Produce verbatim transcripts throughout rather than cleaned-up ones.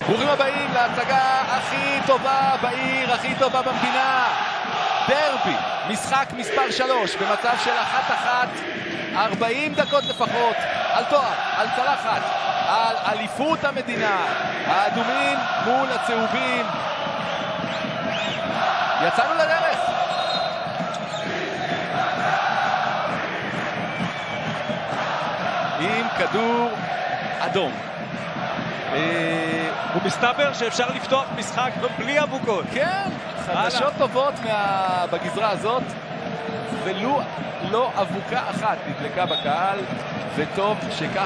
ברוכים הבאים להצגה הכי טובה בעיר, הכי טובה במדינה. דרבי, משחק מספר שלוש, במצב של אחת אחת, ארבעים דקות לפחות, על תואר, על צלחת, על אליפות המדינה. האדומים מול הצהובים. יצאנו לדרך. עם כדור אדום. הוא מסתבר שאפשר לפתוח משחק בלי אבוקות. כן, חדשות טובות בגזרה הזאת, ולו לא אבוקה אחת נדלקה בקהל, וטוב שכך,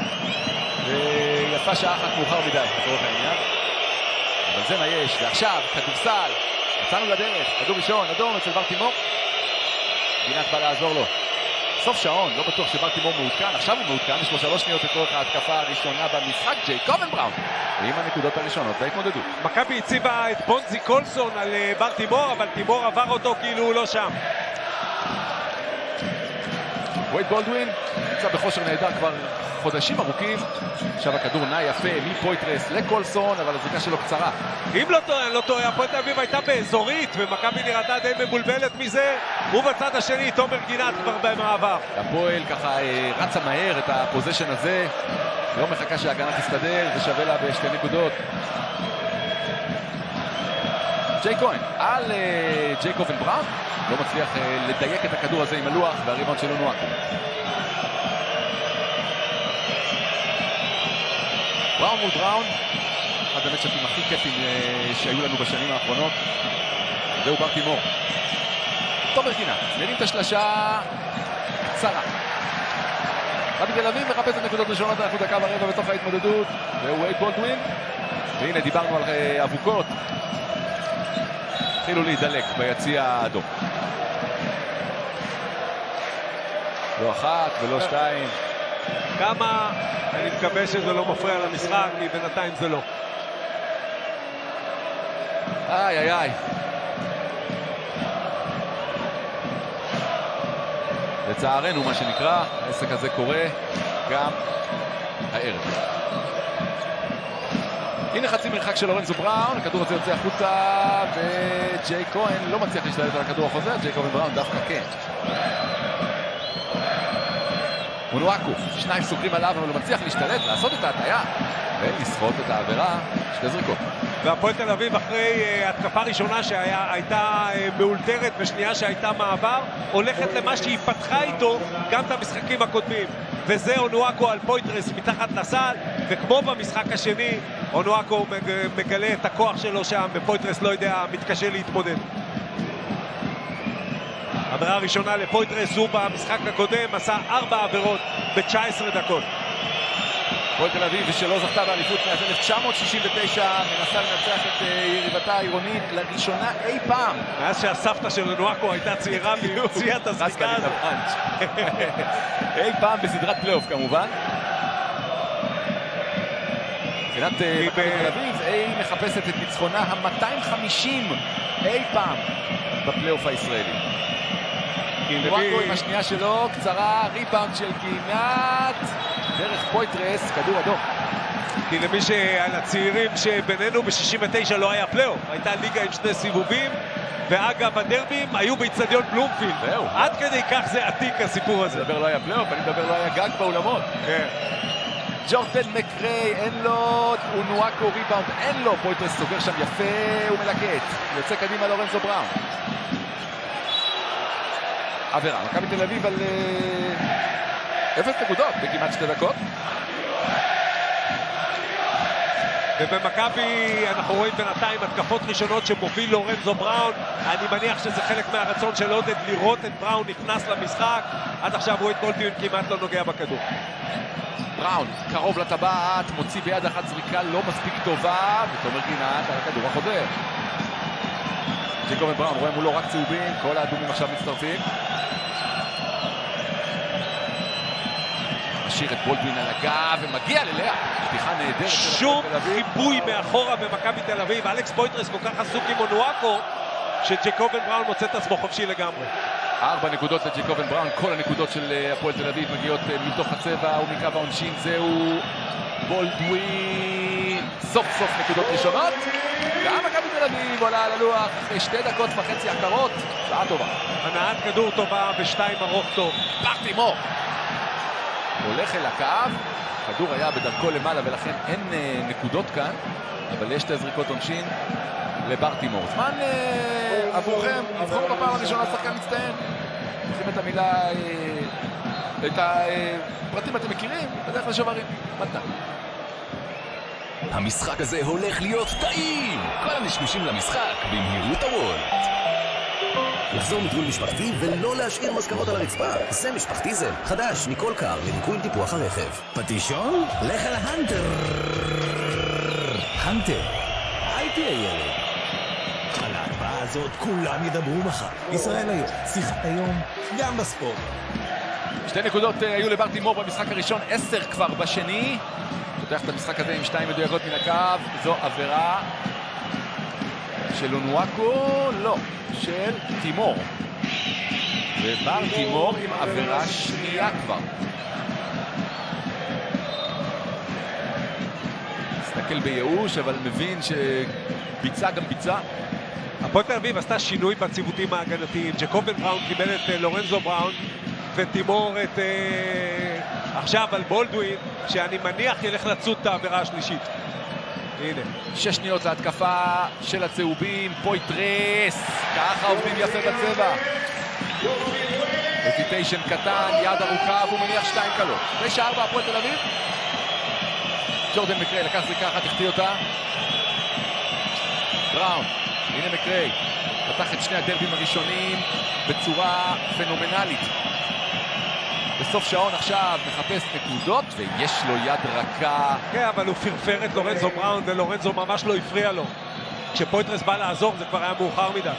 ויפה שעה אחת מאוחר מדי, לצורך העניין. אבל זה מה יש, ועכשיו כדורסל, יצאנו לדרך, כדור ראשון, אדום אצל בר תימור. גינת בא לעזור לו. סוף שעון, לא בטוח שבר תימור מעודכן, עכשיו הוא מעודכן, יש לו שלוש שניות לצורך ההתקפה הראשונה במשחק, ג'ייקובן בראון, עם הנקודות הראשונות בהתמודדות. מכבי הציבה את בונזי קולסון על בר תימור, אבל תימור עבר אותו כאילו הוא לא שם. וייד בולדווין נמצא בכושר נהדר כבר חודשים ארוכים. עכשיו הכדור נע יפה מפויטרס לקולסון, אבל הזריקה שלו קצרה. אם לא טועה, לא טועה, הפועל תל אביב הייתה באזורית, ומכבי נראתה די מבולבלת מזה, ובצד השני תומר גינת כבר במעבר. הפועל ככה רצה מהר את הפוזיישן הזה, לא מחכה שההגנה תסתדר, זה שווה לה בשתי נקודות. ג'יי כהן על ג'ייקובן בראון, לא מצליח לדייק את הכדור הזה עם הלוח, והריבאונד שלו נועק. בראון מול בראון, אחד באמת שתים הכי כיפים שהיו לנו בשנים האחרונות. זהו בר תימור. תומר גינת, מרים את השלשה קצרה. מכבי תל אביב מחפש את נקודות ראשונות, אנחנו דקה ורבע בתוך ההתמודדות. זהו וייד בולדווין. והנה דיברנו על אבוקות. התחילו להידלק ביציע האדום. לא אחת ולא שתיים. כמה אני מקווה שזה לא מפריע למשחק, כי בינתיים זה לא. איי איי איי. לצערנו מה שנקרא, העסק הזה קורה גם הערב. הנה חצי מרחק של לורנזו בראון, הכדור הזה יוצא החוצה, וג'יי כהן לא מצליח להשתלט על הכדור החוזר, ג'ייקובן בראון דווקא כן. מונואקו, שניים סוגרים עליו, אבל הוא מצליח להשתלט, לעשות את ההטעיה ולסחוט את העבירה, שתי זריקות. והפועל תל אביב אחרי uh, התקפה ראשונה שהייתה uh, מאולתרת ושנייה שהייתה מעבר, הולכת למה שהיא פתחה איתו גם את המשחקים הקודמים, וזה אונואקו על פויטרס מתחת לסל, וכמו במשחק השני אונואקו מג, מגלה את הכוח שלו שם, ופויטרס לא יודע, מתקשה להתמודד. העבירה הראשונה לפויטרס, הוא במשחק הקודם עשה ארבע עבירות ב-תשע עשרה דקות. הפועל תל אביב שלא זכתה באליפות מאז אלף תשע מאות שישים ותשע, מנסה לנצח את יריבתה העירונית לראשונה אי פעם. מאז שהסבתא של אונואקו הייתה צעירה והוציאה את הזריקה הזאת. אי פעם בסדרת פלייאוף כמובן. מבחינת מכבי תל אביב, היא מחפשת את ניצחונה ה-מאתיים וחמישים אי פעם בפלייאוף הישראלי. אונואקו עם השנייה שלו, קצרה, ריבאונד של גינת, דרך פויטרס, כדור אדום. כי למי שעל הצעירים שבינינו ב-שישים ותשע לא היה פלייאוף, הייתה ליגה עם שני סיבובים, ואגב הדרבים היו באצטדיון בלומפילד. עד כדי כך זה עתיק הסיפור הזה. אני מדבר לא היה פלייאוף, אני מדבר לא היה גג באולמות. כן. ג'ורדן מקריי, אין לו, אונואקו ריבאונד, אין לו, פויטרס סוגר שם יפה ומלקט. יוצא קדימה לורנזו בראון. עבירה, מכבי תל אביב על אפס נקודות בכמעט שתי דקות. ובמכבי אנחנו רואים בינתיים התקפות ראשונות שמוביל לורנזו בראון. אני מניח שזה חלק מהרצון של עודד לראות את בראון נכנס למשחק. עד עכשיו רואה את בולדווין כמעט לא נוגע בכדור. בראון קרוב לטבעת, מוציא ביד אחת זריקה לא מספיק טובה, ותומר גינת על הכדור החוזר. ג'ייקובן בראון רואה מולו רק צהובים, כל האדומים עכשיו מצטרפים. משאיר את בולדווין על הגב ומגיע ללאה. פתיחה נהדרת. שום חיבוי מאחורה במכבי תל אביב. אלכס פויטרס כל כך עסוק עם אונואקו, שג'ייקובן בראון מוצא את עצמו חופשי לגמרי. ארבע נקודות לג'ייקובן בראון, כל הנקודות של הפועל תל אביב מגיעות מתוך הצבע ומקו העונשין. זהו בולדווין. סוף סוף נקודות ראשונות. גם מכבי תל אביב עולה על הלוח אחרי שתי דקות וחצי הקרות. שעה טובה. הנעת כדור טובה ושתיים ארוך טוב. ברטימור הולך אל הקו. הכדור היה בדרכו למעלה ולכן אין אה, נקודות כאן, אבל יש שתי זריקות עונשין לברטימור. זמן אה, עבורכם לבחור בפעם הראשונה שחקן מצטיין. עושים את המילה, אה, את הפרטים אתם מכירים, בדרך כלל שוברים. מתנה. המשחק הזה הולך להיות טעים! כל הנשמשים למשחק במהירות הוולט. לחזור מטיול משפחתי ולא להשאיר מזכרות על הרצפה. זה משפחתיזם, חדש מכל קר לניקוי עם טיפוח הרכב. פטישון? לך על ההנטר. הנטר, אל תהיה ילד. על ההטבעה הזאת כולם ידברו מחר. ישראל היום, שיחת היום, גם בספורט. שתי נקודות היו לברטימור במשחק הראשון, עשר כבר בשני. פותח את המשחק הזה עם שתיים מדויקות מן הקו. זו עבירה של אונואקו, לא, של תימור. וברטימור עם עבירה שנייה כבר. מסתכל בייאוש, אבל מבין שביצע גם ביצע. הפועל תל אביב עשתה שינוי בציוותים ההגנתיים. ג'קובן בראון קיבל את לורנזו בראון, ותימור את אה, עכשיו על בולדווין, שאני מניח ילך לצוד את העבירה השלישית. הנה. שש שניות להתקפה של הצהובים, פויטרס, ככה עובדים יפה בצבע. אסיטיישן קטן, יד ארוכה, והוא מניח שתיים קלות. תשע ארבע הפועל תל אביב. ג'ורדן מקריי לקח זריקה אחת, החטיא אותה. בראון, הנה מקריי. פתח את שני הדרבים הראשונים בצורה פנומנלית. בסוף שעון עכשיו מחפש נקודות ויש לו יד רכה. כן, אבל הוא פרפר את לורנזו בראון ולורנזו ממש לא הפריע לו. כשפויטרס בא לעזור זה כבר היה מאוחר מדי.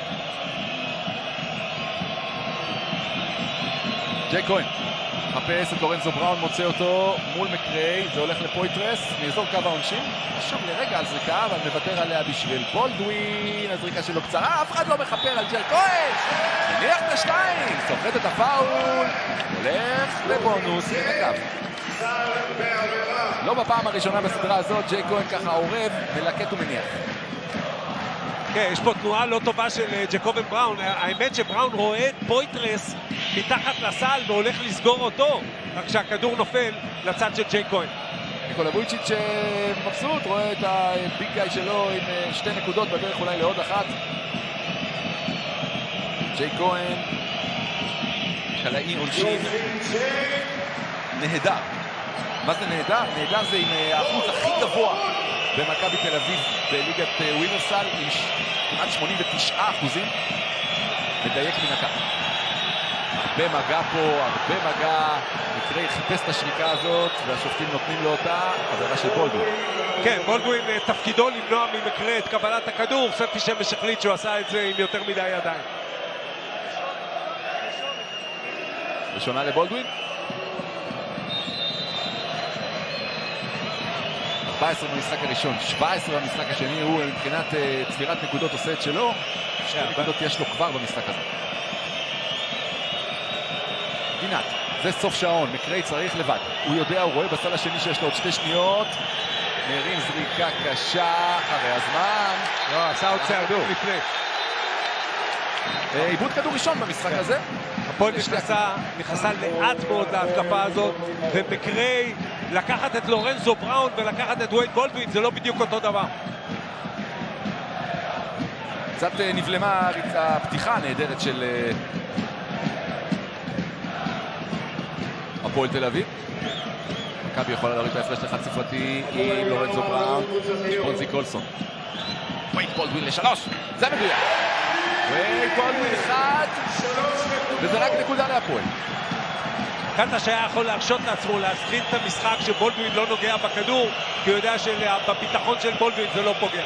ג'יי כהן מחפש את לורנזו בראון, מוצא אותו מול מקריי, זה הולך לפויטרס מאזור קו העונשין. שם לרגע על זריקה, אבל מוותר עליה בשביל בולדווין. הזריקה שלו קצרה, אף אחד לא מחפר על ג'יי כהן. מניח את השתיים, סוחט את הפאול, הולך לבונוס עם הקו. לא בפעם הראשונה בסדרה הזאת, ג'יי כהן ככה עורב, מלקט ומניח. כן, יש פה תנועה לא טובה של ג'קובן בראון. האמת שבראון רואה את פויטרס מתחת לסל והולך לסגור אותו, רק שהכדור נופל לצד של ג'יי כהן. ניקולה וויצ'יץ' מבסוט, רואה את הביג גאי שלו עם שתי נקודות בדרך אולי לעוד אחת. ג'יי כהן, קלעי עונשין נהדר. מה זה נהדר? נהדר זה עם האחוז הכי גבוה במכבי תל אביב בליגת ווינרסל, עם כמעט שמונים ותשעה אחוזים. מדייק מן הקו. הרבה מגע פה, הרבה מגע. מקריי חיפש את השריקה הזאת והשופטים נותנים לו אותה. עבירה של בולדווין. כן, בולדווין תפקידו למנוע ממקריי את קבלת הכדור. ספי שמש החליט שהוא עשה את זה עם יותר מדי ידיים. ראשונה לבולדווין. ארבע עשרה במשחק הראשון, שבע עשרה במשחק השני. הוא מבחינת צבירת נקודות עושה את שלו. שתי נקודות יש לו כבר במשחק הזה. גינת, זה סוף שעון, מקריי צריך לבד. הוא יודע, הוא רואה בסל השני שיש לו עוד שתי שניות. מרים זריקה קשה אחרי הזמן. לא, עשה עוד צעדור לפני. איבוד כדור ראשון במשחק הזה. הפועל נכנסה, נכנסה לאט מאוד להתקפה הזאת, ומקריי לקחת את לורנזו בראון ולקחת את וייד בולדווין זה לא בדיוק אותו דבר. קצת נבלמה הפתיחה הנהדרת של הפועל תל אביב. מכבי יכולה להוריד בהפרש לחד ספרתי עם לורנזו בראון, שפונזי קולסון. וייד בולדווין לשלוש, זה מדויק. וייד בולדווין אחד, וזה רק נקודה להפועל. קנטה שהיה יכול להרשות לעצמו להסחין את המשחק שבולדווין לא נוגע בכדור, כי הוא יודע שבביטחון של בולדווין זה לא פוגע.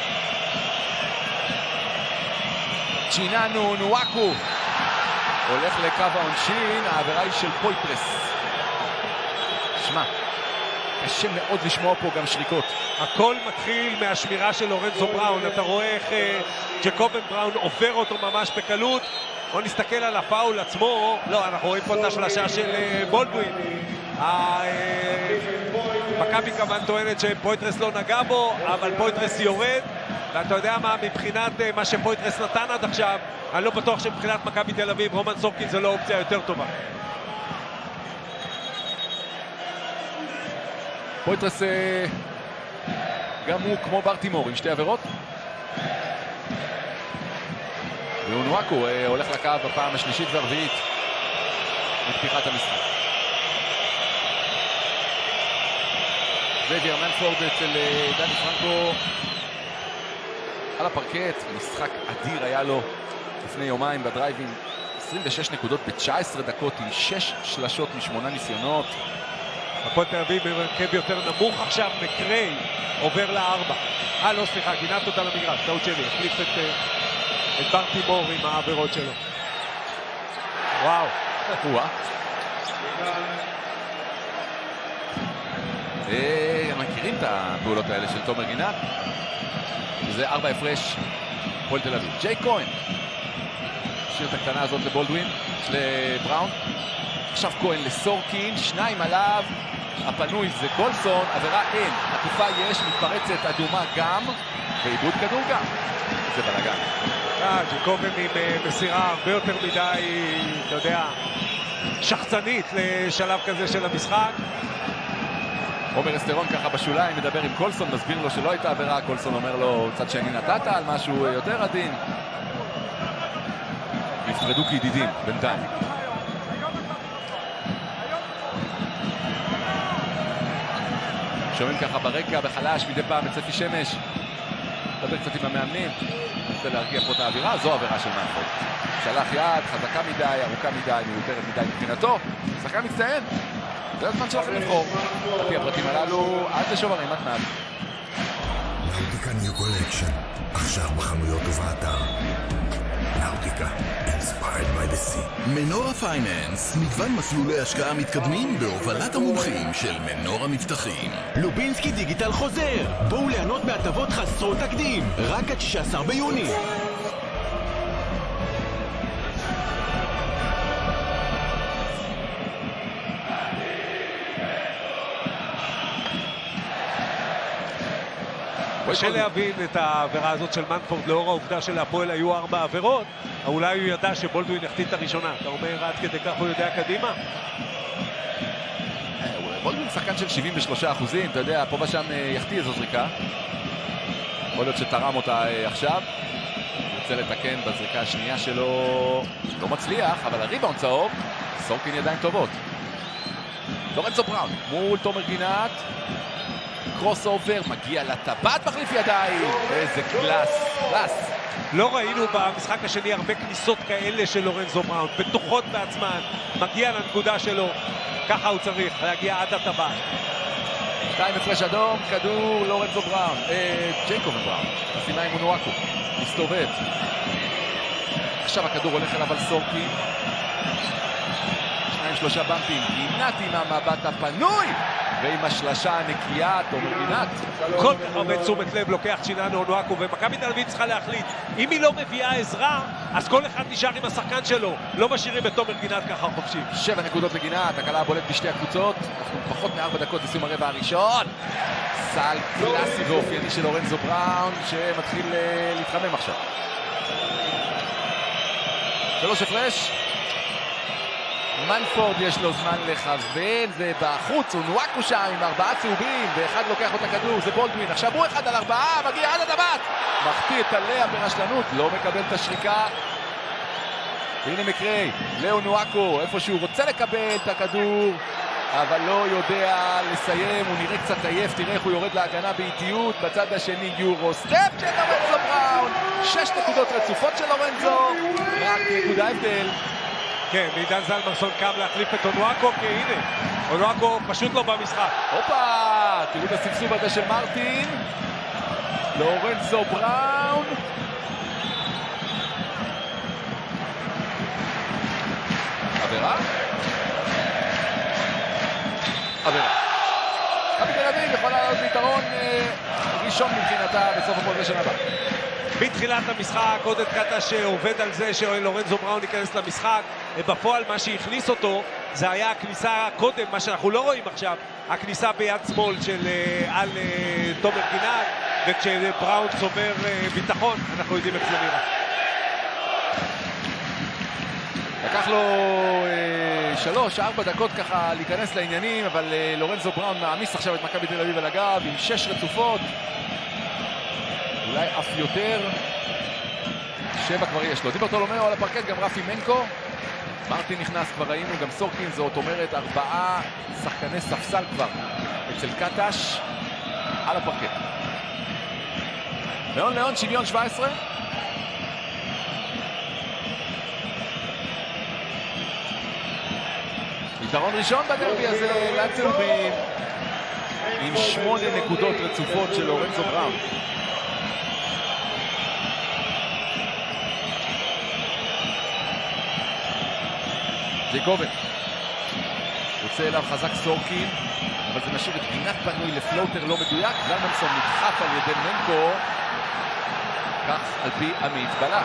צ'יננו נואקו הולך לקו העונשין, העבירה היא של פויטרס. שמע, קשה מאוד לשמוע פה גם שריקות. הכל מתחיל מהשמירה של לורנזו בראון. אתה רואה איך ג'קובן בראון עובר אותו ממש בקלות. בוא נסתכל על הפאול עצמו. לא, אנחנו רואים פה את השלשה של בולדווין. מכבי כמובן טוענת שפויטרס לא נגע בו, אבל פויטרס יורד, ואתה יודע מה, מבחינת מה שפויטרס נתן עד עכשיו, אני לא בטוח שמבחינת מכבי תל אביב רומן סורקין זה לא אופציה יותר טובה. פויטרס גם הוא כמו ברטימור עם שתי עבירות, ואונואקו הולך לקו בפעם השלישית והרביעית מפתיחת המשחק. זייביר מנפורד אצל דני פרנקו על הפרקט. משחק אדיר היה לו לפני יומיים בדרייבים, עשרים ושש נקודות ב-תשע עשרה דקות עם שש שלשות משמונה ניסיונות. הפועל תל אביב במרכב יותר נמוך עכשיו, מקריי עובר לארבע. אה לא סליחה, גינת אותה למגרש, טעות שלי, החליף את, את ברטימור עם העבירות שלו. וואו. וואה. מכירים את הפעולות האלה של תומר גינת, שזה ארבע הפרש הפועל תל אביב. ג'יי כהן השאיר את הקטנה הזאת לבולדווין, לבראון. עכשיו כהן לסורקין, שניים עליו, הפנוי זה קולסון, עבירה אין, התקופה יש, מתפרצת אדומה גם, ואיבוד כדור גם. זה בלגן. אה, ג'קובן עם מסירה הרבה יותר מדי, אתה יודע, שחצנית לשלב כזה של המשחק. עומר אסטרון ככה בשוליים מדבר עם קולסון, מסביר לו שלא הייתה עבירה, קולסון אומר לו צד שני נתת על משהו יותר עדין. נפרדו כידידים בינתיים. שומעים ככה ברקע בחלש מדי פעם את צפי שמש, מדבר קצת עם המאמנים, רוצה להרגיע פה את האווירה. זו עבירה של מנפורד, שלח יד חזקה מדי, ארוכה מדי, מיותרת מדי מבחינתו. שחקן מצטיין, זה הזמן שלכם לבחור. לפי הפרטים הללו עד לשוברי מתנת. נאוטיקה ניו קולקשן, עכשיו בחנויות ובאתר. נאוטיקה, inspired by the sea. מנורה פייננס, מגוון מסלולי השקעה מתקדמים בהובלת המומחים של מנורה מבטחים. לובינסקי דיגיטל חוזר, בואו ליהנות מהטבות חסרות תקדים, רק עד שישה עשר ביוני. קשה להבין את העבירה הזאת של מנפורד לאור העובדה שלהפועל היו ארבע עבירות, אולי הוא ידע שבולדווין יחטיא את הראשונה. אתה אומר עד כדי כך הוא יודע קדימה? בולדווין שחקן של שבעים ושלושה אחוזים, אתה יודע, פה ושם יחטיא איזו זריקה, יכול להיות שתרם אותה עכשיו, רוצה לתקן בזריקה השנייה שלו, לא מצליח, אבל הריבאונד צהוב, סורקין ידיים טובות. לורנזו בראון מול תומר גינת, קרוס אובר, מגיע לטבעת, מחליף ידיים, איזה קלאס, קלאס. לא ראינו במשחק השני הרבה כניסות כאלה של לורנזו בראון, בטוחות בעצמן, מגיע לנקודה שלו, ככה הוא צריך להגיע עד הטבעת. שתיים הפרש אדום, כדור לורנזו בראון, אה, ג'ייקוב בראון, משימה עם אונואקו, מסתובב. עכשיו הכדור הולך אליו על סורקין. שניים שלושה במפים, גינת עם המבט הפנוי, ועם השלשה הנקייה, תומר גינת. כל כך הרבה תשומת לב לוקח צ'יננו אונואקו, ומכבי תל אביב צריכה להחליט. אם היא לא מביאה עזרה, אז כל אחד נשאר עם השחקן שלו. לא משאירים את תומר גינת ככה חופשי. שבע נקודות לגינת, הקלה הבולט בשתי הקבוצות. אנחנו פחות מארבע דקות לסיום הרבע הראשון. סל קלאסי ואופייני של לורנזו בראון, שמתחיל להתחמם עכשיו. שלוש הפרש. מנפורד יש לו זמן לכוון, ובחוץ אונואקו שם עם ארבעה צהובים, ואחד לוקח אותה כדור, זה בולדווין. עכשיו הוא אחד על ארבעה, מגיע עד הטבעת, מחטיא את הלאה ברשלנות, לא מקבל את השריקה. והנה מקריי, לאונואקו, איפה שהוא רוצה לקבל את הכדור, אבל לא יודע לסיים, הוא נראה קצת עייף, תראה איך הוא יורד להגנה באיטיות. בצד השני יורו סטפ של לורנזו בראון, שש נקודות רצופות של לורנזו, רק נקודה הבדל. כן, עידן זלמנסון קם להחליף את אונואקו, כי הנה, אונואקו פשוט לא במשחק. הופה, תראו את הסבסוב הזה של מרטין. לורנזו בראון. עבירה? עבירה. מכבי תל אביב יכולה לעלות ביתרון ראשון מבחינתה בסוף הפוזיישן הבא. בתחילת המשחק עודד קטש עובד על זה שלורנזו בראון ייכנס למשחק. בפועל מה שהכניס אותו זה היה הכניסה קודם, מה שאנחנו לא רואים עכשיו, הכניסה ביד שמאל של על תומר גינת, וכשבראון צובר ביטחון, אנחנו יודעים איך זה נראה. לקח לו אה, שלוש, ארבע דקות ככה להיכנס לעניינים, אבל אה, לורנזו בראון מעמיס עכשיו את מכבי תל אביב על הגב עם שש רצופות, אולי אף יותר. שבע כבר יש לו. דיברטולומיאו על הפרקט, גם רפי מנקו. מרטין נכנס, כבר ראינו, גם סורקין, זאת אומרת ארבעה שחקני ספסל כבר אצל קטש על הפרקט. ליאון ליאון, שוויון שבע עשרה. יתרון ראשון בדרבי הזה לצהובים עם שמונה נקודות רצופות של לורנזו בראון. ג'ייקובן יוצא אליו חזק סורקין, אבל זה משאיר את גינת פנוי לפלוטר לא מדויק. זלמנסון נדחף על ידי מנקו, כך על פי עמית בלק.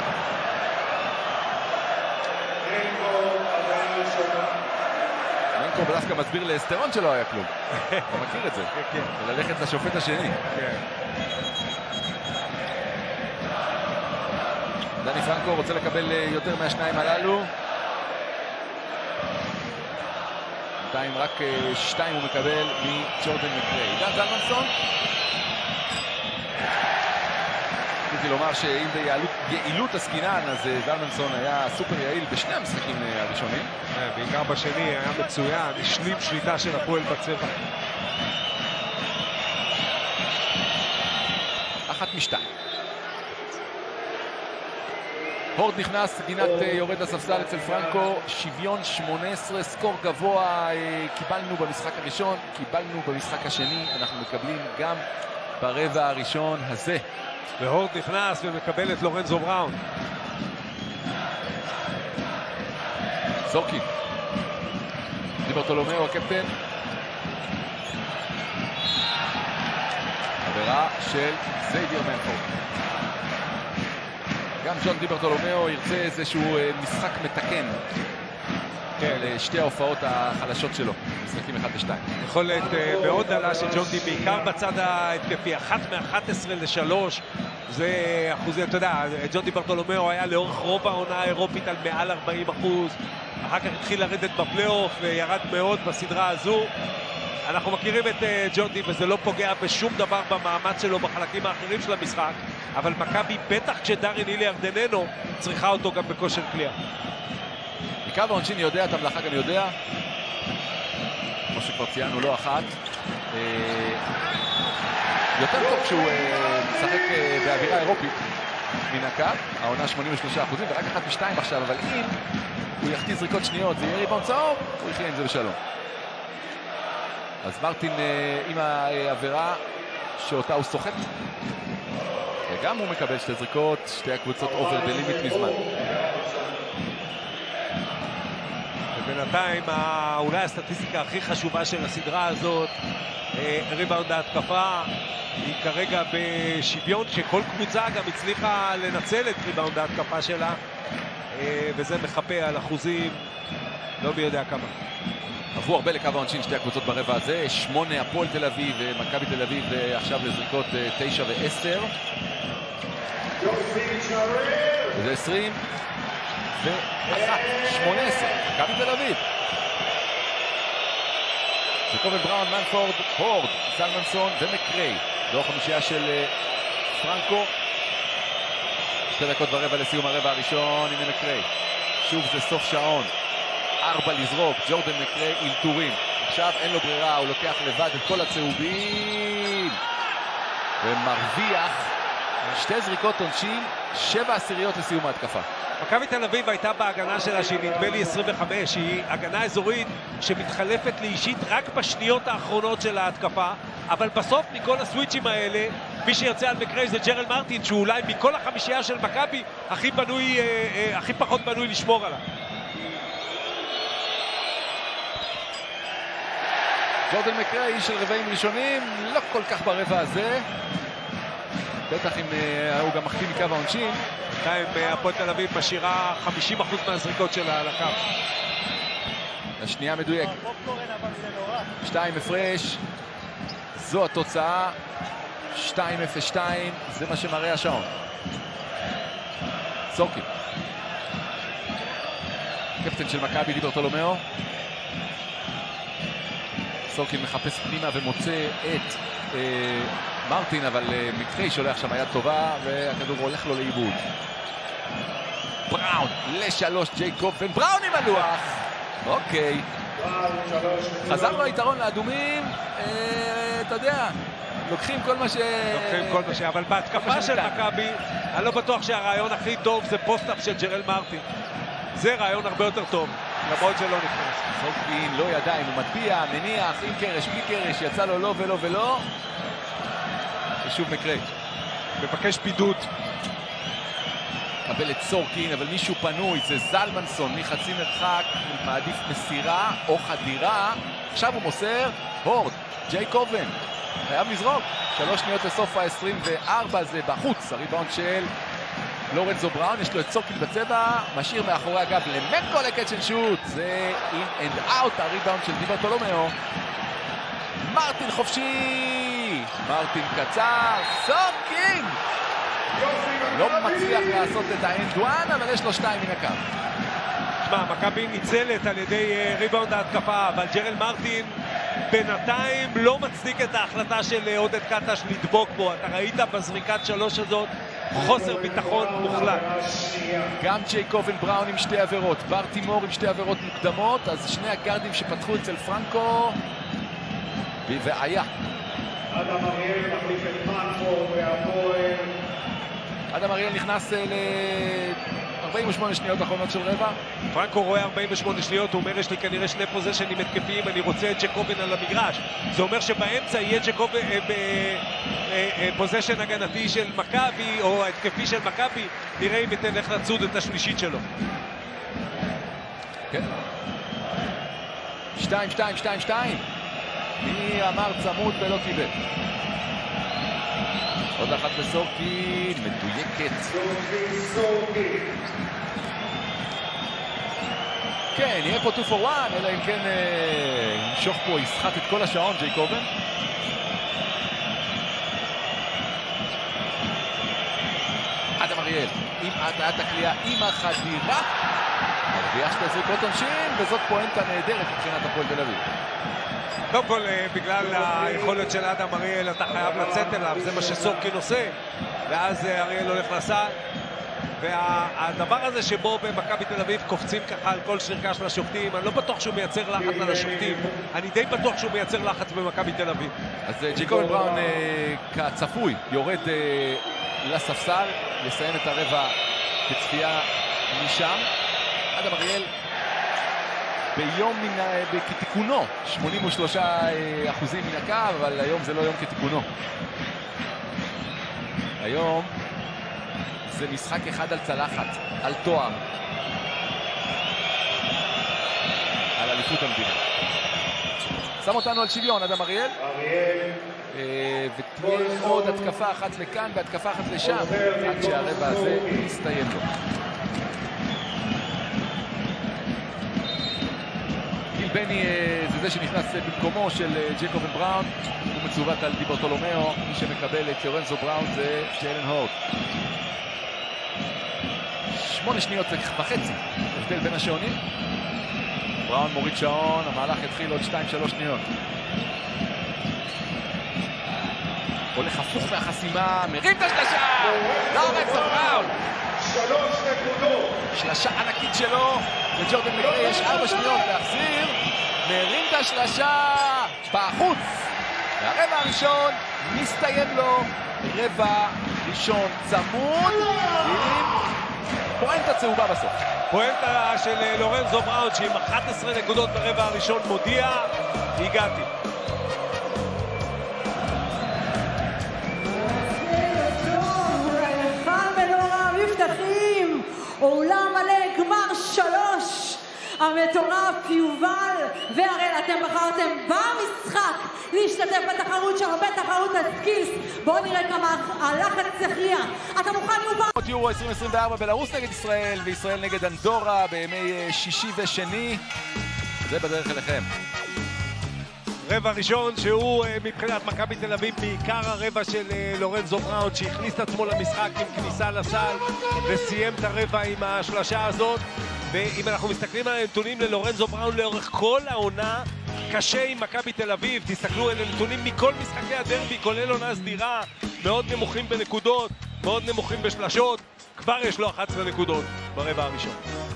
מנקו בדווקא מסביר לאסטרון שלא היה כלום. אתה מכיר את זה? וללכת לשופט השני. דני פרנקו רוצה לקבל יותר מהשניים הללו. בינתיים רק שתיים הוא מקבל מג'ורדן מקריי. עידן זלמנסון. רציתי לומר שאם ביעילות הסקינן, אז זלמנסון היה סופר יעיל בשני המשחקים הראשונים. בעיקר בשני היה מצוין, השלים שליטה של הפועל בצבע. אחת משתיים. הורד נכנס, גינת יורד לספסל אצל פרנקו, שוויון שמונה עשרה, סקור גבוה קיבלנו במשחק הראשון, קיבלנו במשחק השני, אנחנו מקבלים גם ברבע הראשון הזה. והורד נכנס ומקבל את לורנזו בראון. סורקין. דיברטולומיאו הקפטן. עבירה של זייביר מנפורד. גם ג'ון דיברטולומיאו ירצה איזשהו משחק מתקן לשתי ההופעות החלשות שלו, משחקים אחד ושתיים. יכולת מאוד דלה של ג'ון די, בעיקר בצד ההתקפי, אחת מ-אחת עשרה לשלוש, זה אחוזי, אתה יודע, ג'ון דיברטולומיאו היה לאורך רוב העונה האירופית על מעל ארבעים אחוז, אחר כך התחיל לרדת בפלייאוף וירד מאוד בסדרה הזו. אנחנו מכירים את ג'ון די וזה לא פוגע בשום דבר במאמץ שלו בחלקים האחרים של המשחק, אבל מכבי בטח כשדארין היליארד איננו צריכה אותו גם בכושר קליעה. מקו העונשין יודע, את המלאכה גם יודע, כמו שכבר ציינו לא אחת, יותר טוב כשהוא משחק באווירה אירופית מן הקו, העונה שמונים ושלושה אחוזים ורק אחת משתיים עכשיו, אבל אם הוא יחטיא זריקות שניות ויהיה ריבאונד צהוב, הוא יחיה עם זה בשלום. אז מרטין עם העבירה שאותה הוא סוחט, וגם הוא מקבל שתי זריקות, שתי הקבוצות אובר בלימיט מזמן. ובינתיים אולי הסטטיסטיקה הכי חשובה של הסדרה הזאת, ריבאונד ההתקפה, היא כרגע בשוויון שכל קבוצה גם הצליחה לנצל את ריבאונד ההתקפה שלה, וזה מחפה על אחוזים לא מי יודע כמה. עברו הרבה לקו העונשין שתי הקבוצות ברבע הזה, שמונה הפועל תל אביב ומכבי תל אביב עכשיו לזריקות תשע ועשר. וזה עשרים ואחת, שמונה עשרה, מכבי תל אביב. ג'ייקובן בראון, מנפורד, הורד, זלמנסון ומקריי. זו חמישייה של פרנקו. שתי דקות ורבע לסיום הרבע הראשון, הנה מקריי. שוב זה סוף שעון. ארבע לזרוק, ג'ורדן מקריי אילתורים. עכשיו אין לו ברירה, הוא לוקח לבד את כל הצהובים. ומרוויח שתי זריקות עונשין, שבע עשיריות לסיום ההתקפה. מכבי תל אביב הייתה בהגנה שלה שהיא נדמה לי עשרים וחמש, היא הגנה אזורית שמתחלפת לאישית רק בשניות האחרונות של ההתקפה, אבל בסוף מכל הסוויצ'ים האלה מי שיוצא על מקריי זה ג'רל מרטין, שהוא אולי מכל החמישייה של מכבי הכי בנוי, אה, אה, הכי פחות בנוי לשמור עליו. ג'ורדן מקריי איש של רבעים ראשונים, לא כל כך ברבע הזה, בטח אם uh, הוא גם מחטיא מקו העונשין. בינתיים הפועל תל אביב משאירה חמישים אחוז מהזריקות שלה על הקו. השנייה מדויק. שתיים הפרש. זו התוצאה. שתיים אפס שתיים. זה מה שמראה השעון. סורקין. קפטן של מכבי ליברטולומיאו. סורקין מחפש פנימה ומוצא את אה, מרטין, אבל אה, מקרי שולח שם היד טובה והכדור הולך לו לאיבוד. בראון לשלוש, ג'ייקובן, בראון עם הלוח. אוקיי. חזרנו היתרון לאדומים, אה, אתה יודע, לוקחים כל מה ש... לוקחים כל מה ש... אבל בהתקפה של מכבי, אני לא בטוח שהרעיון הכי טוב זה פוסט-אפ של ג'רל מרטין. זה רעיון הרבה יותר טוב, למרות שלא נכנס. סורקין לא ידע אם הוא מטביע, מניח, עם קרש, בלי קרש, יצא לו לא ולא ולא. ושוב מקרי. מבקש בידוד. קבל את סורקין, אבל מישהו פנוי, זה זלמנסון מחצי מרחק, מעדיף מסירה או חדירה. עכשיו הוא מוסר, הורד, ג'ייקובן, חייב לזרוק. שלוש שניות לסוף ה-עשרים וארבע, זה בחוץ, הריבאונד של לורנזו בראון, יש לו את סורקין בצבע, משאיר מאחורי הגב למנקו לקאץ' אנד שוט, זה in and out, הריבאונד של ליברטולומיאו. מרטין חופשי, מרטין קצר, סורקין! לא מצליח לעשות את האנד וואן, אבל יש לו שתיים מן הקו. תשמע, מכבי ניצלת על ידי ריבאונד ההתקפה, אבל ג'רל מרטין בינתיים לא מצדיק את ההחלטה של עודד קטש לדבוק בו. אתה ראית בזריקת שלוש הזאת חוסר ביטחון מוחלט. גם ג'ייקובן בראון עם שתי עבירות, ברטימור עם שתי עבירות מוקדמות, אז שני הגארדים שפתחו אצל פרנקו בבעיה. אדם אריאל מחליף את פרנקו והפועל. אדם אריאל נכנס ל-ארבעים ושמונה שניות האחרונות של רבע. פרנקו רואה ארבעים ושמונה שניות, הוא אומר יש לי כנראה שני פוזיישנים התקפיים, אני רוצה את ג'קובן על המגרש. זה אומר שבאמצע יהיה ג'קובן בפוזיישן הגנתי של מכבי או התקפי של מכבי, נראה אם תלך לצוד את השלישית שלו. כן. שתיים, שתיים, שתיים, שתיים. מי אמר צמוד ולא קיבל. עוד אחת לסורקין, מדויקת. כן, יהיה פה שתיים for אחת, אלא אם כן ימשוך פה, יסחט את כל השעון, ג'ייקובן. אדם אריאל, עם הטעת הקליעה, עם החדירה. הרביעה שתי זריקות עונשין, וזאת פואנטה נהדרת מבחינת הפועל תל אביב. קודם כל, בגלל היכולת של אדם אריאל, אתה חייב לצאת אליו, זה מה שסורקין עושה, ואז אריאל הולך לסל, והדבר הזה שבו במכבי תל אביב קופצים ככה על כל שריקה של השופטים, אני לא בטוח שהוא מייצר לחץ על השופטים, אני די בטוח שהוא מייצר לחץ במכבי תל אביב. אז ג'ייקובן בראון כצפוי יורד לספסל, יסיים את הרבע בצפייה משם. אדם אריאל ביום מן, כתיקונו, שמונים ושלושה אחוזים מן הקו, אבל היום זה לא יום כתיקונו. היום זה משחק אחד על צלחת, על תואר. על אליפות המדינה. שם אותנו על שוויון, אדם אריאל. אריאל. ותהיה עוד התקפה אחת לכאן והתקפה אחת לשם, עד שהרבע הזה יסתיים לו. בני זה זה שנכנס במקומו של ג'ייקובן בראון, הוא מצוות על ליברטולומיאו, מי שמקבל את לורנזו בראון זה ג'יילן הורד. שמונה שניות וחצי, הבדל בין השעונים. בראון מוריד שעון, המהלך התחיל עוד שתיים שלוש שניות. הולך הפוך מהחסימה, מרים את השלשה! לורנזו בראון! שלוש נקודות! שלשה ענקית שלו, וג'ורדן מקרי יש ארבע שניות להחזיר, מרים את השלשה בחוץ. והרבע הראשון מסתיים לו, רבע ראשון צמוד עם פואנטה צהובה בסוף. פואנטה של לורנזו בראון שעם אחת עשרה נקודות ברבע הראשון מודיע, הגעתי. אולם מלא גמר שלוש, המטורף יובל והראל, אתם בחרתם במשחק להשתתף בתחרות שהרבה תחרות הסקילס. בואו נראה כמה הלחץ הכריע. אתה מוכן יובל? יורו עשרים עשרים וארבע, בלרוס נגד ישראל וישראל נגד אנדורה בימי שישי ושני. זה בדרך אליכם. רבע ראשון שהוא מבחינת מכבי תל אביב בעיקר הרבע של לורנזו בראון שהכניס את עצמו למשחק עם כניסה לסל וסיים את הרבע עם השלשה הזאת. ואם אנחנו מסתכלים על הנתונים ללורנזו בראון לאורך כל העונה, קשה עם מכבי תל אביב. תסתכלו על הנתונים מכל משחקי הדרבי, כולל עונה סדירה, מאוד נמוכים בנקודות, מאוד נמוכים בשלשות. כבר יש לו אחת עשרה נקודות ברבע הראשון.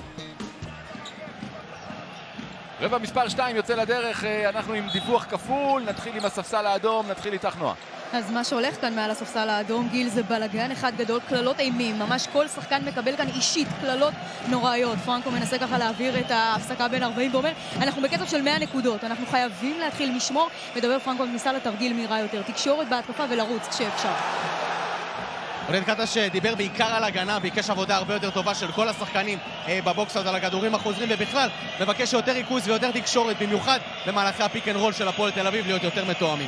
רבע מספר שתיים יוצא לדרך, אנחנו עם דיווח כפול, נתחיל עם הספסל האדום, נתחיל איתך נועה. אז מה שהולך כאן מעל הספסל האדום, גיל, זה בלגן אחד גדול, כללות אימים, ממש כל שחקן מקבל כאן אישית כללות נוראיות. פרנקו מנסה ככה להעביר את ההפסקה בין ארבעים ואומר, אנחנו בקצב של מאה נקודות, אנחנו חייבים להתחיל משמור, מדבר פרנקו ניסה לתרגיל מהירה יותר, תקשורת בהתקפה ולרוץ כשאפשר. עודד קטש דיבר בעיקר על הגנה, ביקש עבודה הרבה יותר טובה של כל השחקנים אה, בבוקסות על הכדורים החוזרים, ובכלל מבקש יותר ריכוז ויותר תקשורת, במיוחד במהלכי הפיק אנד רול של הפועל תל אביב, להיות יותר מתואמים.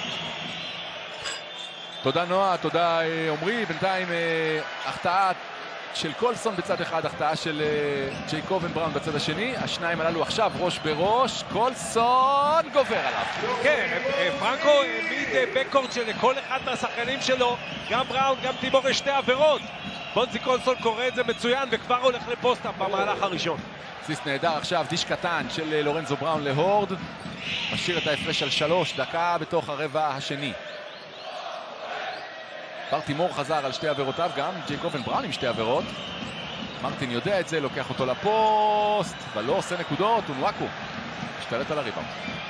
תודה נועה, תודה עומרי. בינתיים החטאה של קולסון בצד אחד, החטאה של ג'ייקובן בראון בצד השני. השניים הללו עכשיו ראש בראש, קולסון גובר עליו. כן, פרנקו העמיד בקורד שלכל אחד מהשחקנים שלו, גם בראון, גם טימור, יש שתי עבירות. בונזי קולסון קורא את זה מצוין וכבר הולך לפוסט-אפ במהלך הראשון. סיס נהדר עכשיו, דיש קטן של לורנזו בראון להורד, משאיר את ההפרש על שלוש, דקה בתוך הרבע השני. ברטימור חזר על שתי עבירותיו, גם ג'ייקובן בראון עם שתי עבירות. מרטין יודע את זה, לוקח אותו לפוסט, אבל לא עושה נקודות, אונואקו משתלט על הריבאונד.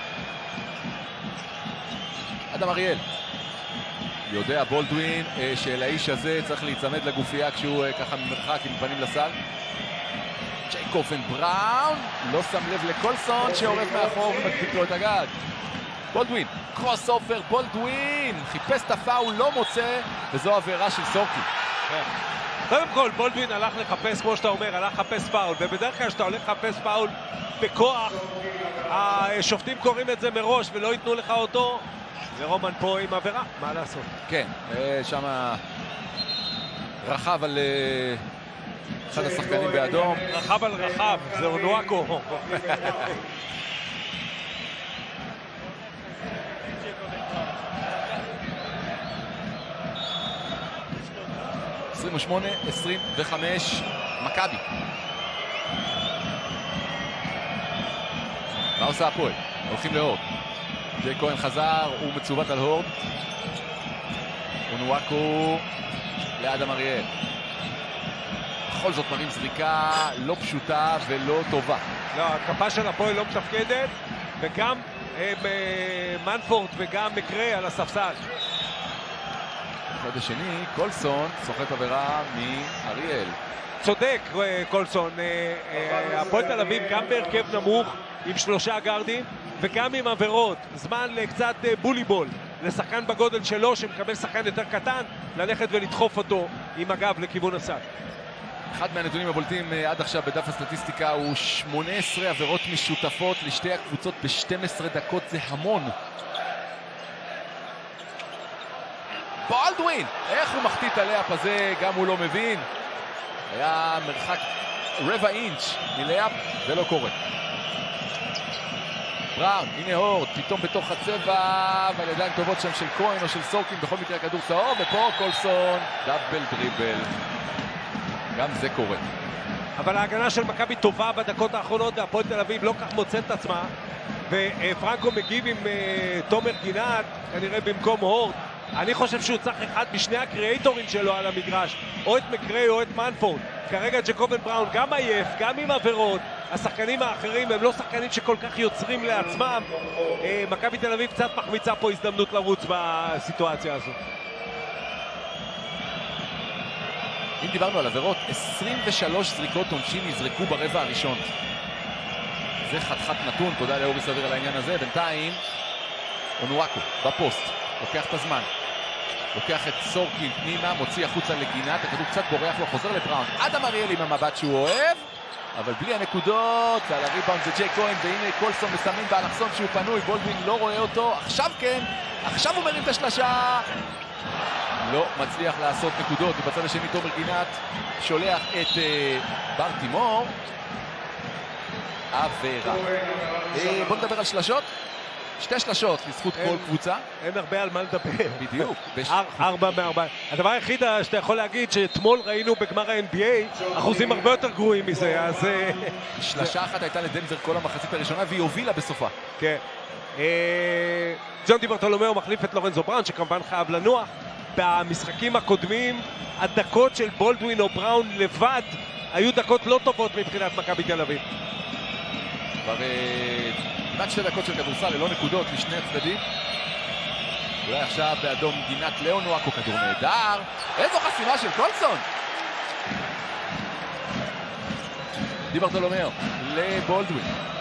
אדם אריאל יודע בולדווין שלאיש הזה צריך להיצמד לגופייה כשהוא ככה ממרחק עם פנים לסל. ג'ייקובן בראון לא שם לב לקולסון שעורף מאחור ומדביק לו את הגד. בולדווין, קרוס אופר, בולדווין חיפש את הפאול, לא מוצא, וזו עבירה של סורקי. קודם כל, בולדווין הלך לחפש, כמו שאתה אומר, הלך לחפש פאול, ובדרך כלל שאתה הולך לחפש פאול בכוח, השופטים קוראים את זה מראש ולא ייתנו לך אותו, ורומן פה עם עבירה, מה לעשות? כן, שם רחב על אחד השחקנים באדום. רחב על רחב, זה אונואקו. עשרים ושמונה עשרים וחמש מכבי. מה עושה הפועל? הולכים להורד. ג'יי כהן חזר, הוא מצוות על הורד. אונואקו לאדם אריאל. בכל זאת מרים זריקה לא פשוטה ולא טובה. לא, הקפה של הפועל לא מתפקדת, וגם מנפורד וגם מקרי על הספסל. בצד השני, קולסון סוחט עבירה מאריאל. צודק קולסון, הפועל תל אביב גם בהרכב נמוך עם שלושה גארדים וגם עם עבירות. זמן לקצת בוליבול לשחקן בגודל שלו שמקבל שחקן יותר קטן ללכת ולדחוף אותו עם הגב לכיוון הסל. אחד מהנתונים הבולטים עד עכשיו בדף הסטטיסטיקה הוא שמונה עשרה עבירות משותפות לשתי הקבוצות ב-שתים עשרה דקות, זה המון. בולדווין, איך הוא מחטיא את הלאפ הזה, גם הוא לא מבין. היה מרחק רבע אינץ' מלאפ, זה לא קורה. בראון, הנה הורד, פתאום בתוך הצבע, ועל ידיים טובות שם של כהן או של סורקין, בכל מקרה כדור צהוב, ופה קולסון, דאבל דריבל. גם זה קורה. אבל ההגנה של מכבי טובה בדקות האחרונות, והפועל תל אביב לא כך מוצאת את עצמה, ופרנקו מגיב עם תומר גינת, כנראה במקום הורד. אני חושב שהוא צריך אחד משני הקריאטורים שלו על המגרש, או את מקרי או את מנפורד. כרגע ג'ייקובן בראון גם עייף, גם עם עבירות. השחקנים האחרים הם לא שחקנים שכל כך יוצרים לעצמם. מכבי תל אביב קצת מחמיצה פה הזדמנות לרוץ בסיטואציה הזו. אם דיברנו על עבירות, עשרים ושלוש זריקות עונשין נזרקו ברבע הראשון. זה חתיכת נתון, תודה לאורי סביר על העניין הזה. בינתיים אונואקו בפוסט, לוקח את הזמן, לוקח את סורקין פנימה, מוציא החוצה לגינת, הכדור קצת בורח לו, חוזר לבראון. אדם אריאל עם המבט שהוא אוהב, אבל בלי הנקודות, ועל הריבאונד זה ג'יי כהן, והנה קולסון מסמן באלכסון שהוא פנוי, בולדווין לא רואה אותו, עכשיו כן, עכשיו הוא מרים את השלשה, לא מצליח לעשות נקודות, ובצד השני תומר גינת שולח את uh, ברטימור. עבירה. אה, בוא נדבר על שלשות. שתי שלשות לזכות כל קבוצה. אין הרבה על מה לדבר. בדיוק. ארבע מארבע. הדבר היחיד שאתה יכול להגיד שאתמול ראינו בגמר ה-אן בי איי אחוזים הרבה יותר גרועים מזה, אז... שלשה אחת הייתה לדנבר כל המחצית הראשונה והיא הובילה בסופה. כן. ג'ון די ברטולומיאו מחליף את לורנזו בראון שכמובן חייב לנוח. במשחקים הקודמים הדקות של בולדווין או בראון לבד היו דקות לא טובות מבחינת מכבי תל אביב. כבר כמעט שתי דקות של כדורסל ללא נקודות לשני הצדדים. אולי עכשיו באדום גינת לאון נואקו, כדור נהדר. איזו חסימה של קולסון. די ברטולומיאו לבולדווין.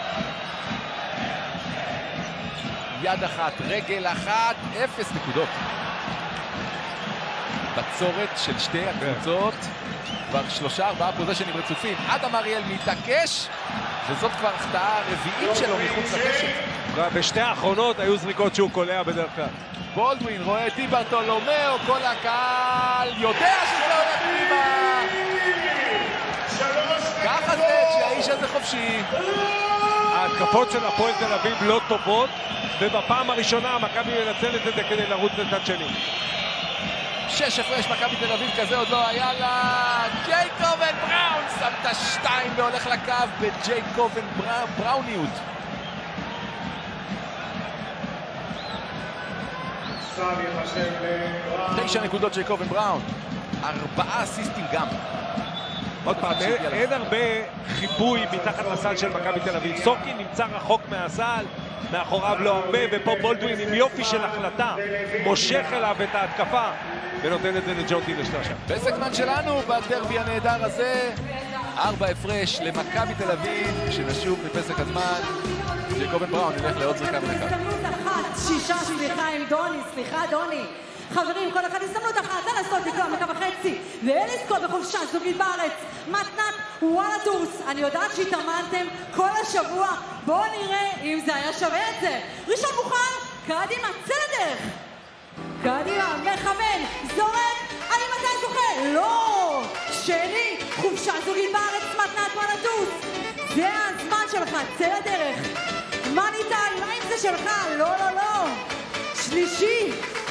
יד אחת, רגל אחת, אפס נקודות. בצורת של שתי הקבוצות. כבר שלושה ארבעה פוזיישנים רצופים. אדם אריאל מתעקש, וזאת כבר החטאה הרביעית שלו מחוץ לקשת. בשתי האחרונות היו זריקות שהוא קולע בדרך כלל. בולדווין רואה את די ברטולומיאו, כל הקהל יודע שזה הולך פנימה. ככה זה שהאיש הזה חופשי. ההתקפות של הפועל תל אביב לא טובות, ובפעם הראשונה מכבי מנצלת את זה כדי לרוץ לצד שני. שש הפרש מכבי תל אביב כזה עוד לא היה לה. ג'ייקובן בראון שם את השתיים והולך לקו בג'ייקובן בראוניות. תשע נקודות ג'ייקובן בראון, ארבעה אסיסטים גם. עוד פעם, אין הרבה חיבוי מתחת לסל של מכבי תל אביב. סורקין נמצא רחוק מהסל, מאחוריו לא הרבה, ופה בולדווין עם יופי של החלטה מושך אליו את ההתקפה ונותן את זה לג'ון די לשלושה. בסגמנט שלנו בדרבי הנהדר הזה, ארבע הפרש למכבי תל אביב, שנשוב מפסק הזמן. ג'ייקובן בראון ילך לעוד זריקה ולקו. שישה, סליחה עם דוני, סליחה דוני. חברים, כל אחד הזדמנות אחת לנסות לקרוא מקו החצי ולזכות בחופשה זוגית בארץ. מתנת וואלה טורס, אני יודעת שהתאמנתם כל השבוע, בואו נראה אם זה היה שווה את זה. ראשון מוכן, קדימה, צא לדרך. קדימה, מכוון, זורק, האם אתה זוכה? לא! שני, חופשה זוגית בארץ, מתנת וואלה טורס. זה הזמן שלך, צא לדרך. מה ניתן? מה אם זה שלך? לא, לא, לא. שלישי.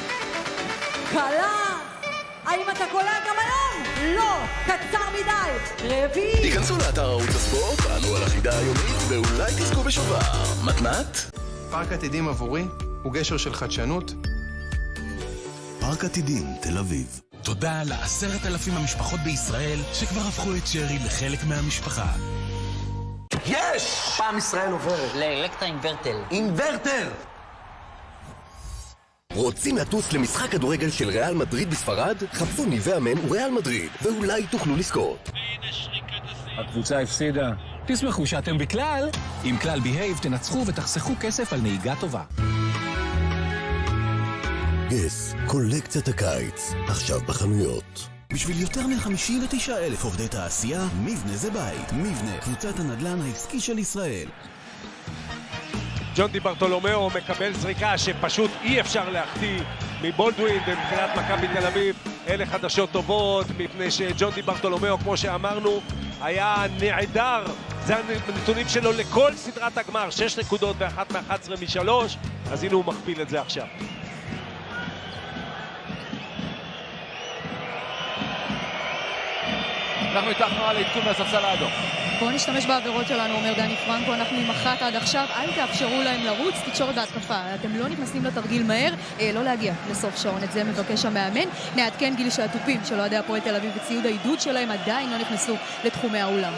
קלה, האם אתה קולע גם היום? לא, קצר מדי. רביעי. תיכנסו לאתר ערוץ הספורט, תענו על החידה היומית ואולי תזכו בשובר. מתנת? פארק עתידים עבורי הוא גשר של חדשנות. פארק עתידים, תל אביב. תודה לעשרת אלפים המשפחות בישראל שכבר הפכו את שרי לחלק מהמשפחה. יש! פעם ישראל עוברת לאלקטרה אינברטר. אינברטר! רוצים לטוס למשחק כדורגל של ריאל מדריד בספרד? חפשו ניבי אמן וריאל מדריד, ואולי תוכלו לזכות. הקבוצה הפסידה. תשמחו שאתם בכלל. עם כלל בהייב תנצחו ותחסכו כסף על נהיגה טובה. גס, קולקציית הקיץ, עכשיו בחנויות. בשביל יותר מ-חמישים ותשעה אלף עובדי תעשייה, מבנה זה בית. מבנה, קבוצת הנדל"ן העסקי של ישראל. ג'ון די ברטולומיאו מקבל זריקה שפשוט אי אפשר להחטיא מבולדווין, ומבחינת מכבי תל אביב אלה חדשות טובות, מפני שג'ון די ברטולומיאו, כמו שאמרנו, היה נעדר. זה הנתונים שלו לכל סדרת הגמר, שש נקודות ואחת מאחת עשרה משלוש, אז הנה הוא מכפיל את זה עכשיו. אנחנו איתנו על העדכון מהספסל האדום. בואו נשתמש בעבירות שלנו, אומר דני פרנקו, אנחנו עם אחת עד עכשיו, אל תאפשרו להם לרוץ, תקשורת בהתקפה, אתם לא נכנסים לתרגיל מהר, אה, לא להגיע לסוף שעון, את זה מבקש המאמן. נעדכן גיל שהטופים של אוהדי הפועל תל אביב וציוד העידוד שלהם עדיין לא נכנסו לתחומי האולם.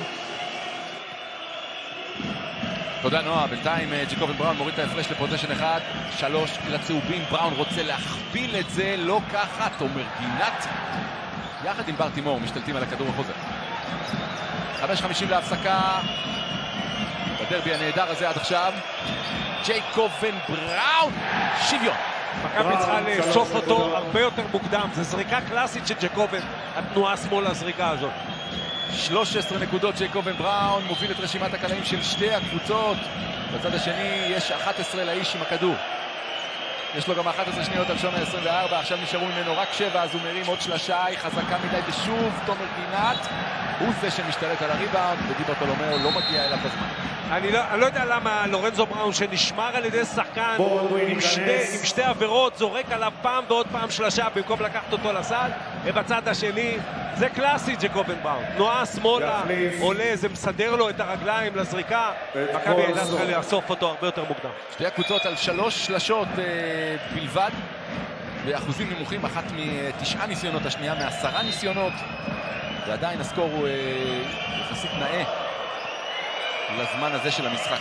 תודה נועה, בינתיים ג'ייקובן בראון מוריד את ההפרש לפוזיישן אחד, שלוש לצהובים, בראון רוצה להכפיל את זה, לא ככה, תומר גינת יחד עם ברטימור משתלטים על הכדור החוזר. חמש חמישים להפסקה בדרבי הנהדר הזה עד עכשיו. ג'ייקובן בראון, שוויון. מכבי צריכה לאסוף אותו הרבה יותר מוקדם, זו זריקה קלאסית של ג'ייקובן, התנועה שמאל הזריקה הזאת. שלוש עשרה נקודות, ג'ייקובן בראון מוביל את רשימת הקלעים של שתי הקבוצות. בצד השני יש אחת עשרה לאיש עם הכדור. יש לו גם אחת עשרה שניות על שעון ה-עשרים וארבע, עכשיו נשארו ממנו רק שבע, אז הוא מרים עוד שלשה, היא חזקה מדי, ושוב תומר גינת הוא זה שמשתלט על הריבאונד, ודי ברטולומיאו לא מגיע אליו בזמן. אני לא, אני לא יודע למה לורנזו בראון שנשמר על ידי שחקן עם שתי, עם שתי עבירות זורק עליו פעם ועוד פעם שלשה במקום לקחת אותו לסל, ובצד השני זה קלאסי ג'קובן בראון, תנועה שמאלה עולה, זה מסדר לו את הרגליים לזריקה, מכבי הייתה צריכה לאסוף אותו הרבה יותר מוקדם. שתי הקבוצות על שלוש שלשות אה, בלבד באחוזים נמוכים, אחת מתשעה ניסיונות, השנייה מעשרה ניסיונות, ועדיין הסקור הוא אה, יחסית נאה לזמן הזה של המשחק.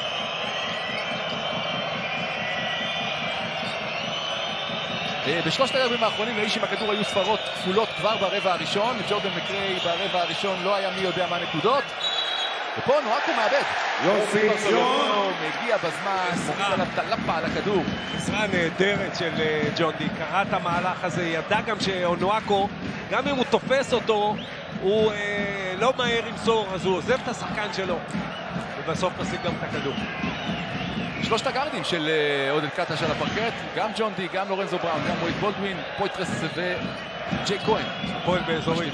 בשלושת הרבעים האחרונים לאיש עם הכדור היו ספרות כפולות כבר ברבע הראשון. ג'ורדן מקריי ברבע הראשון לא היה מי יודע מה נקודות, ופה נואקו מאבד. יופי ג'ון מגיע בזמן, מוריד עליו טלפה על הכדור. עזרה נהדרת של ג'ון די, קרא את המהלך הזה, ידע גם שנואקו, גם אם הוא תופס אותו, הוא אה, לא מהר למסור, אז הוא עוזב את השחקן שלו ובסוף משיג גם את הכדור. שלושת הגארדים של עודד קטש על הפרקט, גם ג'ון די, גם לורנזו בראון, גם ווייד בולדווין, פויטרס וג'יי כהן. פועל באזורי.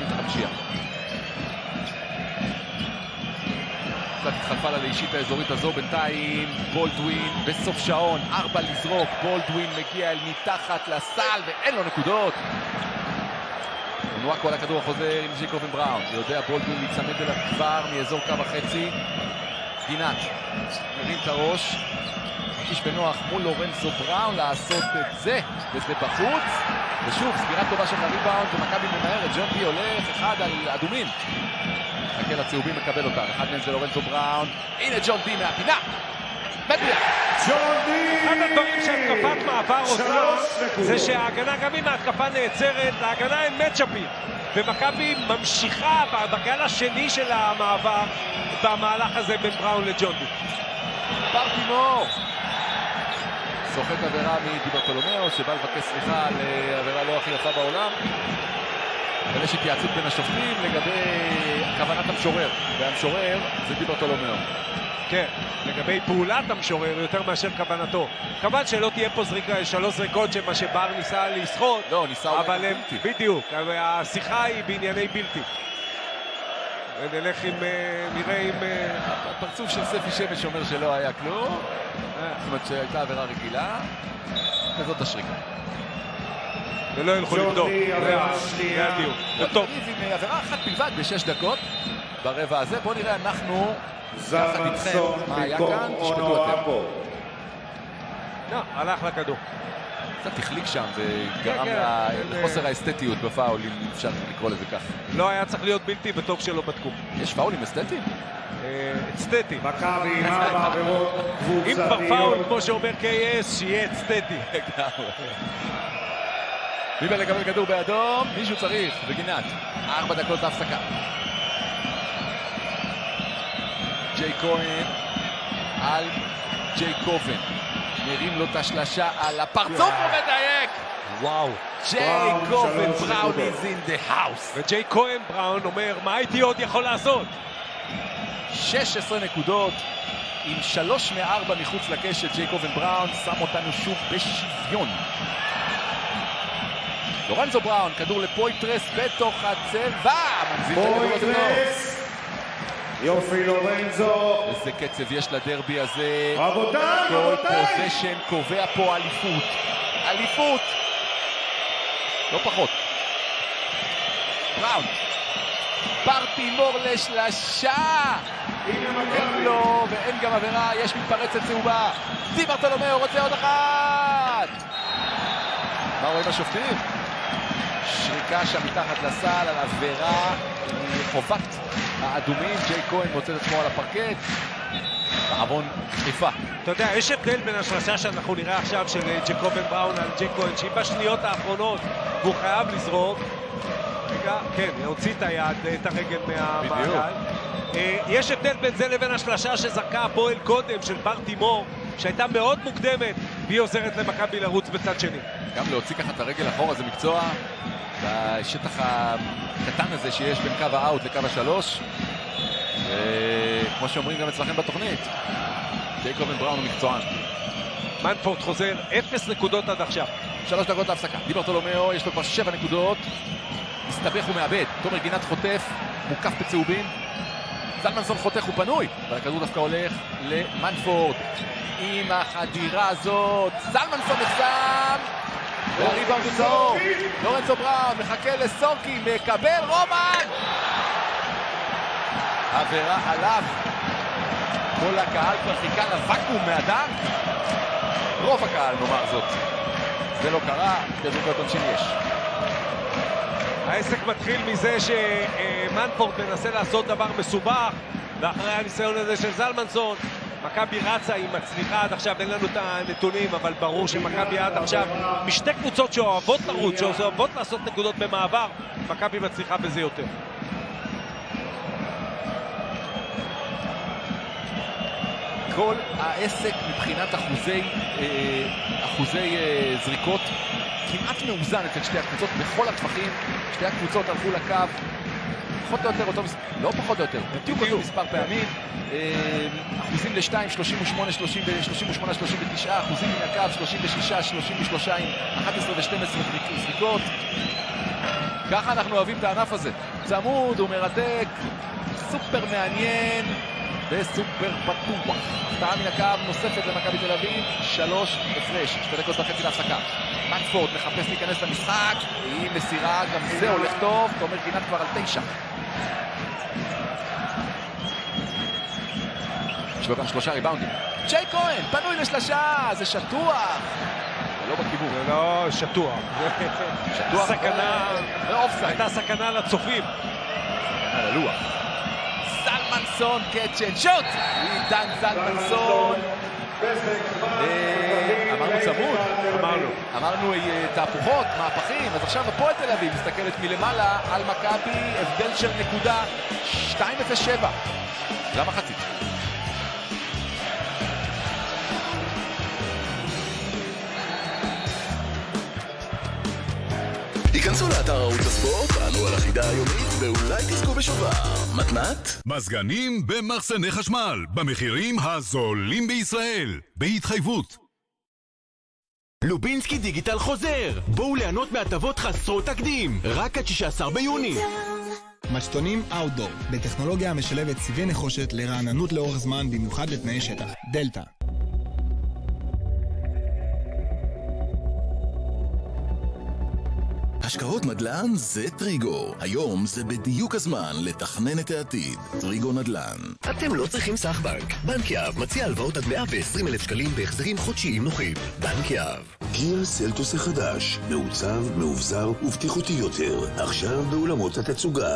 קצת התחלפה לה לאישית האזורית הזו, בינתיים בולדווין בסוף שעון, ארבע לזרוק, בולדווין מגיע אל מתחת לסל ואין לו נקודות. נואקו על הכדור החוזר עם ג'ייקובן בראון, יודע בולדווין להצמד אליו כבר מאזור קו החצי. גינת מרים את הראש, מרגיש בנוח מול לורנזו בראון לעשות את זה, וזה בחוץ, ושוב סגירה טובה של הריבאונד ומכבי ממהרת. ג'ון די הולך אחד על אדומים, חכה לצהובים מקבל אותם, אחד מהם זה לורנזו בראון, הנה ג'ון די מהפינה, מדויק. ג'ון די! אחד הדברים שהתקפת מעבר עושה זה שההגנה, גם אם ההתקפה נעצרת, להגנה אין מצ'אפים, ומכבי ממשיכה בגל השני של המעבר במהלך הזה בין בראון לג'ון די. ברטימור סוחט עבירה מדיברטולומיאו שבא לבקש סליחה על עבירה לא הכי יפה בעולם, אבל יש התייעצות בין השופטים לגבי כוונת המשורר, והמשורר זה דיברטולומיאו. כן, לגבי פעולת המשורר יותר מאשר כוונתו. כמובן שלא תהיה פה זריקה, שלוש זריקות שמה שבר ניסה לסחוט, לא, ניסה אבל הם, בדיוק, השיחה היא בענייני בלתי. ונלך עם, נראה עם... הפרצוף של ספי שמש אומר שלא היה כלום, זאת אומרת שהייתה עבירה רגילה, וזאת השריקה. ולא ילכו לבדוק, זה הדיוק. טוב. עם עבירה אחת בלבד בשש דקות ברבע הזה, בואו נראה אנחנו יחד איתכם מה היה כאן, תשפטו אתם. לא, הלך לכדור. קצת החליק שם וגרם לחוסר האסתטיות בפאול, אם אפשר לקרוא לזה כך. לא היה צריך להיות בלתי, וטוב שלא בדקו. יש פאולים אסתטיים? אסתטי. מכבי עם ארבע עבירות קבוצתיות. אם כבר פאול, כמו שאומר קיי אס, שיהיה אסתטי. ביבל לקבל כדור באדום, מישהו צריך, וגינת. ארבע דקות להפסקה. ג'יי כהן על ג'יי קובן. מרים לו את השלשה על הפרצוף ומדייק. וואו. ג'יי קובן בראון is in the house. וג'יי כהן בראון אומר, מה הייתי עוד יכול לעשות? שש עשרה נקודות עם שלוש מארבע מחוץ לקשת. ג'יי קובן בראון שם אותנו שוב בשוויון. לורנזו בראון, כדור לפויטרס בתוך הצבע. פויטרס. יופי לורנזו. איזה קצב יש לדרבי הזה. רבותיי, כל פוזיישן קובע פה אליפות. אליפות. לא פחות. בראון. ברטימור לשלשה. אין לו ואין גם עבירה, יש מתפרצת צהובה. דיברטולומיאו רוצה עוד אחת. מה רואים השופטים? שריקה שם מתחת לסל על עבירה חובת האדומים. ג'יי כהן מוצא את עצמו על הפרקט. בעוון חיפה. אתה יודע, יש הבדל בין השלשה שאנחנו נראה עכשיו של ג'קובן בראון על ג'יי כהן, שהיא בשניות האחרונות והוא חייב לזרוק. רגע, כן, להוציא את היד, את הרגל מהמעגל. יש הבדל בין זה לבין השלשה שזרקה הפועל קודם של ברטימור, שהייתה מאוד מוקדמת, והיא עוזרת למכבי לרוץ בצד שני. גם להוציא ככה את הרגל אחורה זה מקצוע. בשטח הקטן הזה שיש בין קו האוט לקו השלוש, כמו שאומרים גם אצלכם בתוכנית, ג'יי קובן בראון הוא מקצוען. מנפורד חוזר, אפס נקודות עד עכשיו. שלוש דקות להפסקה. דיברטולומיאו יש לו כבר שבע נקודות, מסתבך ומאבד. תומר גינת חוטף, מוקף בצהובים, זלמנסון חותך, הוא פנוי, אבל הכדור דווקא הולך למנפורד. עם החדירה הזאת, זלמנסון נחסם, והריבאונד הוא צהוב. לורנזו בראון מחכה לסורקי, מקבל רומן! עבירה עליו. כל הקהל כבר חיכה לוואקום מהדנק. רוב הקהל נאמר זאת. זה לא קרה, כזאת עונשין יש. העסק מתחיל מזה שמנפורד מנסה לעשות דבר מסובך, ואחרי הניסיון הזה של זלמנסון, מכבי רצה, היא מצליחה עד עכשיו, אין לנו את הנתונים, אבל ברור שמכבי עד עכשיו משתי קבוצות שאוהבות לרוץ, שאוהבות לעשות נקודות במעבר, מכבי מצליחה בזה יותר. כל העסק מבחינת אחוזי, אה, אחוזי אה, זריקות כמעט מאוזן אצל שתי הקבוצות בכל הטווחים. שתי הקבוצות הלכו לקו פחות או יותר אותו מספר, לא פחות או יותר, בדיוק אותו מספר פעמים. אה, אחוזים ל-שתיים, שלושים ושמונה, שלושים ושמונה, שלושים ותשע, אחוזים מן הקו, שלושים ושש, שלושים ושלוש עם אחת עשרה ושתים עשרה זריקות. ככה אנחנו אוהבים את הענף הזה. צמוד, הוא מרתק, סופר מעניין וסופר פתוח. הפתעה מן הקו נוספת למכבי תל אביב, שלוש הפרש, שתי דקות וחצי להפסקה. מנפורד מחפש להיכנס למשחק, היא מסירה, גם זה הולך טוב, תומר גינת כבר על תשע. יש לו גם שלושה ריבאונדים. ג'יי כהן, פנוי לשלושה, זה שטוח. זה לא בכיוון. זה לא שטוח. שטוח. סכנה, ואופסייד. הייתה סכנה לצופים. על הלוח. זלמנסון קצ'ן שוט! עידן זלמנסון. אמרנו צמוד, אמרנו, אמרנו תהפוכות, מהפכים, אז עכשיו הפועל תל אביב מסתכלת מלמעלה על מכבי, הבדל של נקודה שתיים אפס שבע למחצית. היכנסו לאתר ערוץ הספורט, תענו על החידה היומית ואולי תזכו בשובר. מתנת? מזגנים במחסני חשמל, במחירים הזולים בישראל, בהתחייבות. לובינסקי דיגיטל חוזר, בואו ליהנות מהטבות חסרות תקדים, רק עד שישה עשר ביוני. משתונים אאוטדור, בטכנולוגיה המשלבת סיבי נחושת לרעננות לאורך זמן, במיוחד לתנאי שטח. דלטה. השקעות נדל"ן זה טריגו. היום זה בדיוק הזמן לתכנן את העתיד. טריגו נדל"ן. אתם לא צריכים סך בנק. בנק יהב מציע הלוואות עד מאה ועשרים אלף שקלים בהחזרים חודשיים נוחים. בנק יהב. גיר סלטוס החדש, מעוצב, מאובזר ובטיחותי יותר. עכשיו באולמות התצוגה.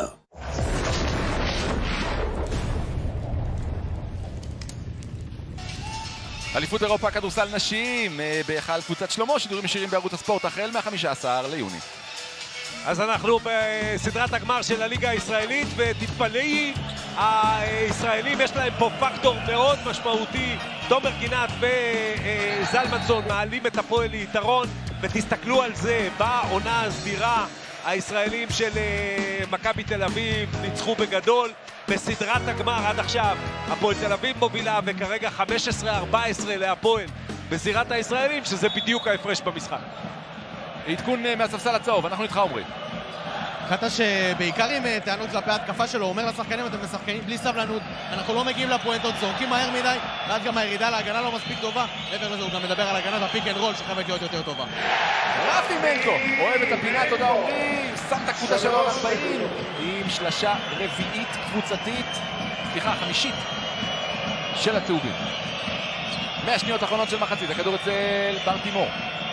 אליפות אירופה כדורסל נשים בהיכל קבוצת שלמה, שידורים ישירים בערוץ הספורט החל מה-חמישה עשר ליוני. אז אנחנו בסדרת הגמר של הליגה הישראלית, ותתפלאי, הישראלים יש להם פה פקטור מאוד משמעותי. תומר גינת וזלמנסון מעלים את הפועל ליתרון, ותסתכלו על זה, בעונה הסדירה הישראלים של מכבי תל אביב ניצחו בגדול. בסדרת הגמר עד עכשיו הפועל תל אביב מובילה, וכרגע חמש עשרה ארבע עשרה להפועל בזירת הישראלים, שזה בדיוק ההפרש במשחק. עדכון מהספסל הצהוב, אנחנו איתך עומרי. קטש בעיקר עם טענות כלפי ההתקפה שלו, אומר לשחקנים, אתם משחקנים בלי סבלנות, אנחנו לא מגיעים לפואנטות, זורקים מהר מדי, ואז גם הירידה להגנה לא מספיק טובה. מעבר לזה הוא גם מדבר על הגנת הפיק אנד רול שחייבת להיות יותר טובה. רפי מנקו, אוהב את הפינה, תודה עומרי, שם את הקבוצה שלו על ארבעים עם שלשה רביעית קבוצתית, סליחה, חמישית של הטובים. מאה שניות האחרונות של מחצית, הכדור אצל ברטימור.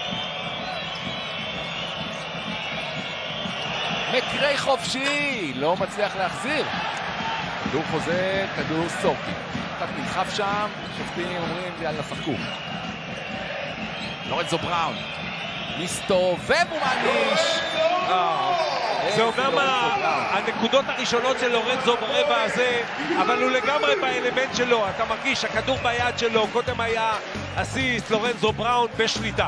מקרי חופשי, לא מצליח להחזיר. כדור חוזר, כדור סורקי. קצת נדחף שם, שופטים אומרים, יאללה, שחקו. לורנזו בראון. מסתובב ומעניש. זה אומנם הנקודות הראשונות של לורנזו ברבע הזה, אבל הוא לגמרי באלמנט שלו. אתה מרגיש, הכדור ביד שלו, קודם היה אסיסט, לורנזו בראון בשליטה.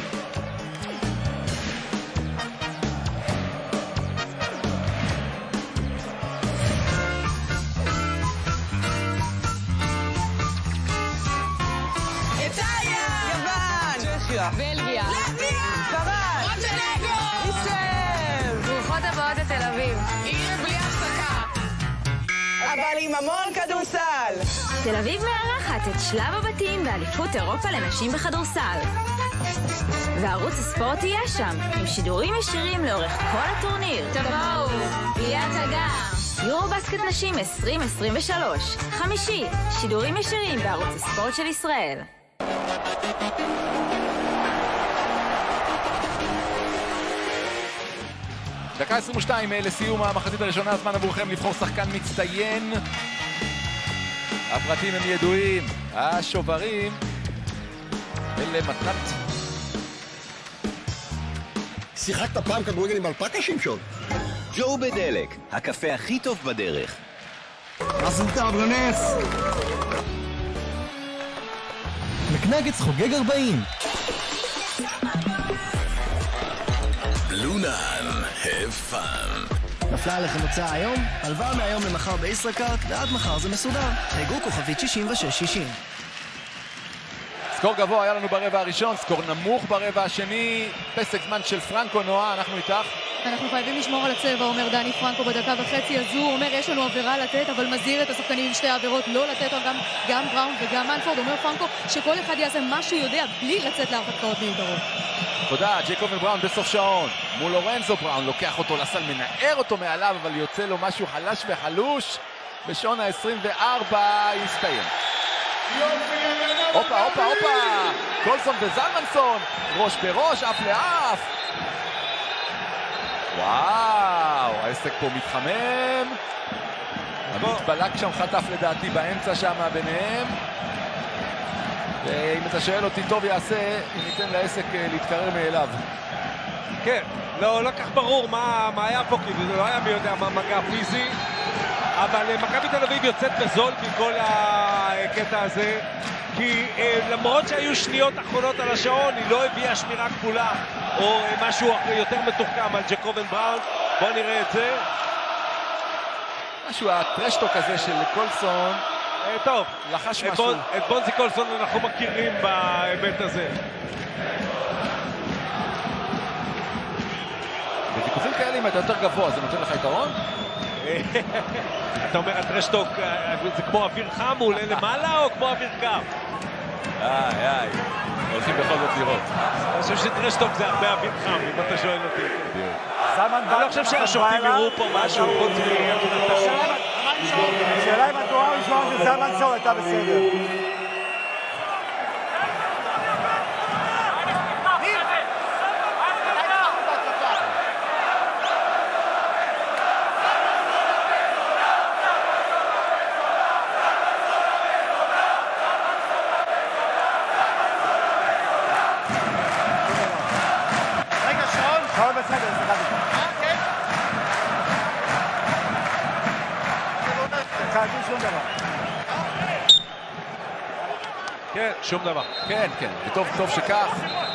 בלגיה, ספרד, ישראל, ברוכות הבאות לתל אביב, עיר בלי הפסקה. אבל עם המון כדורסל. תל אביב מארחת את שלב הבתים באליפות אירופה לנשים בכדורסל. וערוץ הספורט יהיה שם, עם שידורים ישירים לאורך כל הטורניר. תבואו, יהיה הצגה. יורו בסקט נשים עשרים עשרים ושלוש. חמישי, שידורים ישירים בערוץ הספורט של ישראל. דקה עשרים ושתיים לסיום המחצית הראשונה, הזמן עבורכם לבחור שחקן מצטיין. הפרטים הם ידועים, השוברים אלה מתנת. שיחקת פעם כדורגל עם אלפקה, שמשון? ג'ו בדלק, הקפה הכי טוב בדרך. מזל טוב, לנס! מקנגץ חוגג ארבעים. לונן, have fun. נפלה עליכם הוצאה היום? הלוואה מהיום למחר בישראכרט, ועד מחר זה מסודר. חייגו כוכבית שישים ושש שישים. סקור גבוה היה לנו ברבע הראשון, סקור נמוך ברבע השני. פסק זמן של פרנקו. נועה, אנחנו איתך. אנחנו חייבים לשמור על הצבע, אומר דני פרנקו בדקה וחצי הזו. הוא אומר יש לנו עבירה לתת, אבל מזהיר את השחקנים עם שתי העבירות לא לתת, גם, גם בראון וגם מנפורד. אומר פרנקו שכל אחד יעשה מה שהוא יודע בלי לצאת להרחקות מיותרות. תודה, ג'ייקובן בראון בסוף שעון מול לורנזו. בראון לוקח אותו לסל, מנער אותו מעליו, אבל יוצא לו משהו חלש וחלוש. בשעון ה-עשרים וארבע יסתיים. הופה, הופה, הופה! קולסון וזלמנסון, ראש בראש, אף לאף. וואו, העסק פה מתחמם. המתבלק שם חטף לדעתי באמצע שם ביניהם. ואם אתה שואל אותי, טוב יעשה אם ניתן לעסק להתקרר מאליו. כן, לא, לא כך ברור מה, מה היה פה, כי זה לא היה מי יודע מה מגע פיזי. אבל מכבי תל אביב יוצאת בזול מכל הקטע הזה, כי למרות שהיו שניות אחרונות על השעון, היא לא הביאה שמירה כפולה או משהו יותר מתוחכם על ג'ייקובן בראון. בואו נראה את זה. משהו, הטרשטוק הזה של קולסון. טוב, לחש את, משהו. בונ, את בונזי קולסון אנחנו מכירים בהיבט הזה. בוויכוחים כאלה אם אתה יותר גבוה, זה נותן לך יתרון? אתה אומר הטרשטוק זה כמו אוויר חם, הוא עולה למעלה או כמו אוויר קר? איי איי, הולכים בכל זאת לראות. אני חושב שטרשטוק זה הרבה אוויר חם, אם אתה שואל אותי. אני לא חושב שהשופטים יראו פה משהו חוץ מאוויר. השאלה אם התנועה הראשונה של זלמן סול הייתה בסדר. כן, שום דבר. כן, כן, וטוב טוב שכך.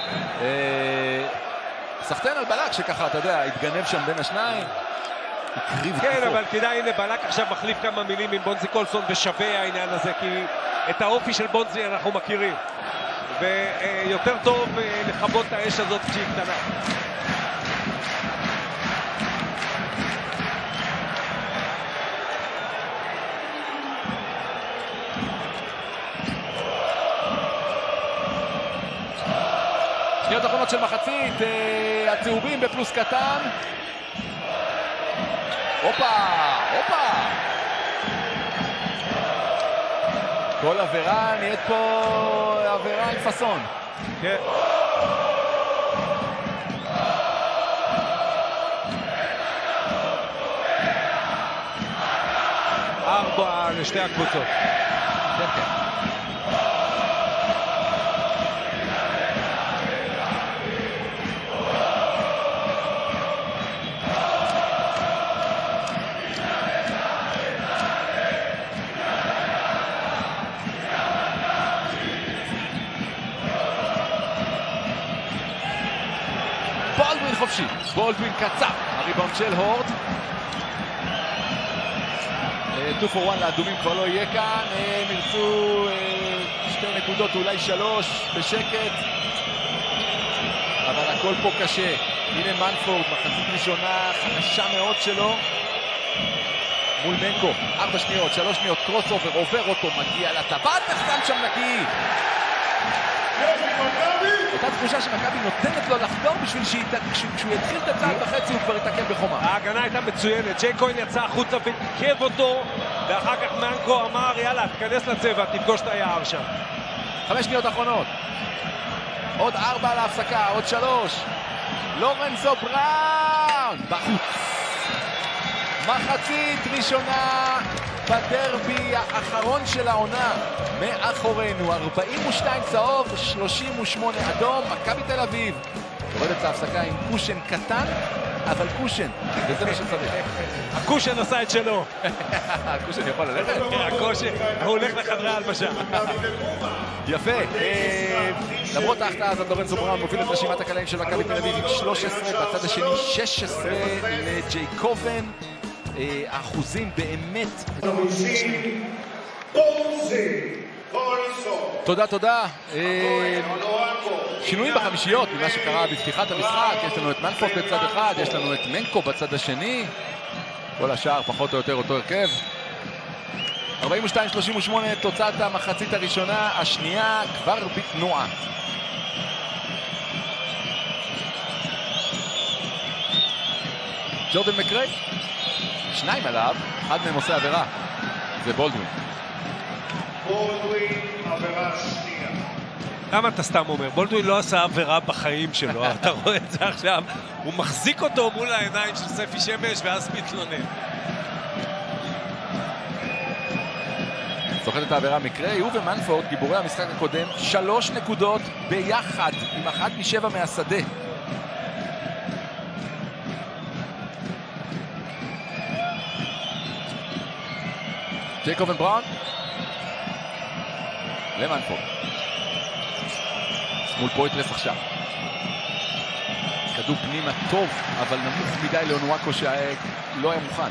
סחטן על בלק שככה, אתה יודע, התגנב שם בין השניים. כן, אבל כדאי, הנה, בלק עכשיו מחליף כמה מילים עם בונזי קולסון, ושווה העניין הזה, כי את האופי של בונזי אנחנו מכירים. ויותר טוב לכבות את האש הזאת כשהיא קטנה. שניות אחרונות של מחצית, הצהובים בפלוס קטן. הופה, הופה. כל עבירה נהיית פה עבירה עם פסון. כן. ארבע לשתי הקבוצות. כן, כן. בולדווין חופשי, בולדווין קצר, הריבאונד של הורד. שתיים פור אחת לאדומים כבר לא יהיה כאן, הם ירצו שתי נקודות, אולי שלוש, בשקט. אבל הכל פה קשה. הנה מנפורד, מחצית ראשונה חדשה מאוד שלו. מול מנקו, ארבע שניות, שלוש שניות, קרוס אובר, עובר אותו, מגיע לטבעת, נחתם שם נקי. הייתה תחושה שמכבי נותנת לו לחדור בשביל שכשהוא יתחיל את הצעד וחצי הוא כבר יתעכב בחומה. ההגנה הייתה מצוינת, ג'יי כהן יצא החוצה ותקב אותו, ואחר כך מנקו אמר יאללה תכנס לצבע, תפגוש את היער שם. חמש שניות אחרונות, עוד ארבע להפסקה, עוד שלוש. לורנזו בראון בחוץ. מחצית ראשונה בדרבי האחרון של העונה מאחורינו, ארבעים ושתיים צהוב, שלושים ושמונה אדום. מכבי תל אביב יורדת להפסקה עם קושן קטן, אבל קושן, וזה מה שצריך. הקושן עשה את שלו. הקושן יכול ללכת? הקושן, הוא הולך לחדרי הלבשה. יפה. למרות ההחטאה הזאת, לורנזו בראון מוביל את רשימת הקלעים של מכבי תל אביב עם שלוש עשרה, בצד השני שש עשרה לג'ייקובן. האחוזים באמת. תודה, תודה. שינויים בחמישיות ממה שקרה בפתיחת המשחק. יש לנו את מנפורד בצד אחד, יש לנו את מנקו בצד השני. כל השאר פחות או יותר אותו הרכב. ארבעים ושתיים שלושים ושמונה תוצאת המחצית הראשונה, השנייה כבר בתנועה. ג'ורדן מקריי, שניים עליו, אחד מהם עושה עבירה, זה בולדווין. בולדווין, עבירה שנייה. למה אתה סתם אומר? בולדווין לא עשה עבירה בחיים שלו, אתה רואה את זה עכשיו, הוא מחזיק אותו מול העיניים של ספי שמש ואז מתלונן. זוכרת את העבירה מקריי, הוא ומנפורד, גיבורי המשחק הקודם, שלוש נקודות ביחד, עם אחת משבע מהשדה. ג'ייקובן בראון למנפורד מול פויטרס עכשיו, כדור פנימה טוב אבל נמוך מדי לאונואקו שלא היה מוכן.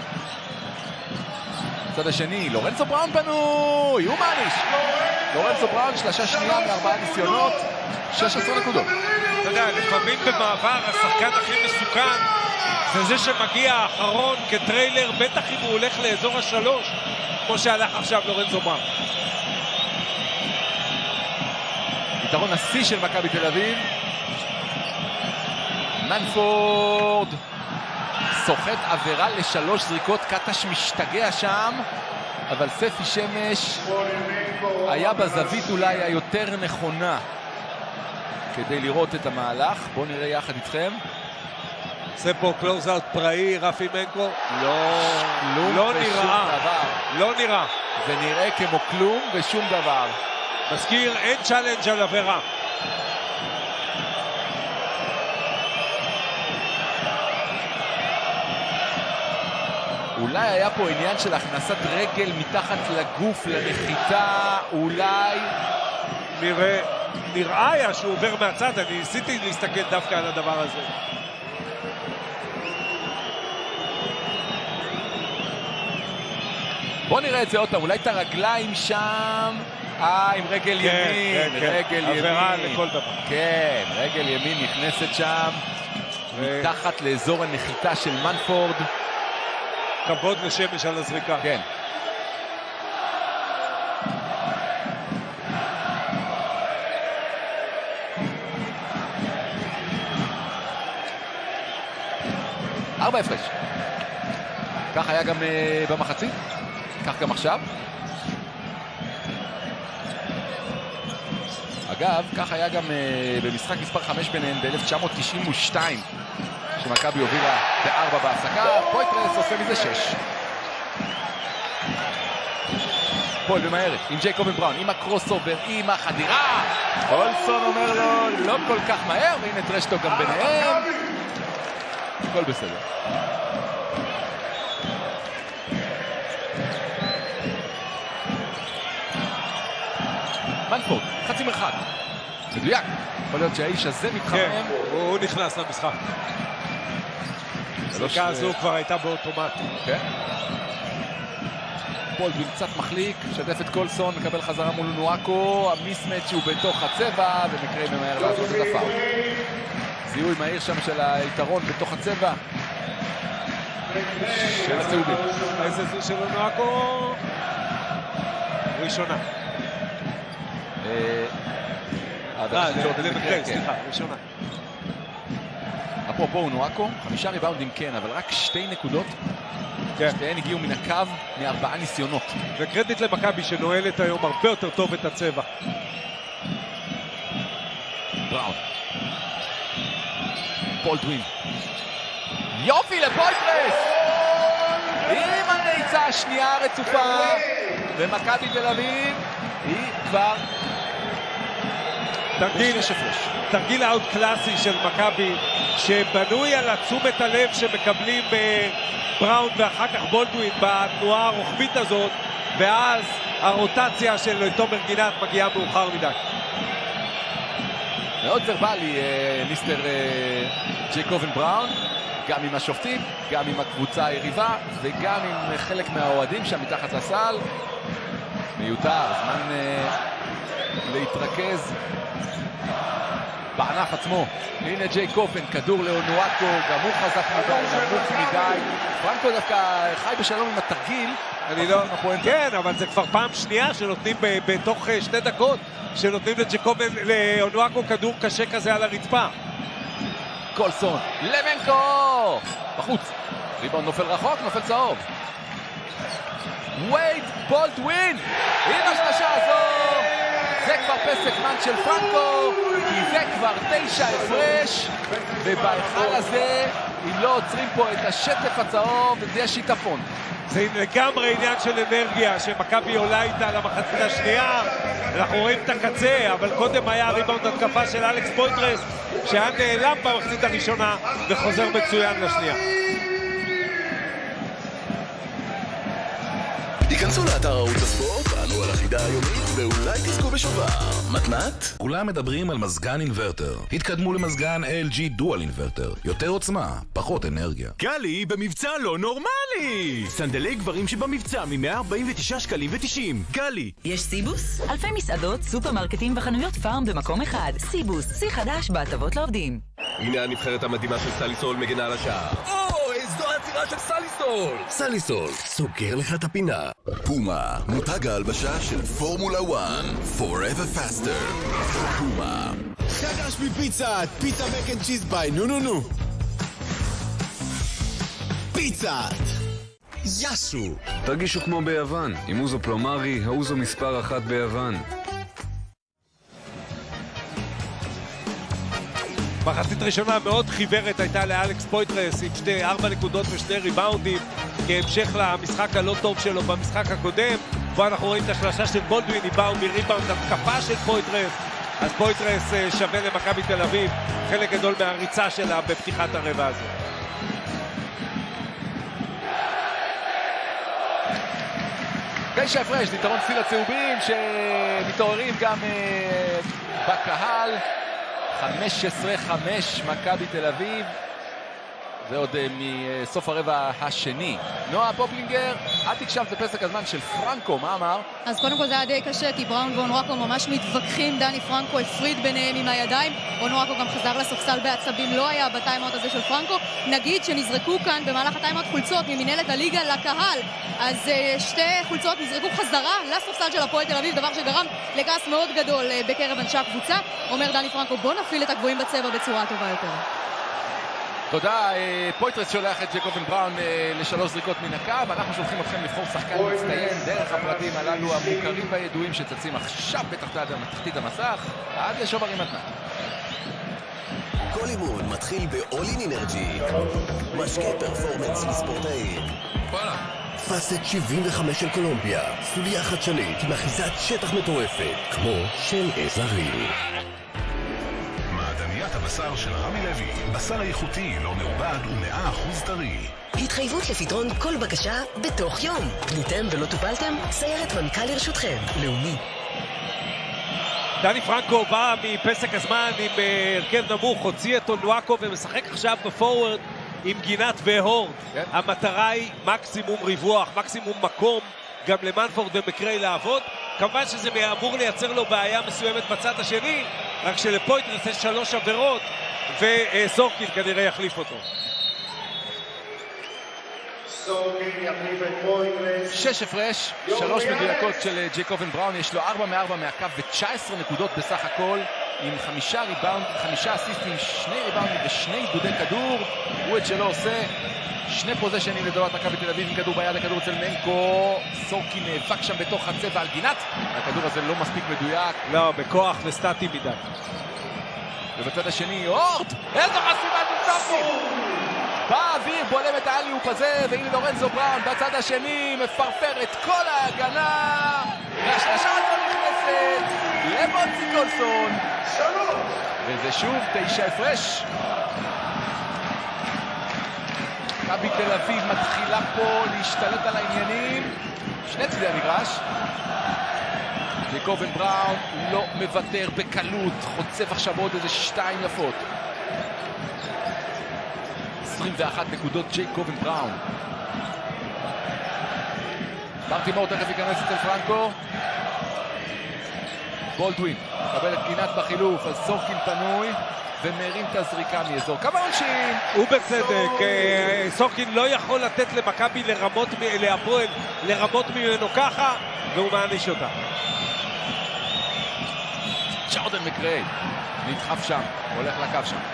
צד השני, לורנזו בראון פנוי, הוא מעניש. לורנזו בראון שלושה שנייה מארבעה ניסיונות, שש עשרה נקודות. אתה יודע, לפעמים במעבר השחקן הכי מסוכן זה זה שמגיע האחרון כטריילר, בטח אם הוא הולך לאזור השלוש כמו שהלך עכשיו לורנזו בראון. יתרון השיא של מכבי תל אביב. מנפורד סוחט עבירה לשלוש זריקות, קטש משתגע שם, אבל ספי שמש היה בזווית אולי היותר נכונה כדי לראות את המהלך. בואו נראה יחד איתכם. זה פה קלוז-אוט פראי, רפי מנקו. לא, לא נראה. לא נראה. זה נראה כמו כלום ושום דבר. מזכיר, אין צ'אלנג' על עבירה. אולי היה פה עניין של הכנסת רגל מתחת לגוף לנחיתה, אולי נראה, נראה היה שהוא עובר מהצד, אני ניסיתי להסתכל דווקא על הדבר הזה. בוא נראה את זה עוד פעם, אולי את הרגליים שם, אה, עם רגל כן, ימין, כן, רגל כן. ימין. עבירה לכל דבר. כן, רגל ימין נכנסת שם, ו... מתחת לאזור הנחיתה של מנפורד. כבוד לשמש על הזריקה. כן. ארבע הפרש. כך היה גם uh, במחצית, כך גם עכשיו. אגב, כך היה גם uh, במשחק מספר חמש ביניהם ב-אלף תשע מאות תשעים ושתיים. שמכבי הובילה בארבע בהפסקה, פויטרס עושה מזה שש. פול במהרת, עם ג'ייקובן בראון, עם הקרוס אובר, עם החדירה. קולסון אומר לו, לא כל כך מהר, והנה טרשטו גם ביניהם. הכל בסדר. מנפורד, חצי מרחק. מדויק. יכול להיות שהאיש הזה מתחמם. כן, הוא נכנס למשחק. הזריקה הזו כבר הייתה באוטומט. כן. בולדווין קצת מחליק, שדף את קולסון, מקבל חזרה מול נואקו, המיסמץ' הוא בתוך הצבע, ומקריי ממהר לעשות את הפאול. זיהוי מהיר שם של היתרון בתוך הצבע. של הצהובים. איזה זו של אונואקו? ראשונה. אה, למקרה, סליחה, ראשונה. אפרופו אונואקו, חמישה ריבאונדים כן, אבל רק שתי נקודות. שתיהן הגיעו מן הקו מארבעה ניסיונות. וקרדיט למכבי שנועלת היום הרבה יותר טוב את הצבע. בראון. בולדווין. יופי לפויטרס! עם הנעיצה השנייה הרצופה, ומכבי תל אביב היא כבר תרגיל, תרגיל האוט קלאסי של מכבי, שבנוי על תשומת הלב שמקבלים בראון ואחר כך בולדווין בתנועה הרוחבית הזאת, ואז הרוטציה של תומר גינת מגיעה מאוחר מדי. מאוד ורבלי, מיסטר ג'ייקובן בראון, גם עם השופטים, גם עם הקבוצה היריבה, וגם עם חלק מהאוהדים שם מתחת לסל. מיותר, זמן להתרכז בענף עצמו. הנה ג'ייקובן, כדור לאונואקו, גם הוא חזק מדי, נמוך מדי. פרנקו דווקא חי בשלום עם התרגיל. אני לא... כן, אבל זה כבר פעם שנייה שנותנים בתוך שתי דקות, שנותנים לג'ייקובן, לאונואקו כדור קשה כזה על הרצפה. קולסון, למנקו! בחוץ. ריבאונד נופל רחוק, נופל צהוב. וייד בולדווין! עם השלושה הזו! זה כבר פסק זמן של פרנקו, כי זה כבר תשע הפרש, ובהיכל הזה, אם לא עוצרים פה את השטף הצהוב, זה יהיה שיטפון. זה לגמרי עניין של אנרגיה, שמכבי עולה איתה למחצית השנייה. אנחנו רואים את הקצה, אבל קודם היה ריבאונד התקפה של אלכס פויטרס, שהיה נעלם במחצית הראשונה, וחוזר מצוין לשנייה. היכנסו לאתר ערוץ הספורט, ענו על החידה היומית, ואולי תזכו בשובר. מתנת? כולם מדברים על מזגן אינברטר. התקדמו למזגן אל ג'י דואל אינברטר. יותר עוצמה, פחות אנרגיה. גלי במבצע לא נורמלי! סנדלי גברים שבמבצע מ-מאה ארבעים ותשעה שקלים ותשעים. גלי! יש סיבוס? אלפי מסעדות, סופרמרקטים וחנויות פארם במקום אחד. סיבוס, שיא חדש בהטבות לעובדים. הנה הנבחרת המדהימה של סליסול מגנה על השער. אוי, זו העצירה של סליסול! סליסול, סוגר לך את הפינה. פומה, מותג ההלבשה של פורמולה אחת. Forever faster. פומה. חדש מפיצה, פיצה מק אנד צ'יז ביי נו נו נו. פיצה! יסו! תרגישו כמו ביוון, עם אוזו פלומרי, האוזו מספר אחת ביוון. מחצית ראשונה מאוד חיוורת הייתה לאלכס פויטרס עם שתי ארבע נקודות ושני ריבאונדים כהמשך למשחק הלא טוב שלו במשחק הקודם. פה אנחנו רואים את השלושה של בולדווין, היא באו מריבאונד התקפה של פויטרס, אז פויטרס שווה למכבי תל אביב חלק גדול מהריצה שלה בפתיחת הרבע הזה. תשע הפרש, יתרון כפי לצהובים שמתעוררים גם בקהל. חמש עשרה חמש מכבי תל אביב, ועוד מסוף הרבע השני. נועה פופלינגר, את הקשבת לפסק הזמן של פרנקו, מה אמר? אז קודם כל זה היה די קשה, כי בראון ואונואקו ממש מתווכחים. דני פרנקו הפריד ביניהם עם הידיים, אונואקו גם חזר לספסל בעצבים, לא היה בטיימאוט הזה של פרנקו. נגיד שנזרקו כאן במהלך הטיימאוט חולצות ממנהלת הליגה לקהל, אז שתי חולצות נזרקו חזרה לספסל של הפועל תל אביב, דבר שגרם לכעס מאוד גדול בקרב אנשי הקבוצה. אומר דני פרנקו, בוא נפעיל את הגבוהים בצבע בצורה טובה יותר. תודה, פויטרס שולח את ג'ייקובן בראון לשלוש זריקות מן הקו. אנחנו שולחים אתכם לבחור שחקן מצטיין דרך הפרטים הללו המוכרים והידועים שצצים עכשיו בתחתית המסך עד לשוברים מתנה. כל אימון מתחיל ב-All in Energy, משקה פרפורמנס לספורטאים. פאסט שבעים וחמש של קולומביה, סוליה חדשנית עם אחיזת שטח מטורפת כמו של עזרי. מעדניית הבשר של רמי לוי, בשר איכותי, לא מעובד ומאה אחוז טרי. התחייבות לפתרון כל בקשה בתוך יום. פניתם ולא טופלתם? סיירת מנכ"ל לרשותכם. לאומי. דני פרנקו בא מפסק הזמן עם הרכב נמוך, הוציא את אונואקו ומשחק עכשיו בפורוורד עם גינת והורד. כן. המטרה היא מקסימום ריווח, מקסימום מקום גם למנפורד ומקרי לעבוד. כמובן שזה אמור לייצר לו בעיה מסוימת בצד השני, רק שלפויטרס יש שלוש עבירות וסורקין כנראה יחליף אותו. שש הפרש, שלוש מדויקות של ג'ייקובן בראון, יש לו ארבע מארבע מהקו ו-תשע עשרה נקודות בסך הכל, עם חמישה ריבאונד, חמישה אסיסטים, שני ריבאונדים ושני עיבודי כדור. הוא את שלא עושה, שני פוזיישנים לדולת מכבי תל אביב עם כדור ביד, הכדור אצל מנקו, סורקין נאבק שם בתוך הצבע על גינת, הכדור הזה לא מספיק מדויק. לא, בכוח וסטטי מדי. ובצד השני, אורט! איזו חסימה של סורקין! באוויר בולם את האליופ הזה, והנה לורנזו בראון בצד השני, מפרפר את כל ההגנה, והשלושה הזו נכנסת למונסי קולסון, וזה שוב תשע הפרש. מכבי תל אביב מתחילה פה להשתלט על העניינים, שני צדי המגרש. ג'ייקובן בראון לא מוותר בקלות, חוצב עכשיו עוד איזה שתיים יפות. עשרים ואחת נקודות ג'ייקובן בראון. ברטימור תכף ייכנס אצל פרנקו. בולדווין מקבל את גינת בחילוף, אז סורקין פנוי ומרים את הזריקה מאזור קו העונשין. ובצדק, סורקין לא יכול לתת למכבי לרמות, להפועל לרמות ממנו ככה, והוא מעניש אותה. ג'ורדן מקריי נדחף שם, הולך לקו שם.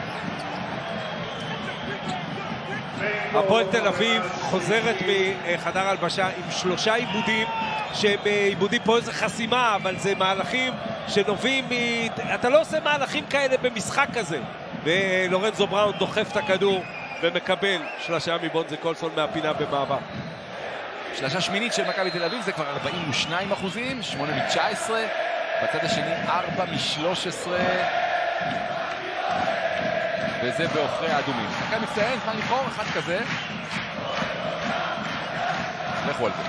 הפועל תל אביב חוזרת מחדר הלבשה עם שלושה עיבודים שהם עיבודים פה איזה חסימה, אבל זה מהלכים שנובעים מ... אתה לא עושה מהלכים כאלה במשחק כזה. ולורנזו בראון דוחף את הכדור ומקבל שלושה מבונזי קולסון מהפינה במעבר. שלושה שמינית של מכבי תל אביב זה כבר ארבעים ושניים אחוזים, שמונה מתשע עשרה, בצד השני ארבע משלוש עשרה, וזה באוכרי האדומים. שחקן מצטיין, זמן לבחור אחד כזה. לכו על זה.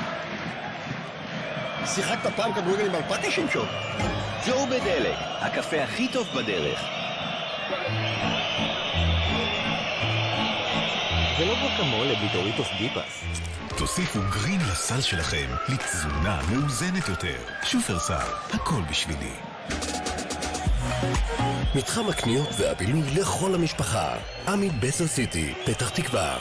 שיחקת פעם כדורגל עם אלפקה שמשון? ג'ו בדלק, הקפה הכי טוב בדרך. ולא גואקמולה בדוריטוס דיפס. תוסיפו גרין לסל שלכם לתזונה מאוזנת יותר. שופרסל, הכל בשבילי. מתחם הקניות והבילוי לכל המשפחה. עמית בסר סיטי, פתח תקווה.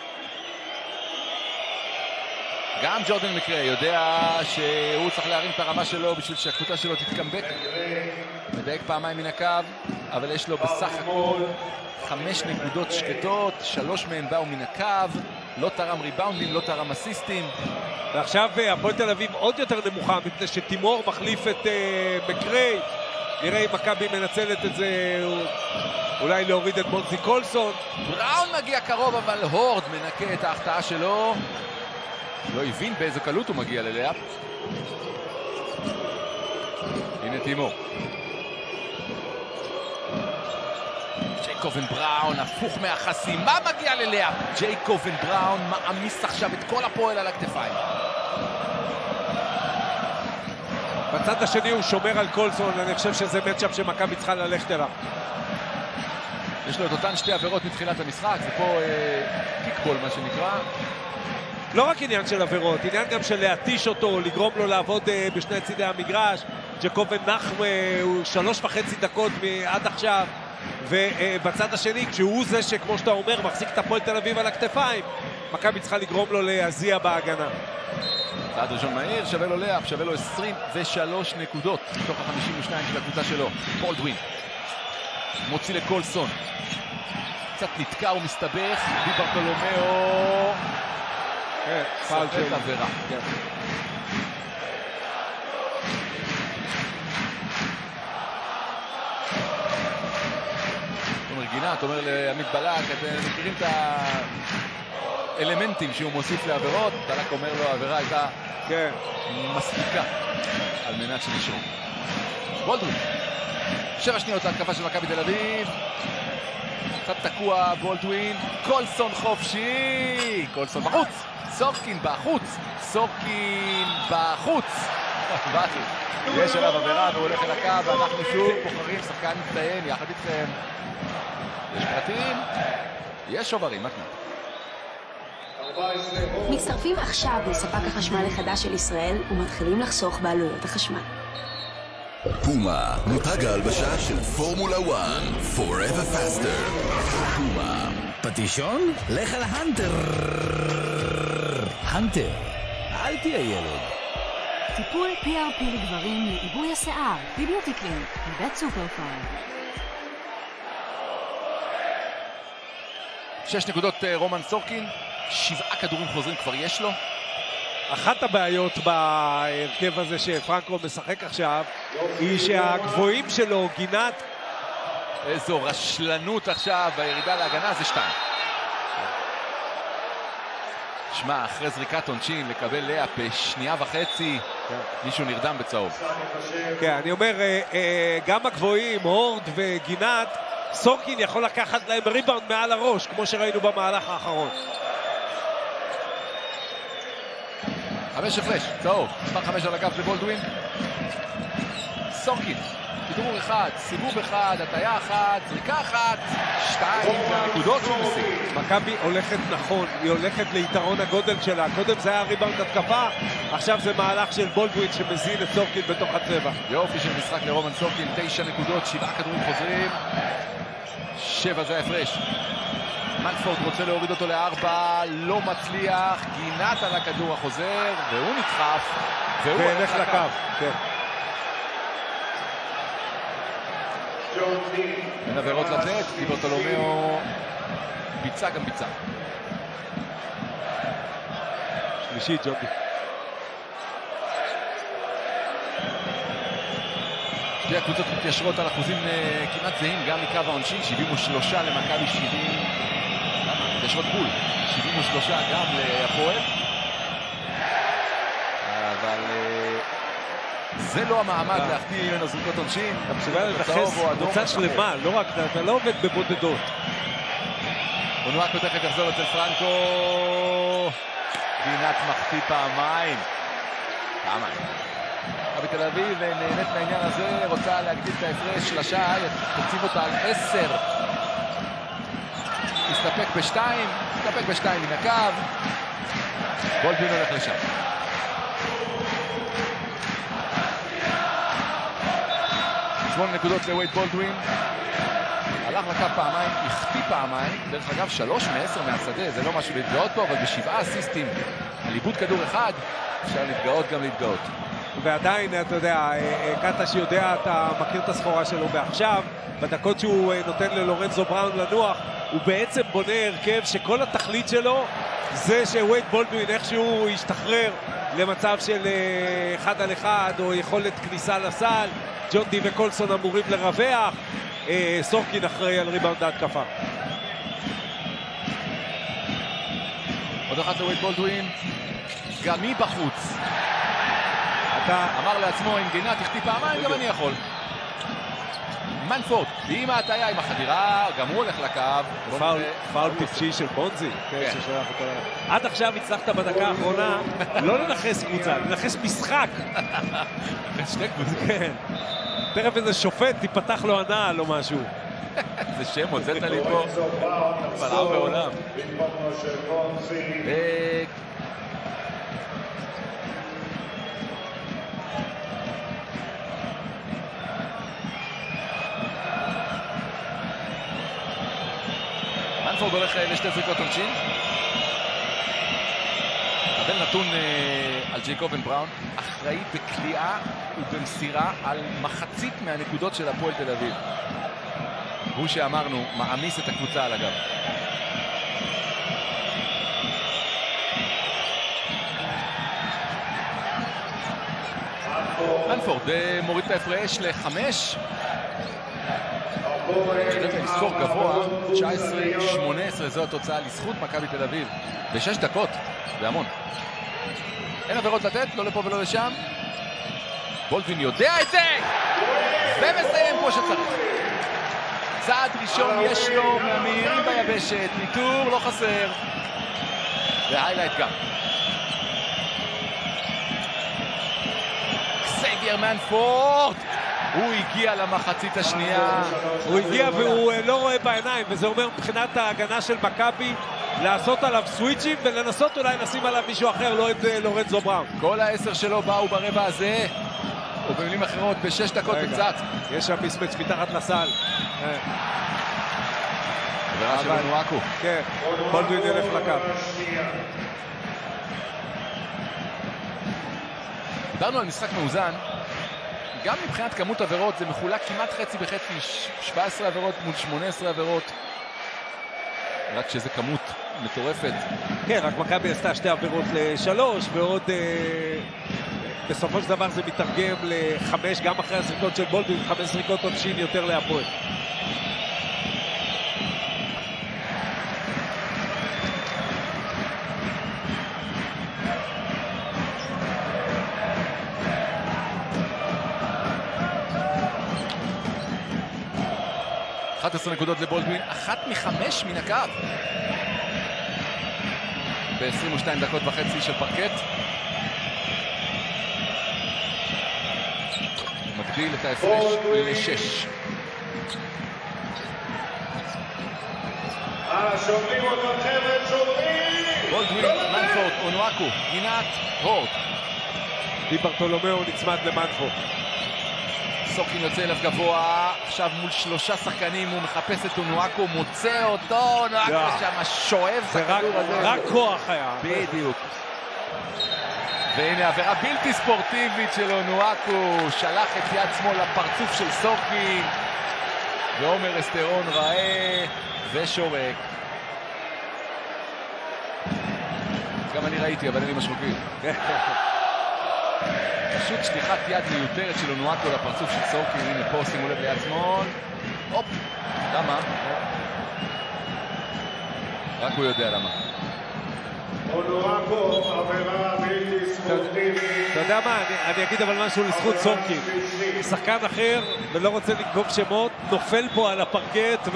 גם ג'ורדן מקריי יודע שהוא צריך להרים את הרמה שלו בשביל שהקבוצה שלו תתקמבק. מדייק פעמיים מן הקו, אבל יש לו בסך הכל חמש נקודות שקטות, שלוש מהן באו מן הקו, לא תרם ריבאונדים, לא תרם אסיסטים. ועכשיו הפועל תל אביב עוד יותר נמוכה, מפני שתימור מחליף את uh, מקריי. נראה אם מכבי מנצלת את זה, אולי להוריד את מונסי קולסון. בראון מגיע קרוב, אבל הורד מנקה את ההחטאה שלו. לא הבין באיזה קלות הוא מגיע ללאפ. הנה תימור. ג'ייקובן בראון הפוך מהחסימה מגיע ללאפ. ג'ייקובן בראון מעמיס עכשיו את כל הפועל על הכתפיים. בצד השני הוא שומר על קולסון, אני חושב שזה מצ'אפ שמכבי צריכה ללכת אליו. יש לו את אותן שתי עבירות מתחילת המשחק, זה פה אה, קיקבול מה שנקרא. לא רק עניין של עבירות, עניין גם של להתיש אותו, לגרום לו לעבוד אה, בשני צידי המגרש. ג'ייקובן נחם אה, הוא שלוש וחצי דקות עד עכשיו, ובצד אה, השני, כשהוא זה שכמו שאתה אומר, מחזיק את הפועל תל אביב על הכתפיים, מכבי צריכה לגרום לו להזיע בהגנה. צעד ראשון מהיר, שווה לו לאפ, שווה לו עשרים ושלוש נקודות מתוך ה-חמישים ושתיים של הקבוצה שלו. בולדווין מוציא לקולסון, קצת נתקע ומסתבך, די ברטולומיאו, פעל של עבירה. תומר גינת, אומר לעמית בלק, אתם מכירים את ה... אלמנטים שהוא מוסיף לעבירות, בלק אומר לו, העבירה הייתה כן. מספיקה על מנת שנשאר. בולדווין, שבע שניות להתקפה של מכבי תל אביב, קצת תקוע בולדווין, קולסון חופשי, קולסון בחוץ, סורקין בחוץ, סורקין בחוץ, יש עליו עבירה והוא הולך אל הקו, ואנחנו שוב בוחרים שחקן מצטיין יחד איתכם. יש פרטים, יש שוברים, מתנה. מצטרפים עכשיו לספק החשמל החדש של ישראל ומתחילים לחסוך בעלויות החשמל. פומה, מותג ההלבשה של פורמולה אחת, Forever Faster. פומה. פטישון? לך על ההנטר. הנטר, אל תהיה ילד. טיפול פי אר פי לגברים לעיבוי השיער, ביביוטי קלינק, מבית סופרפארם. שש נקודות רומן סורקין, שבעה כדורים חוזרים כבר יש לו. אחת הבעיות בהרכב הזה שפרנקו משחק עכשיו היא שהגבוהים שלו, גינת, איזו רשלנות עכשיו בירידה להגנה, זה שתיים. שמע, אחרי זריקת עונשין לקבל לאה בשנייה וחצי, מישהו נרדם בצהוב. כן, אני אומר, גם הגבוהים, הורד וגינת, סורקין יכול לקחת להם ריבאונד מעל הראש, כמו שראינו במהלך האחרון. חמש הפרש, צהוב, מספר חמש על הגב לבולדווין. סורקין, כדרור אחד, סיבוב אחד, הטיה אחת, זריקה אחת, שתיים, נקודות שהוא משיג. מכבי הולכת נכון, היא הולכת ליתרון הגודל שלה. קודם זה היה ריבאונד התקפה, עכשיו זה מהלך של בולדווין שמזין את סורקין בתוך הצבע. יופי של משחק לרומן סורקין, תשע נקודות, שבעה כדורים חוזרים. שבע זה ההפרש. מנפורד רוצה להוריד אותו לארבע, לא מצליח, גינת על הכדור החוזר, והוא נדחף, והוא הולך לקו. כן. אין עבירות לתת, כי ברטולומיאו ביצע גם ביצע. שלישית, ג'ובי. שתי הקבוצות מתיישרות על אחוזים כמעט זהים, גם מקו העונשין, שבעים ושלוש למכבי שבעים. למה? מתיישרות בול. שבעים ושלוש גם להפועל. אבל זה לא המעמד להחטיא ממנו זריקות עונשין. אתה מסוגל לנכס קבוצה שלמה, לא רק, אתה לא עובד בבודדות. אונואקו תכף יחזור אצל פרנקו. גינת מחטיא פעמיים. פעמיים. מכבי תל אביב נהנית מהעניין הזה, רוצה להגדיל את ההפרש שלשה, תציב אותה על עשר. תסתפק בשתיים, תסתפק בשתיים מן הקו. בולדווין הולך לשם. שמונה נקודות לווייד בולדווין. הלך לקו פעמיים, החטיא פעמיים. דרך אגב, שלוש מעשר מהשדה, זה לא משהו להתגאות פה, אבל בשבעה אסיסטים על איבוד כדור אחד, אפשר להתגאות גם להתגאות. ועדיין, אתה יודע, קטש יודע, אתה מכיר את הסחורה שלו בעכשיו, בדקות שהוא נותן ללורנזו בראון לנוח, הוא בעצם בונה הרכב שכל התכלית שלו זה שווייד בולדווין איכשהו ישתחרר למצב של אחד על אחד, או יכולת כניסה לסל. ג'ון די וקולסון אמורים לרווח, סורקין אחראי על ריבאונד ההתקפה. עוד אחת לווייד בולדווין, גם היא בחוץ. אתה אמר לעצמו, אם גינת תחטיא פעמיים, גם אני יכול. מנפורד, עם ההטיה, עם החדירה, גם הוא הולך לקו. פאול טיפשי של בונזי. עד עכשיו הצלחת בדקה האחרונה לא לנחס קבוצה, לנחס משחק. שתי קבוצות. כן. תכף איזה שופט תיפתח לו הנעל או משהו. זה שם, הוצאת לי פה. פרעה בעולם. מנפורד הולך לשתי זריקות עונשין. קבל נתון על ג'ייקובן בראון, אחראי בקליעה ובמסירה על מחצית מהנקודות של הפועל תל אביב. הוא שאמרנו, מעמיס את הקבוצה על הגב. מנפורד מוריד את ההפרש לחמש. שדרך לספור גבוה, תשע עשרה שמונה עשרה, זו התוצאה לזכות מכבי תל אביב. בשש דקות, זה המון. אין עבירות לתת, לא לפה ולא לשם. בולדווין יודע את זה! ומסיים כמו שצריך. צעד ראשון יש לו מהמהירים ביבשת, ניטור לא חסר. והיילייט גם. קסייבייר מנפורד! הוא הגיע למחצית השנייה. הוא הגיע והוא לא רואה בעיניים, וזה אומר מבחינת ההגנה של מכבי לעשות עליו סוויצ'ים ולנסות אולי לשים עליו מישהו אחר, לא את לורנזו בראון. כל העשר שלו באו ברבע הזה, או במילים אחרות בשש דקות וקצת. יש שם מסמץ מתחת לסל. עבירה של אונואקו. כן, בולדווין ילך לקו. דיברנו על משחק מאוזן, גם מבחינת כמות עבירות זה מחולק כמעט חצי בחצי, שבע עשרה עבירות מול שמונה עשרה עבירות, רק שזה כמות מטורפת. כן, רק מכבי עשתה שתי עבירות לשלוש, ועוד אה, בסופו של דבר זה מתרגם לחמש, גם אחרי הזריקות של בולדווין, חמש זריקות עונשין יותר להפועל. אחת עשרה נקודות לבולדווין, אחת מחמש מן הקו. ב-עשרים ושתיים דקות וחצי של פרקט. מגדיל את ההפרש לשש. שומעים אותם חבר'ה, שומעים! בולדווין, מנפורד, אונואקו, גינת, הורד. די ברטולומיאו נצמד למנפורד. סורקין יוצא אליו גבוה, עכשיו מול שלושה שחקנים, הוא מחפש את אונואקו, מוצא אותו, אונואקו שם שואב את הכדור הזה. רק כוח היה. בדיוק. והנה עבירה בלתי ספורטיבית של אונואקו, שלח את יד שמאל לפרצוף של סורקין, ועומר אסטרון ראה ושורק. גם אני ראיתי, אבל אני משרוקים. פשוט שליחת יד מיותרת של אונואקו לפרצוף של סורקין. הנה פה, שימו לב ליד שמאל. הופ, למה? רק הוא יודע למה. אונואקו, עבירה בלתי ספורטיבית. אתה יודע מה, אני אגיד אבל משהו לזכות סורקין. שחקן אחר, ולא רוצה לנקוב שמות, נופל פה על הפרקט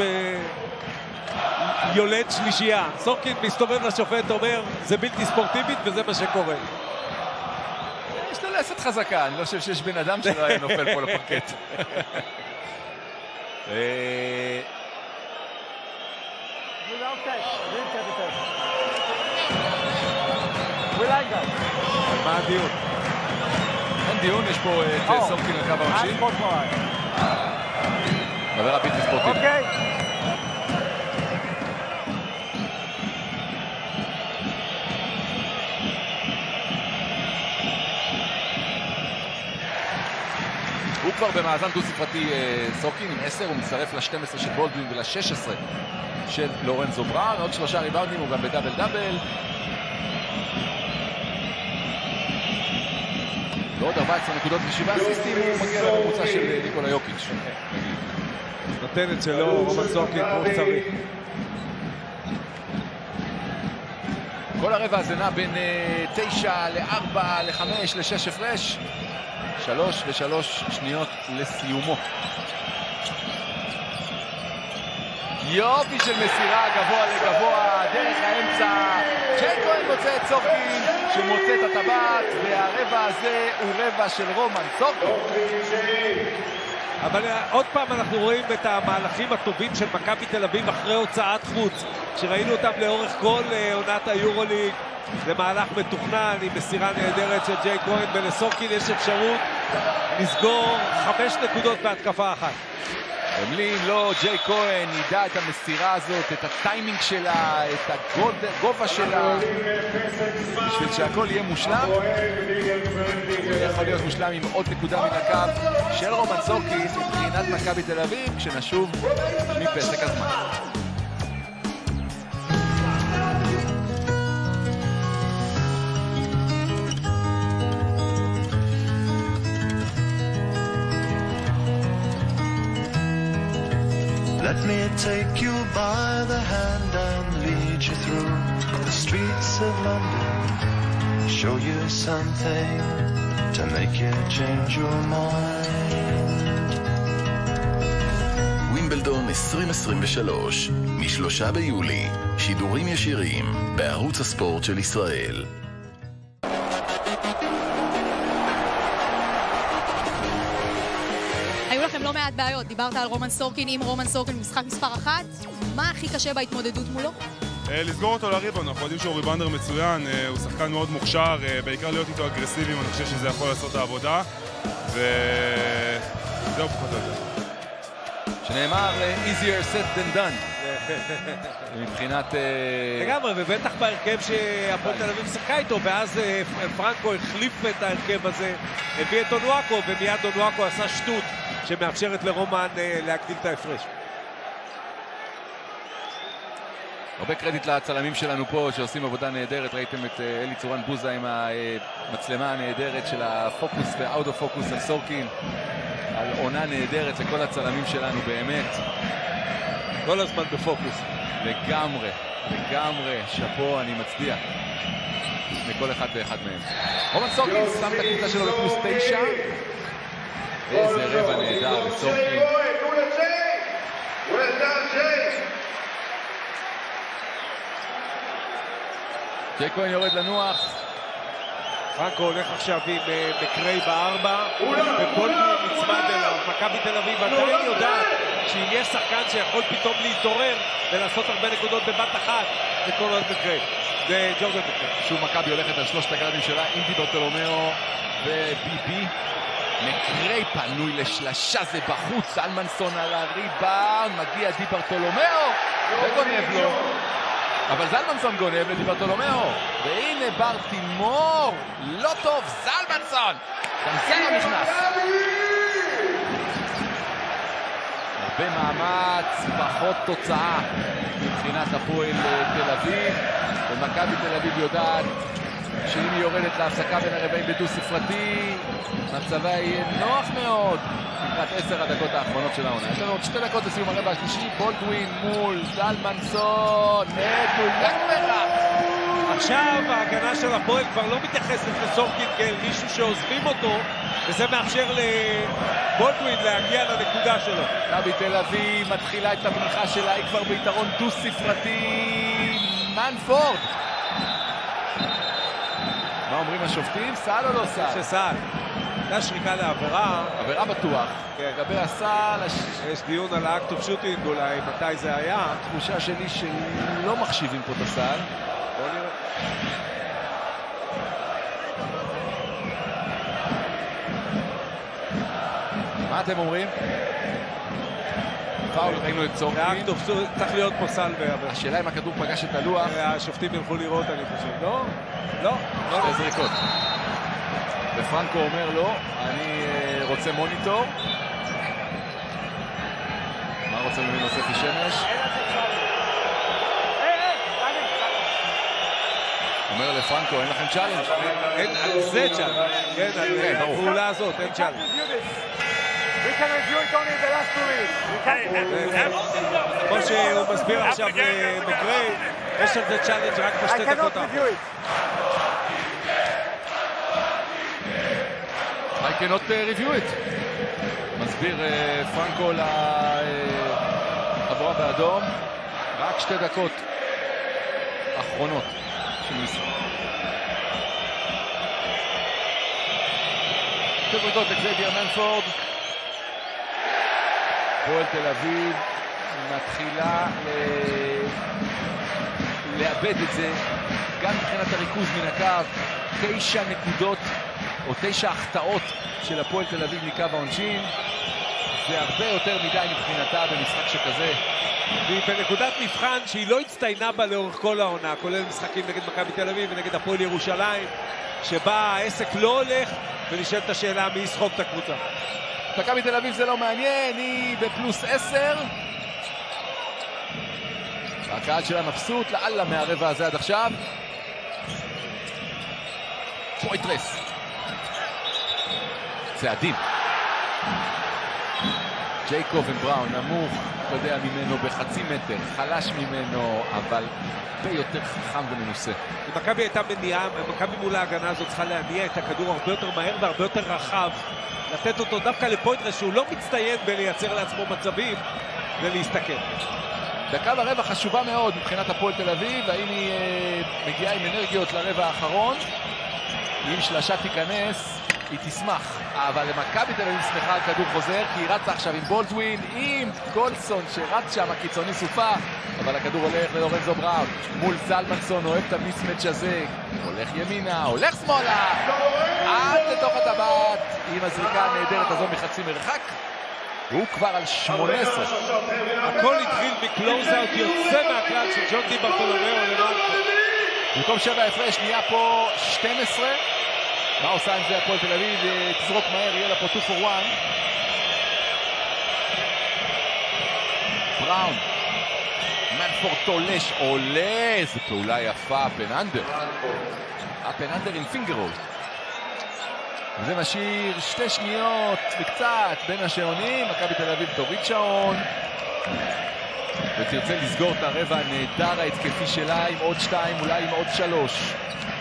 ויולד שלישייה. סורקין מסתובב לשופט, אומר, זה בלתי ספורטיבית וזה מה שקורה. יש לו לעשות חזקה, אני לא חושב שיש בן אדם שלא היה נופל פה לפרקט. מה הדיון? אין דיון, יש פה את סורקין על קו העונשין. עבירה בלתי ספורטיבית. אוקיי. הוא כבר במאזן דו-ספרתי סורקין עם עשר, הוא מצטרף ל-שתים עשרה של בולדווין ול-שש עשרה של לורנזו בראון, עוד שלושה ריבאונדים, הוא גם בדאבל דאבל. ועוד ארבע עשרה נקודות ושבעה אסיסטים, הוא מגיע לממוצע של ניקולה יוקיץ'. נותנת שלו רומן סורקין כמו שצריך. כל הרבע הזה נע בין תשע לארבע לחמש לשש הפרש. שלוש ושלוש שניות לסיומו. יופי של מסירה גבוה לגבוה דרך האמצע. ג'יי כהן מוצא את סורקין שמוצא את הטבעת, והרבע הזה הוא רבע של רומן סורקין. אבל עוד פעם אנחנו רואים את המהלכים הטובים של מכבי תל אביב אחרי הוצאת חוץ, שראינו אותם לאורך כל עונת היורוליג. זה מהלך מתוכנן עם מסירה נהדרת של ג'יי כהן, ולסורקין יש אפשרות לסגור חמש נקודות בהתקפה אחת. ומלי אם לא ג'יי כהן ידע את המסירה הזאת, את הטיימינג שלה, את הגובה שלה, בשביל שהכל יהיה מושלם, הוא יכול להיות מושלם עם עוד נקודה מן הקו של רומן סורקין מבחינת מכבי תל אביב כשנשוב מפסק הזמן. Let me take you by the hand and lead you through the streets of London. Show you something to make you change your mind. ווימבלדון עשרים עשרים ושלוש, משלושה ביולי, שידורים ישירים בערוץ הספורט של ישראל. לא מעט בעיות, דיברת על רומן סורקין, עם רומן סורקין משחק מספר אחת, מה הכי קשה בהתמודדות מולו? לסגור אותו לריבאונד, אנחנו יודעים שהוא ריבאונדר מצוין, הוא שחקן מאוד מוכשר, בעיקר להיות איתו אגרסיביים, אני חושב שזה יכול לעשות את העבודה, וזהו פחות או יותר. שנאמר easier said than done. מבחינת... לגמרי, ובטח בהרכב שהפועל תל אביב שיחקה איתו, ואז פרנקו החליף את ההרכב הזה, הביא את אונואקו, ומיד אונואקו עשה שטות שמאפשרת לרומן להגדיל את ההפרש. הרבה קרדיט לצלמים שלנו פה שעושים עבודה נהדרת. ראיתם את אלי צורן בוזה עם המצלמה הנהדרת של הפוקוס והאוטו פוקוס על סורקין, על עונה נהדרת לכל הצלמים שלנו באמת. כל הזמן בפוקוס. לגמרי, לגמרי, שפו, אני מצדיע לכל אחד ואחד מהם. רומן סורקין שם את הקבוצה שלו בפלוס תשע. איזה רבע נהדר לסורקין. ג'יי כהן יורד לנוח. פרנקו הולך עכשיו עם מקרי בארבע, וכל מצמד אליו. מכבי תל אביב עדיין יודעת שאם יש שחקן שיכול פתאום להתעורר ולעשות הרבה נקודות בבת אחת, זה קונרד מקרי. זה ג'ורג'ן מקרי. שוב מכבי הולכת על שלושת הגרדים שלה עם די ברטולומיאו וביבי. מקרי פנוי לשלשה, זה בחוץ. אלמנסון על הריבאונד, מגיע די ברטולומיאו וגונב לו. אבל זלמנסון גונב לדי ברטולומיאו, והנה בר תימור, לא טוב, זלמנסון, גם זה לא נכנס. הרבה מאמץ, פחות תוצאה מבחינת הפועל תל אביב, ומכבי תל אביב יודעת שאם היא יורדת להפסקה בין הרבעים בדו ספרתי, מצבה יהיה נוח מאוד לקראת עשר הדקות האחרונות של העונה. יש לנו עוד שתי דקות לסיום הרבע השלישי. בולדווין מול זלמנסון, מדויק ורק. עכשיו ההגנה של הפועל כבר לא מתייחסת לסורקין כאל מישהו שעוזבים אותו, וזה מאפשר לבולדווין להגיע לנקודה שלו. מכבי תל אביב מתחילה את הבריחה שלה, היא כבר ביתרון דו ספרתי. מנפורד, מה אומרים השופטים? סל או לא סל? שסל. זה שריקה לעבירה. עבירה בטוח. לגבי הסל... יש דיון על האקט אוף שוטינג אולי, מתי זה היה. תחושה שלי שלא מחשיבים פה את הסל. בוא נראה. מה אתם אומרים? פאול, ראינו את צורקין. האקט אוף שוטינג, צריך להיות פה סל ועבירה. השאלה אם הכדור פגש את הלוח. השופטים ילכו לראות, אני חושב. לא? לא. שתי זריקות. ופרנקו אומר לו, אני רוצה מוניטור. מה רוצה ממנו ספי שמש? אומר לפרנקו, אין לכם צ'אלנג'? אין, על זה צ'אלנג'. כן, על הפעולה הזאת, אין צ'אלנג'. We can review it only the last two minutes. כמו שהוא מסביר עכשיו מקרי, יש על זה צ'אלנג' רק בשתי דקות. I cannot review it. מסביר פרנקו לחבורה באדום. רק שתי דקות אחרונות של משחק. שתי דקות לקזייביר מנפורד. הפועל תל אביב מתחילה לאבד את זה גם מבחינת הריכוז מן הקו. תשע נקודות או תשע החטאות של הפועל תל אביב מקו העונשין, זה הרבה יותר מדי מבחינתה במשחק שכזה. והיא בנקודת מבחן שהיא לא הצטיינה בה לאורך כל העונה, כולל משחקים נגד מכבי תל אביב ונגד הפועל ירושלים, שבה העסק לא הולך ונשאלת השאלה מי ישחוק את הקבוצה. מכבי תל אביב זה לא מעניין, היא בפלוס עשר. הקהל שלה מבסוט לאללה מהרבע הזה עד עכשיו. פויטרס. צעדים. ג'ייקוב ובראון נמוך, אתה יודע, ממנו בחצי מטר, חלש ממנו, אבל הרבה יותר חכם ומנוסה. מכבי הייתה מניעה, מכבי מול ההגנה הזאת צריכה להניע את הכדור הרבה יותר מהר והרבה יותר רחב, לתת אותו דווקא לפויטרס שהוא לא מצטיין בלייצר לעצמו מצבים ולהסתכל. דקה לרבע חשובה מאוד מבחינת הפועל תל אביב, האם היא אה, מגיעה עם אנרגיות לרבע האחרון? אם שלשה תיכנס, היא תשמח, אבל למכבי תל אביב שמחה על כדור חוזר, כי היא רצה עכשיו עם בולדווין, עם גולדסון שרץ שם, הקיצוני סופה, אבל הכדור הולך ללורנזו בראון, מול זלמנסון, אוהב את המיסמץ' הזה, הולך ימינה, הולך שמאלה, עד לתוך הטבעת, עם הזריקה הנהדרת הזו מחצי מרחק, והוא כבר על שמונה עשרה. הכל התחיל מקלוזאוט יוצא מהכלל של ג'ון די ברטולומיאו למרקו. במקום שבע הפרש נהיה פה שתים עשרה. מה עושה עם זה הפועל תל אביב? תזרוק מהר, יהיה לה פה שתיים for one. בראון. מנפורד תולש, עולה, זו פעולה יפה, פננדר. הפננדר עם פינגרול. וזה משאיר שתי שניות וקצת בין השעונים. מכבי תל אביב תוריד שעון. ותרצה לסגור את הרבע הנהדר ההתקפי שלה עם עוד שתיים, אולי עם עוד שלוש.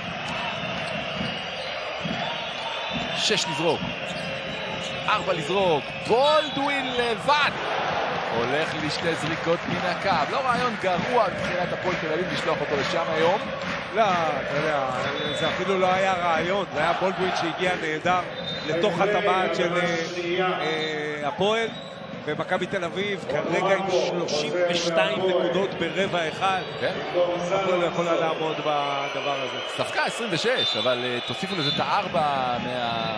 שש לזרוק. ארבע לזרוק. בולדווין לבד. הולך לשתי זריקות מן הקו. לא רעיון גרוע מבחינת הפועל תל אביב לשלוח אותו לשם היום. לא, אתה יודע, זה אפילו לא היה רעיון. זה היה בולדווין שהגיע נהדר לתוך הטבעת של אה, הפועל. ומכבי תל אביב כרגע עם שלושים ושתיים נקודות ברבע אחד. כן? הפועל לא יכולה לעמוד בדבר הזה. ספקה עשרים ושש, אבל uh, תוסיפו לזה את הארבע מה...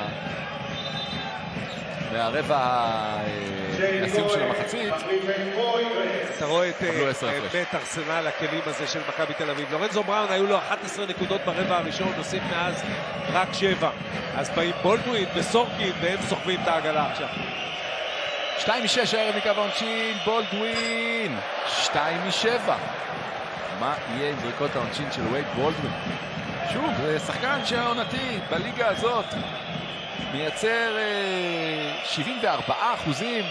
מהרבע הסיום של המחצית. אתה רואה את בית ארסנל הכלים הזה של מכבי תל אביב. לורנזו בראון היו לו אחת עשרה נקודות ברבע הראשון, נוסיף מאז רק שבע. אז באים בולדווין וסורקין והם סוחבים את העגלה עכשיו. שתיים משש הערב מקו העונשין, בולדווין. שתיים משבע. מה יהיה עם זריקות העונשין של וייד בולדווין? שוב, זה שחקן שעונתי בליגה הזאת. מייצר אה, שבעים וארבעה אחוזים.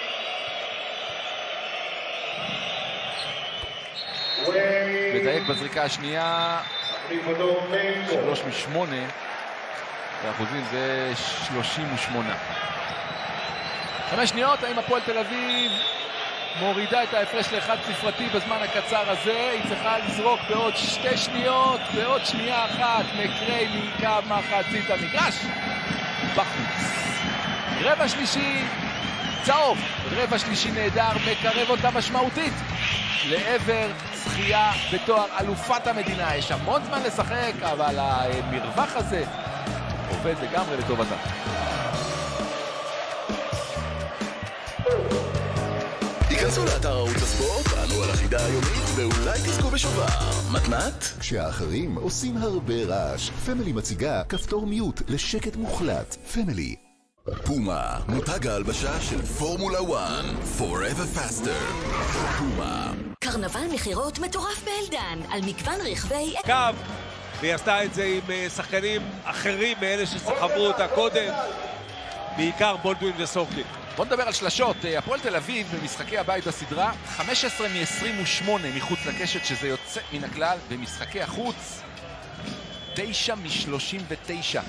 מדייק בזריקה השנייה. שלוש משמונה. ואחוזים זה שלושים ושמונה. חמש שניות, האם הפועל תל אביב מורידה את ההפרש לאחד ספרתי בזמן הקצר הזה? היא צריכה לזרוק בעוד שתי שניות, בעוד שנייה אחת, מקרי מקו מחצית המגרש. בחוץ. רבע שלישי, צהוב. רבע שלישי נהדר, מקרב אותה משמעותית לעבר זכייה בתואר אלופת המדינה. יש המון זמן לשחק, אבל המרווח הזה עובד לגמרי לטובתה. היכנסו לאתר ערוץ הספורט, ענו על החידה היומית ואולי תזכו בשובר. מתנת? כשהאחרים עושים הרבה רעש, פמילי מציגה כפתור מיוט לשקט מוחלט. פמילי. פומה, מותג ההלבשה של פורמולה אחת. Forever Faster. פומה. קרנבל מחירות מטורף באלדן על מגוון רכבי... קו, והיא עשתה את זה עם שחקנים אחרים מאלה שסחבו אותה קודם. בעיקר בולדווין וסורקין. בוא נדבר על שלשות. הפועל תל אביב במשחקי הבית בסדרה חמש עשרה מ-עשרים ושמונה מחוץ לקשת, שזה יוצא מן הכלל. במשחקי החוץ תשע מ-שלושים ותשע.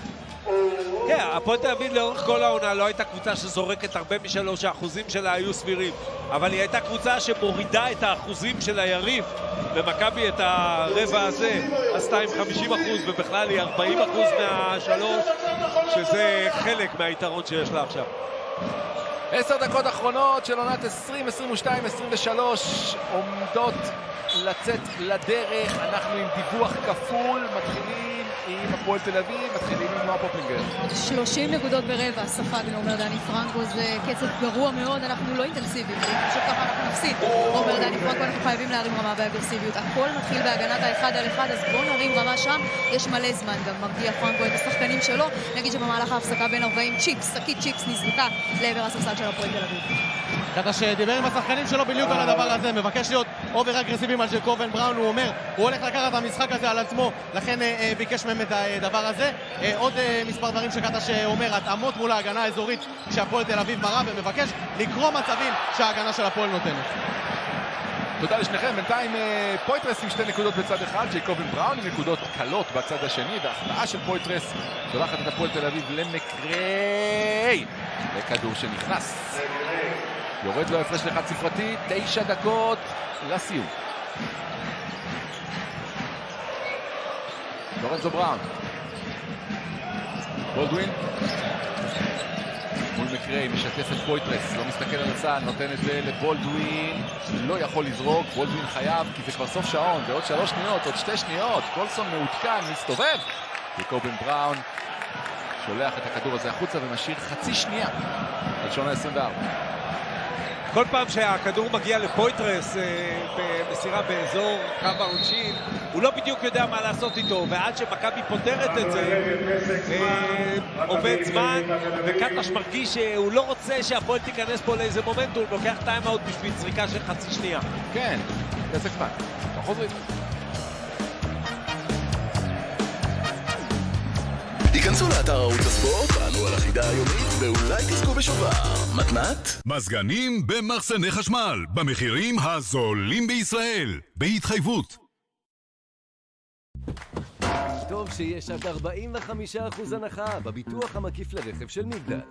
כן, הפועל תל אביב לאורך כל העונה לא הייתה קבוצה שזורקת הרבה משלוש, האחוזים שלה היו סבירים, אבל היא הייתה קבוצה שמורידה את האחוזים של היריב. ומכבי את הרבע הזה עשתה עם חמישים אחוז ובכלל היא ארבעים אחוז מהשלוש, שזה חלק מהיתרון שיש לה עכשיו. עשר דקות אחרונות של עונת עשרים, עשרים ושתיים, עשרים ושלוש עומדות לצאת לדרך. אנחנו עם דיווח כפול, מתחילים עם הפועל תל אביב, מתחילים עם נועה פופלינגר. שלושים נקודות ברבע, ספגנו, אומר דני פרנקו, זה קצב גרוע מאוד, אנחנו לא אינטנסיביים, פשוט ככה אנחנו נפסיד. אומר דני פרנקו, אנחנו חייבים להרים רמה באגרסיביות. הכל מתחיל בהגנת האחד על אחד, אז בואו נרים רמה שם, יש מלא זמן, גם מרגיע פרנקו את השחקנים שלו. נגיד שבמהלך ההפסקה בין ארבעים צ'יפס, שקית צ'יפס נזרקה לעבר הספסל של הפועל תל אביב. ככה שדיבר עם השחקנים שלו בדיוק על הדבר הזה, מבקש להיות אובר אגרסיביים על ג'קובן בראון. הוא אומר, הוא הולך לקחת את המשחק הזה על עצמו, לכן אה, ביקש מהם את הדבר הזה. אה, עוד אה, מספר דברים שקטע שאומר, התאמות מול ההגנה האזורית שהפועל תל אביב מראה, ומבקש לקרוא מצבים שההגנה של הפועל נותנת. תודה לשניכם. בינתיים פויטרס עם שתי נקודות בצד אחד, ג'קובן בראון עם נקודות קלות בצד השני, וההחלטה של פויטרס שולחת את הפועל תל אביב למקרי לכדור שנכנס. יורד לו הפרש לחד ספרתי, תשע דקות לסיום. לורנזו בראון. בולדווין. מול מקרי, משתף את פויטרס, לא מסתכל על הסל, נותן את זה לבולדווין, לא יכול לזרוק, בולדווין חייב, כי זה כבר סוף שעון, ועוד שלוש שניות, עוד שתי שניות, קולסון מעודכן, מסתובב. ג'קובן בראון שולח את הכדור הזה החוצה ומשאיר חצי שנייה על שעון ה-עשרים וארבע. כל פעם שהכדור מגיע לפויטרס במסירה באזור קו העונשין, הוא לא בדיוק יודע מה לעשות איתו, ועד שמכבי פותרת את זה עובד זמן, וקטש מרגיש שהוא לא רוצה שהפועל תיכנס פה לאיזה מומנט, הוא לוקח טיימאוט בשביל זריקה של חצי שנייה. כן, פסק זמן, חוזרים. תיכנסו לאתר ערוץ הספורט, תענו על החידה היומית, ואולי תזכו בשובר. מתנת? מזגנים במחסני חשמל, במחירים הזולים בישראל, בהתחייבות. טוב שיש עד ארבעים וחמישה אחוז הנחה בביטוח המקיף לרכב של מגדל.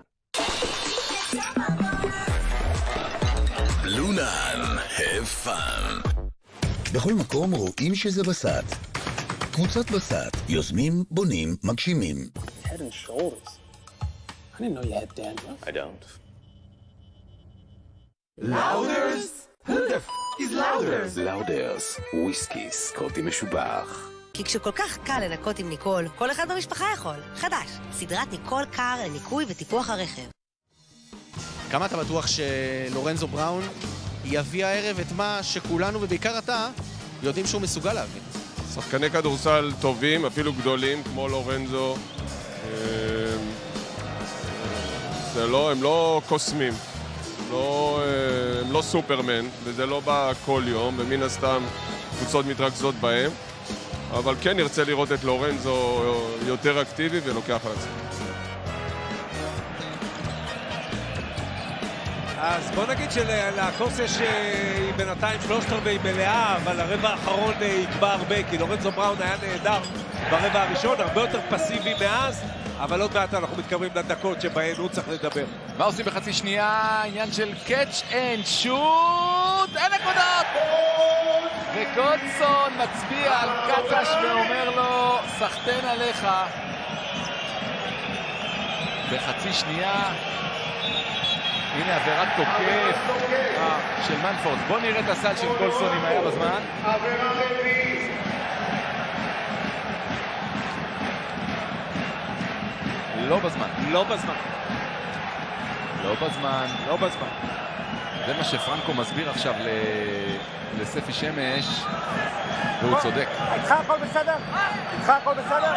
לונן, have fun. בכל מקום רואים שזה בסט. קבוצת בסט, יוזמים, בונים, מגשימים. Head and shoulders. I didn't know you had dandruff. I don't. Louders? Who the f*** is Louders? Louders, וויסקי סקוטי משובח. כי כשכל כך קל לנקות עם ניקול, כל אחד במשפחה יכול. חדש, סדרת ניקול קאר לניקוי וטיפוח הרכב. כמה אתה בטוח שלורנזו בראון יביא הערב את מה שכולנו ובעיקר אתה יודעים שהוא מסוגל להביא? שחקני כדורסל טובים, אפילו גדולים, כמו לורנזו. זה לא, הם לא קוסמים, לא, הם לא סופרמן, וזה לא בא כל יום, ומן הסתם קבוצות מתרכזות בהם. אבל כן נרצה לראות את לורנזו יותר אקטיבי ולוקח על עצמו. אז בוא נגיד שלקורס יש בינתיים שלושת רבעי מלאה, אבל הרבע האחרון יקבע הרבה, כי לורנזו בראון היה נהדר ברבע הראשון, הרבה יותר פסיבי מאז, אבל עוד מעט אנחנו מתקרבים לדקות שבהן הוא צריך לדבר. מה עושים בחצי שנייה? עניין של catch and shoot, אין נקודות! וגולדסון מצביע על קטש ואומר לו, סחטן עליך. בחצי שנייה, הנה עבירת תוקף של מנפורד. בוא נראה את הסל של גולדסון אם היה בזמן. לא בזמן. לא בזמן. לא בזמן. לא בזמן. זה מה שפרנקו מסביר עכשיו לספי שמש, והוא צודק. איתך הכל בסדר? איתך הכל בסדר?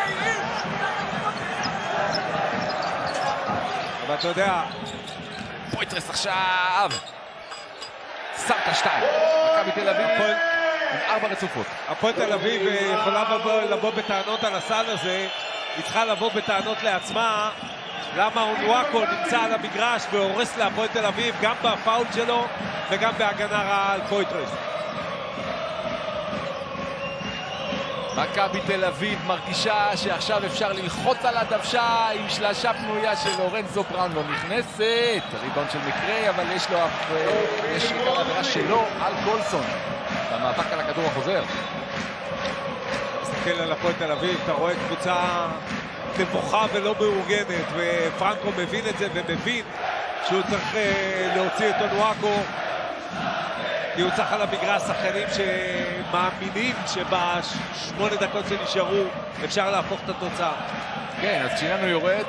אבל אתה יודע, פויטרס עכשיו סרקה שתיים, מכבי תל אביב עם ארבע רצופות. הפועל תל אביב יכולה לבוא בטענות על הסל הזה, היא צריכה לבוא בטענות לעצמה למה אונואקו נמצא על המגרש והורס להפועל תל אביב גם בפאול שלו וגם בהגנה רעה על פויטרס. מכבי תל אביב מרגישה שעכשיו אפשר ללחוץ על הדוושה עם שלשה פנויה של לורנזו בראון, לא נכנסת, ריבאונד של מקרי, אבל יש לו יש גם עבירה שלו על גולדסון במאבק על הכדור החוזר. מסתכל על הפועל תל אביב, אתה רואה קבוצה נבוכה ולא מאורגנת, ופרנקו מבין את זה ומבין שהוא צריך להוציא את אונואקו, כי הוא צריך על המגרש שחקנים שמאמינים שבשמונה דקות שנשארו אפשר להפוך את התוצאה. כן, אז כשאיננו יורד,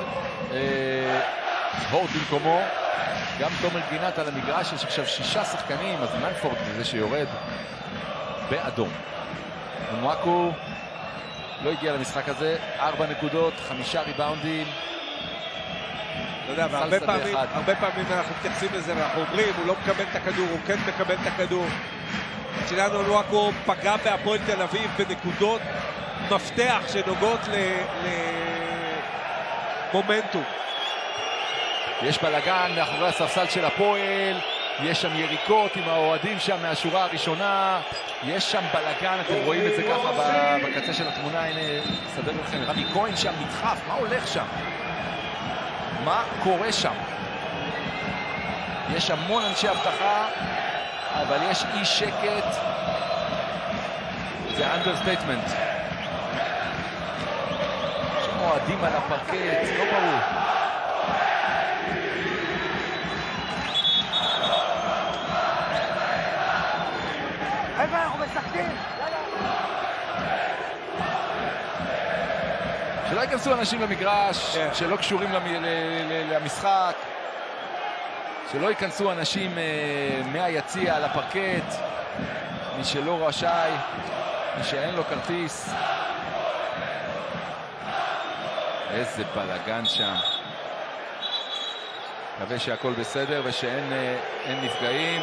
הורד במקומו, גם תומר גינת על המגרש, יש עכשיו שישה שחקנים, אז מנפורד זה שיורד באדום. אונואקו לא הגיע למשחק הזה, ארבע נקודות, חמישה ריבאונדים. אתה יודע, והרבה פעמים, הרבה פעמים אנחנו מתייחסים לזה ואנחנו אומרים, הוא לא מקבל את הכדור, הוא כן מקבל את הכדור. שלנו אונואקו פגע בהפועל תל אביב בנקודות מפתח שנוגעות למומנטום. יש בלגן מאחורי הספסל של הפועל, יש שם יריקות עם האוהדים שם מהשורה הראשונה, יש שם בלגן, אתם רואים את זה ככה בקצה של התמונה, הנה, סדר לכם, רמי כהן שם נדחף, מה הולך שם? מה קורה שם? יש המון אנשי הבטחה, אבל יש אי שקט, זה אנדרסטייטמנט. יש מועדים על הפרקט, לא ברור. איפה אנחנו משחקים? שלא ייכנסו אנשים למגרש, שלא קשורים למשחק. שלא ייכנסו אנשים מהיציע לפרקט, מי שלא רשאי, מי שאין לו כרטיס. איזה בלגן שם. מקווה שהכל בסדר ושאין אין נפגעים.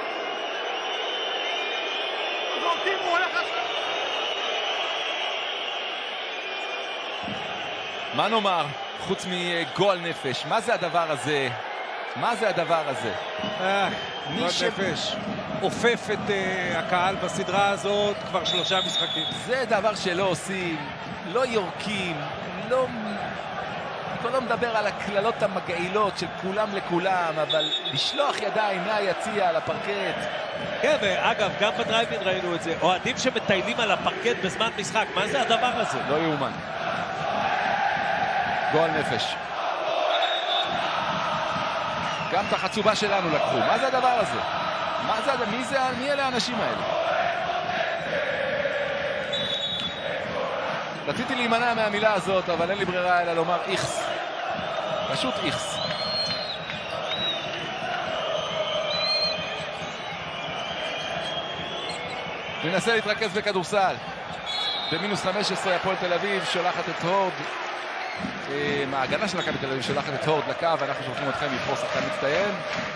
מה נאמר, חוץ מגועל נפש? מה זה הדבר הזה? מה זה הדבר הזה? גועל נפש. עופף את הקהל בסדרה הזאת כבר שלושה משחקים. זה דבר שלא עושים, לא יורקים, לא... אני לא מדבר על הכללות המגעילות של כולם לכולם, אבל לשלוח ידיים מהיציע על הפרקט. כן, ואגב, גם בדרייבין ראינו את זה. אוהדים שמטיילים על הפרקט בזמן משחק, מה זה הדבר הזה? לא יאומן. גועל נפש. גם את החצובה שלנו לקחו. מה זה הדבר הזה? מה זה, מי זה, מי אלה האנשים האלה? רציתי להימנע מהמילה הזאת, אבל אין לי ברירה אלא לומר איכס. פשוט איכס. ננסה להתרכז בכדורסל. במינוס חמש עשרה הפועל תל אביב שולחת את הורד. ההגנה של מכבי תל אביב שולחת את הורד לקו, ואנחנו שולחים אתכם לבחור שחקן מצטיין.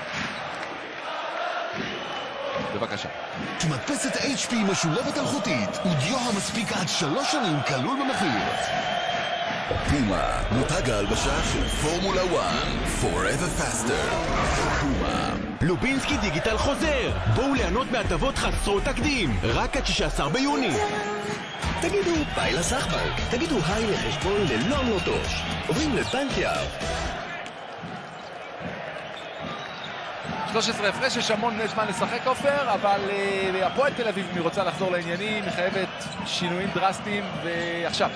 בבקשה. מדפסת אייץ' פי משולבת אלחוטית, ודיו המספיק עד שלוש שנים כלול במחיר. פומה, מותג ההלבשה של פורמולה אחת, Forever Faster. פומה. לובינסקי דיגיטל חוזר, בואו ליהנות מהטבות חסרות תקדים, רק עד שישה עשר ביוני. תגידו ביי לסחבנק, תגידו היי לחשבון ללא עמלות עו"ש. עוברים לבנק יהב. שלוש עשרה הפרש, יש המון זמן לשחק עופר, אבל uh, הפועל תל אביב מי רוצה לחזור לעניינים, היא חייבת שינויים דרסטיים, ועכשיו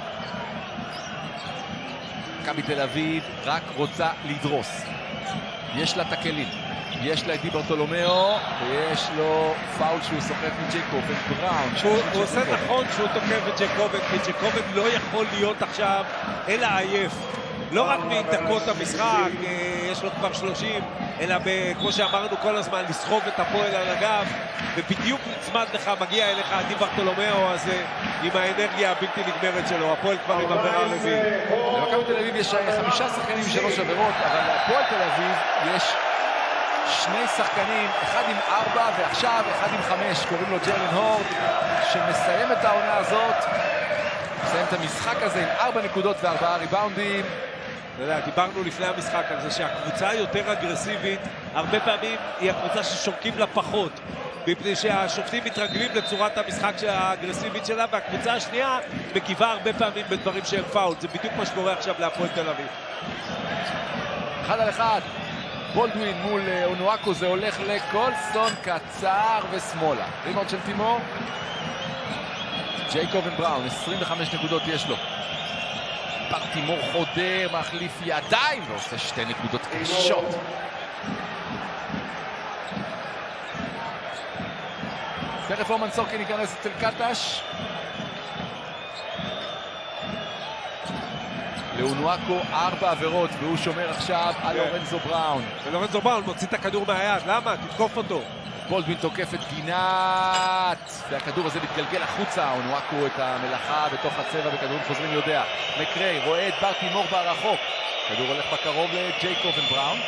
מכבי תל אביב רק רוצה לדרוס. יש לה את הכלים, יש לה את די ברטולומיאו, ויש לו פאול שהוא סוחף מג'ייקובן בראון. הוא עושה נכון שהוא תוקף את ג'ייקובן, כי ג'ייקובן לא יכול להיות עכשיו אלא עייף. לא רק מדקות המשחק, יש לו כבר שלושים, אלא כמו שאמרנו כל הזמן, לסחוב את הפועל על הגב, ובדיוק נצמד לך, מגיע אליך די ברטולומיאו הזה, עם האנרגיה הבלתי נגמרת שלו. הפועל כבר עם עבירה רביעית. למכבי תל אביב יש חמישה שחקנים שלוש עבירות, אבל להפועל תל אביב יש שני שחקנים, אחד עם ארבע ועכשיו אחד עם חמש, קוראים לו ג'רלן הורד, שמסיים את העונה הזאת, מסיים את המשחק הזה עם ארבע נקודות וארבעה ריבאונדים. אתה יודע, דיברנו לפני המשחק על זה שהקבוצה היותר אגרסיבית, הרבה פעמים היא הקבוצה ששורקים לה פחות, מפני שהשופטים מתרגלים לצורת המשחק האגרסיבית שלה, והקבוצה השנייה מגיבה הרבה פעמים בדברים שהם פאול. זה בדיוק מה שקורה עכשיו להפועל תל אביב. אחד על אחד. בולדווין מול אונואקו, זה הולך לקולסון קצר ושמאלה. ריבאונד של תימור. ג'ייקובן בראון, עשרים וחמש נקודות יש לו. בר תימור חודר, מחליף ידיים ועושה שתי נקודות קשות. תכף אומן סורקין ייכנס אצל קטש. לאונואקו ארבע עבירות, והוא שומר עכשיו על לורנזו בראון. ולורנזו בראון מוציא את הכדור מהיד, למה? תתקוף אותו. בולדווין תוקף את גינת, והכדור הזה מתגלגל החוצה. אונואקו את המלאכה בתוך הצבע, וכדורים חוזרים יודע. מקריי רואה את בר תימור ברחוק. כדור הולך בקרוב לג'ייקובן בראון.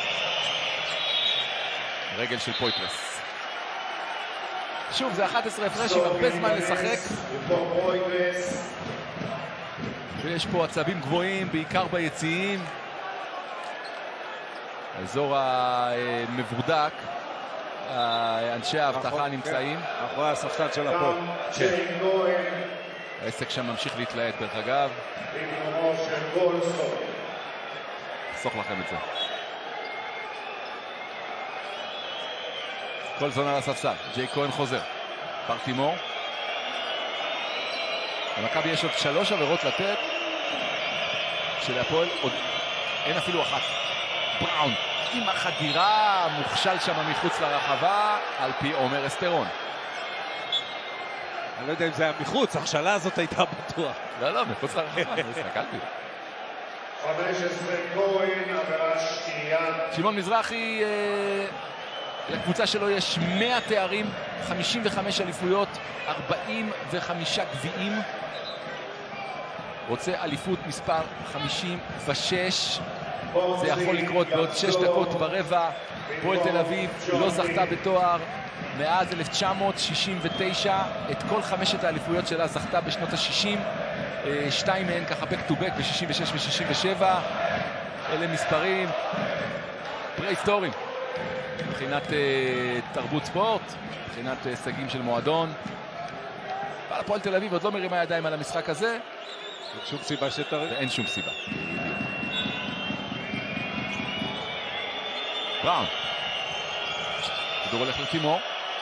רגל של פויטרס. שוב, זה אחת עשרה הפרש עם הרבה זמן לשחק. ויש פה עצבים גבוהים, בעיקר ביציעים. האזור המבודק. אנשי האבטחה נמצאים. אחרי הספסל של הפועל. העסק שם ממשיך להתלהט דרך אגב. נחסוך לכם את זה. קולסון על הספסל. ג'יי כהן חוזר. בר תימור. למכבי יש עוד שלוש עבירות לתת. שלהפועל עוד אין אפילו אחת. בראון עם החדירה, מוכשל שם מחוץ לרחבה, על פי עומר אסטרון. אני לא יודע אם זה היה מחוץ, ההכשלה הזאת הייתה בטוח. לא, לא, מחוץ לרחבה, הסתכלתי. שמעון מזרחי, לקבוצה שלו יש מאה תארים, חמישים וחמש אליפויות, ארבעים וחמישה גביעים. רוצה אליפות מספר חמישים ושש. זה יכול לקרות בעוד שש דקות ברבע. הפועל תל אביב לא זכתה בתואר מאז אלף תשע מאות שישים ותשע. את כל חמשת האליפויות שלה זכתה בשנות ה-שישים. שתיים מהן ככה back to back ב-שישים ושש ו-שישים ושבע. אלה מספרים פרה-היסטוריים מבחינת uh, תרבות ספורט, מבחינת הישגים uh, של מועדון. אבל הפועל תל אביב עוד לא מרימה ידיים על המשחק הזה. אין שום סיבה שתריב. אין שום סיבה. בראון. כדור הולך לתימור.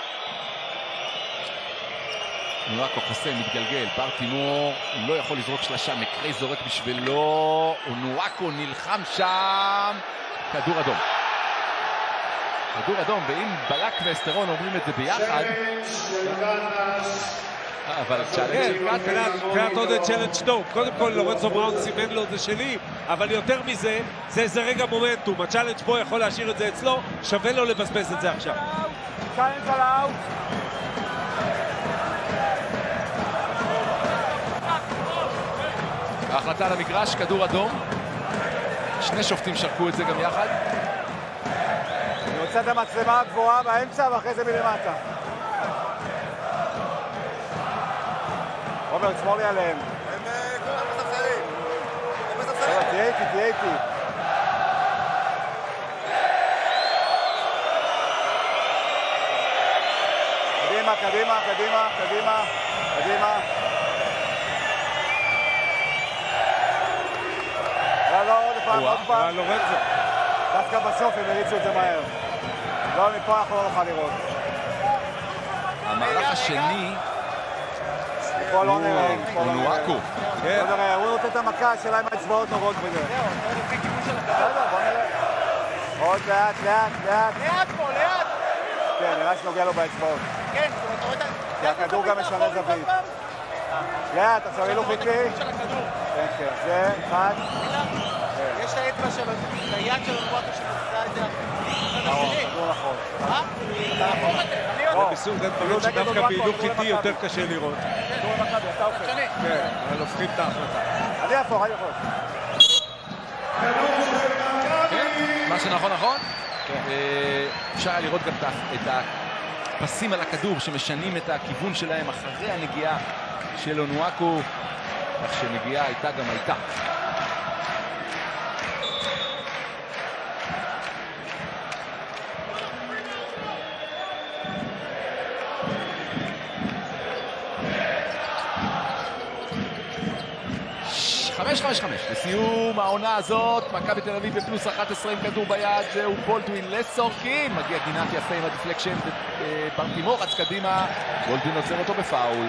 אונואקו חוסם, מתגלגל, בר תימור לא יכול לזרוק שלשה, מקרי זורק בשבילו, אונואקו נלחם שם, כדור אדום. כדור אדום, ואם בלק ואסטרון אומרים את זה ביחד, אבל צ'אלנג' מבחינת עוד צ'אלנג' טוב. קודם כל לורנזו בראון סימן לו זה שלי, אבל יותר מזה, זה איזה רגע מומנטום. הצ'אלנג' פה יכול להשאיר את זה אצלו, שווה לו לבזבז את זה עכשיו. צ'אלנג' על האוט. ההחלטה על המגרש, כדור אדום. שני שופטים שרקו את זה גם יחד. אני רוצה את המצלמה הגבוהה באמצע ואחרי זה מלמטה. רוברט, שמור לי עליהם. הם כולם בספסלים. הם בספסלים. תהיה איתי, תהיה איתי. קדימה, קדימה, קדימה, קדימה, קדימה. לא, לא, עוד פעם, עוד פעם. דווקא בסוף הם הריצו את זה מהר. לא, מפה אנחנו לא נוכל לראות. המהלך השני פה לא נראה. אונואקו. לא נראה, הוא נותן את המכה, השאלה אם האצבעות נורות בזה. בסדר, בוא נראה. עוד לאט, לאט, לאט. לאט פה, לאט. כן, נראה שנוגע לו באצבעות. כן, אתה רואה את ה... כי הכדור גם משנה זווית. לאט, עכשיו הילוך איתי. כן, כן, זה, אחד. יש את האצבע שלו, את היד שלו נורא שמוצאה את זה. כדור נכון. אה? אתה נכון את זה. זה מסוג דברים שדווקא בהילוך איתי יותר קשה לראות. כדור למכבי, אתה הופך. כן, אבל הופכים את ההחלטה. אני יפור, אני יפור. מה שנכון נכון. אפשר היה לראות גם את הפסים על הכדור שמשנים את הכיוון שלהם אחרי הנגיעה של אונואקו, כך שנגיעה הייתה גם הייתה. חמש חמש חמש. לסיום העונה הזאת, מכבי תל אביב בפלוס אחת עשרה עם כדור ביד, זהו בולדווין לסורקין, מגיע גינת יפה עם הדיפלקשן, בר תימור רץ קדימה, בולדווין עוצר אותו בפאול.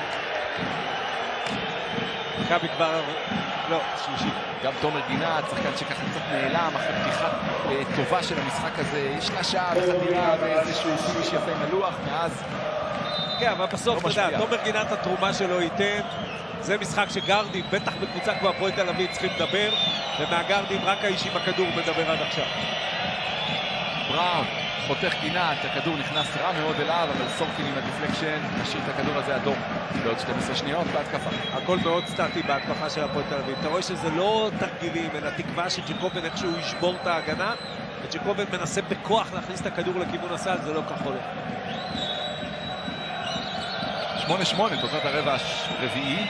מכבי כבר, לא, שלישי. גם תומר גינת, שחקן שככה קצת נעלם, אחרי פתיחה טובה של המשחק הזה, יש לה שעה וחתירה ואיזשהו פיניש יפה עם הלוח, מאז... כן, אבל בסוף, אתה יודע, תומר גינת התרומה שלו ייתן, זה משחק שגרדים, בטח בקבוצה כמו הפועל תל אביב צריכים לדבר, ומהגרדים רק האיש עם הכדור מדבר עד עכשיו. בראון חותך גינת, הכדור נכנס רע מאוד אליו, אבל סורקין עם הדיפלקשן משאיר את הכדור הזה אדום בעוד שתים עשרה שניות בהתקפה. הכל מאוד סטטי בהתקפה של הפועל תל אביב. אתה רואה שזה לא תרגילים, אלא תקווה שג'קובן איכשהו ישבור את ההגנה, וג'קובן מנסה בכוח להכניס את הכדור לכיוון הסל, זה לא כך הולך. שמונה שמונה, תוצאת הרבע הרביעי.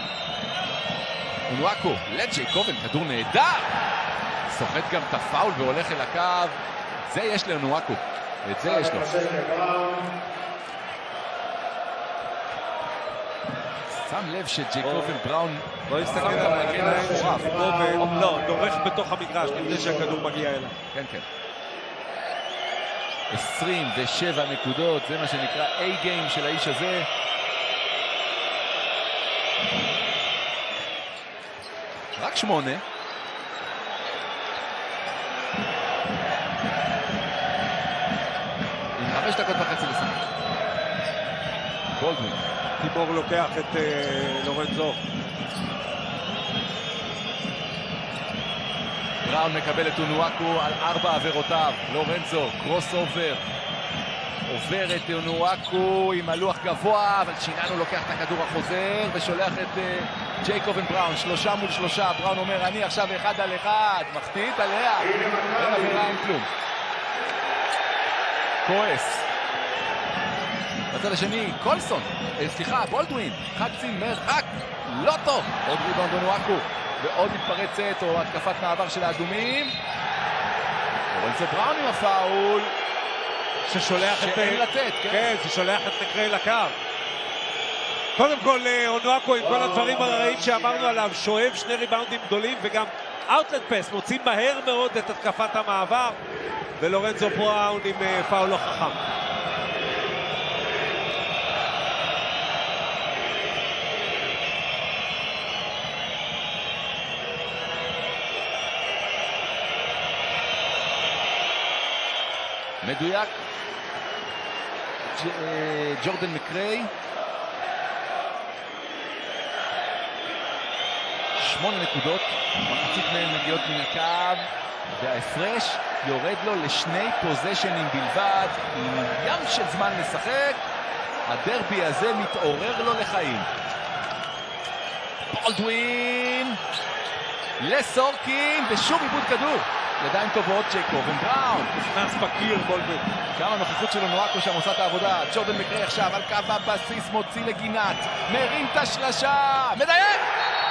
אונואקו לג'ייקובן, כדור נהדר, סוחט גם את הפאול והולך אל הקו. זה יש לאונואקו, את זה יש לו. שם לב שג'ייקובן בראון בוא נסתכל על הגנה, לא, דורך בתוך המגרש לפני שהכדור מגיע אליו. כן, כן. עשרים ושבע נקודות, זה מה שנקרא A-game של האיש הזה. רק שמונה. עם חמש דקות וחצי לשחק. בולדווין. תימור לוקח את לורנזו. בראון מקבל את אונואקו על ארבע עבירותיו. לורנזו, קרוס אובר. עובר את אונואקו עם הלוח גבוה, אבל שיננו לוקח את הכדור החוזר ושולח את uh, ג'ייקובן בראון, שלושה מול שלושה. בראון אומר, אני עכשיו אחד על אחד, מחטיא עליה. אין עבירה, אין כלום. כועס. בצד השני, קולסון, אה, סליחה, בולדווין, חצי מרחק, לא טוב. עוד ריבאונד אונואקו, ועוד מתפרצת או התקפת מעבר של האדומים. לורנזו בראון עם הפאול. ששולח את... שאין לתת, כן. כן, ששולח את מקרי לקר. קודם כל, אונואקו עם כל הדברים הרעים שאמרנו עליו, שואב שני ריבאונדים גדולים, וגם אאוטלט פס, מוצאים מהר מאוד את התקפת המעבר, ולורנזו בראון עם פאול לא חכם. מדויק. ג'ורדן מקריי שמונה נקודות, מחצית מהן מגיעות מן הקו, וההפרש יורד לו לשני פוזיישנים בלבד, עם ים של זמן לשחק. הדרבי הזה מתעורר לו לחיים. בולדווין לסורקין ושוב איבוד כדור. ידיים טובות, ג'ייקובן בראון נכנס בקיר. בולדווין, גם הנוכחות שלו נואקו שם עושה את העבודה. ג'ורדן מקריי עכשיו על קו הבסיס, מוציא לגינת, מרים את השלשה, מדייק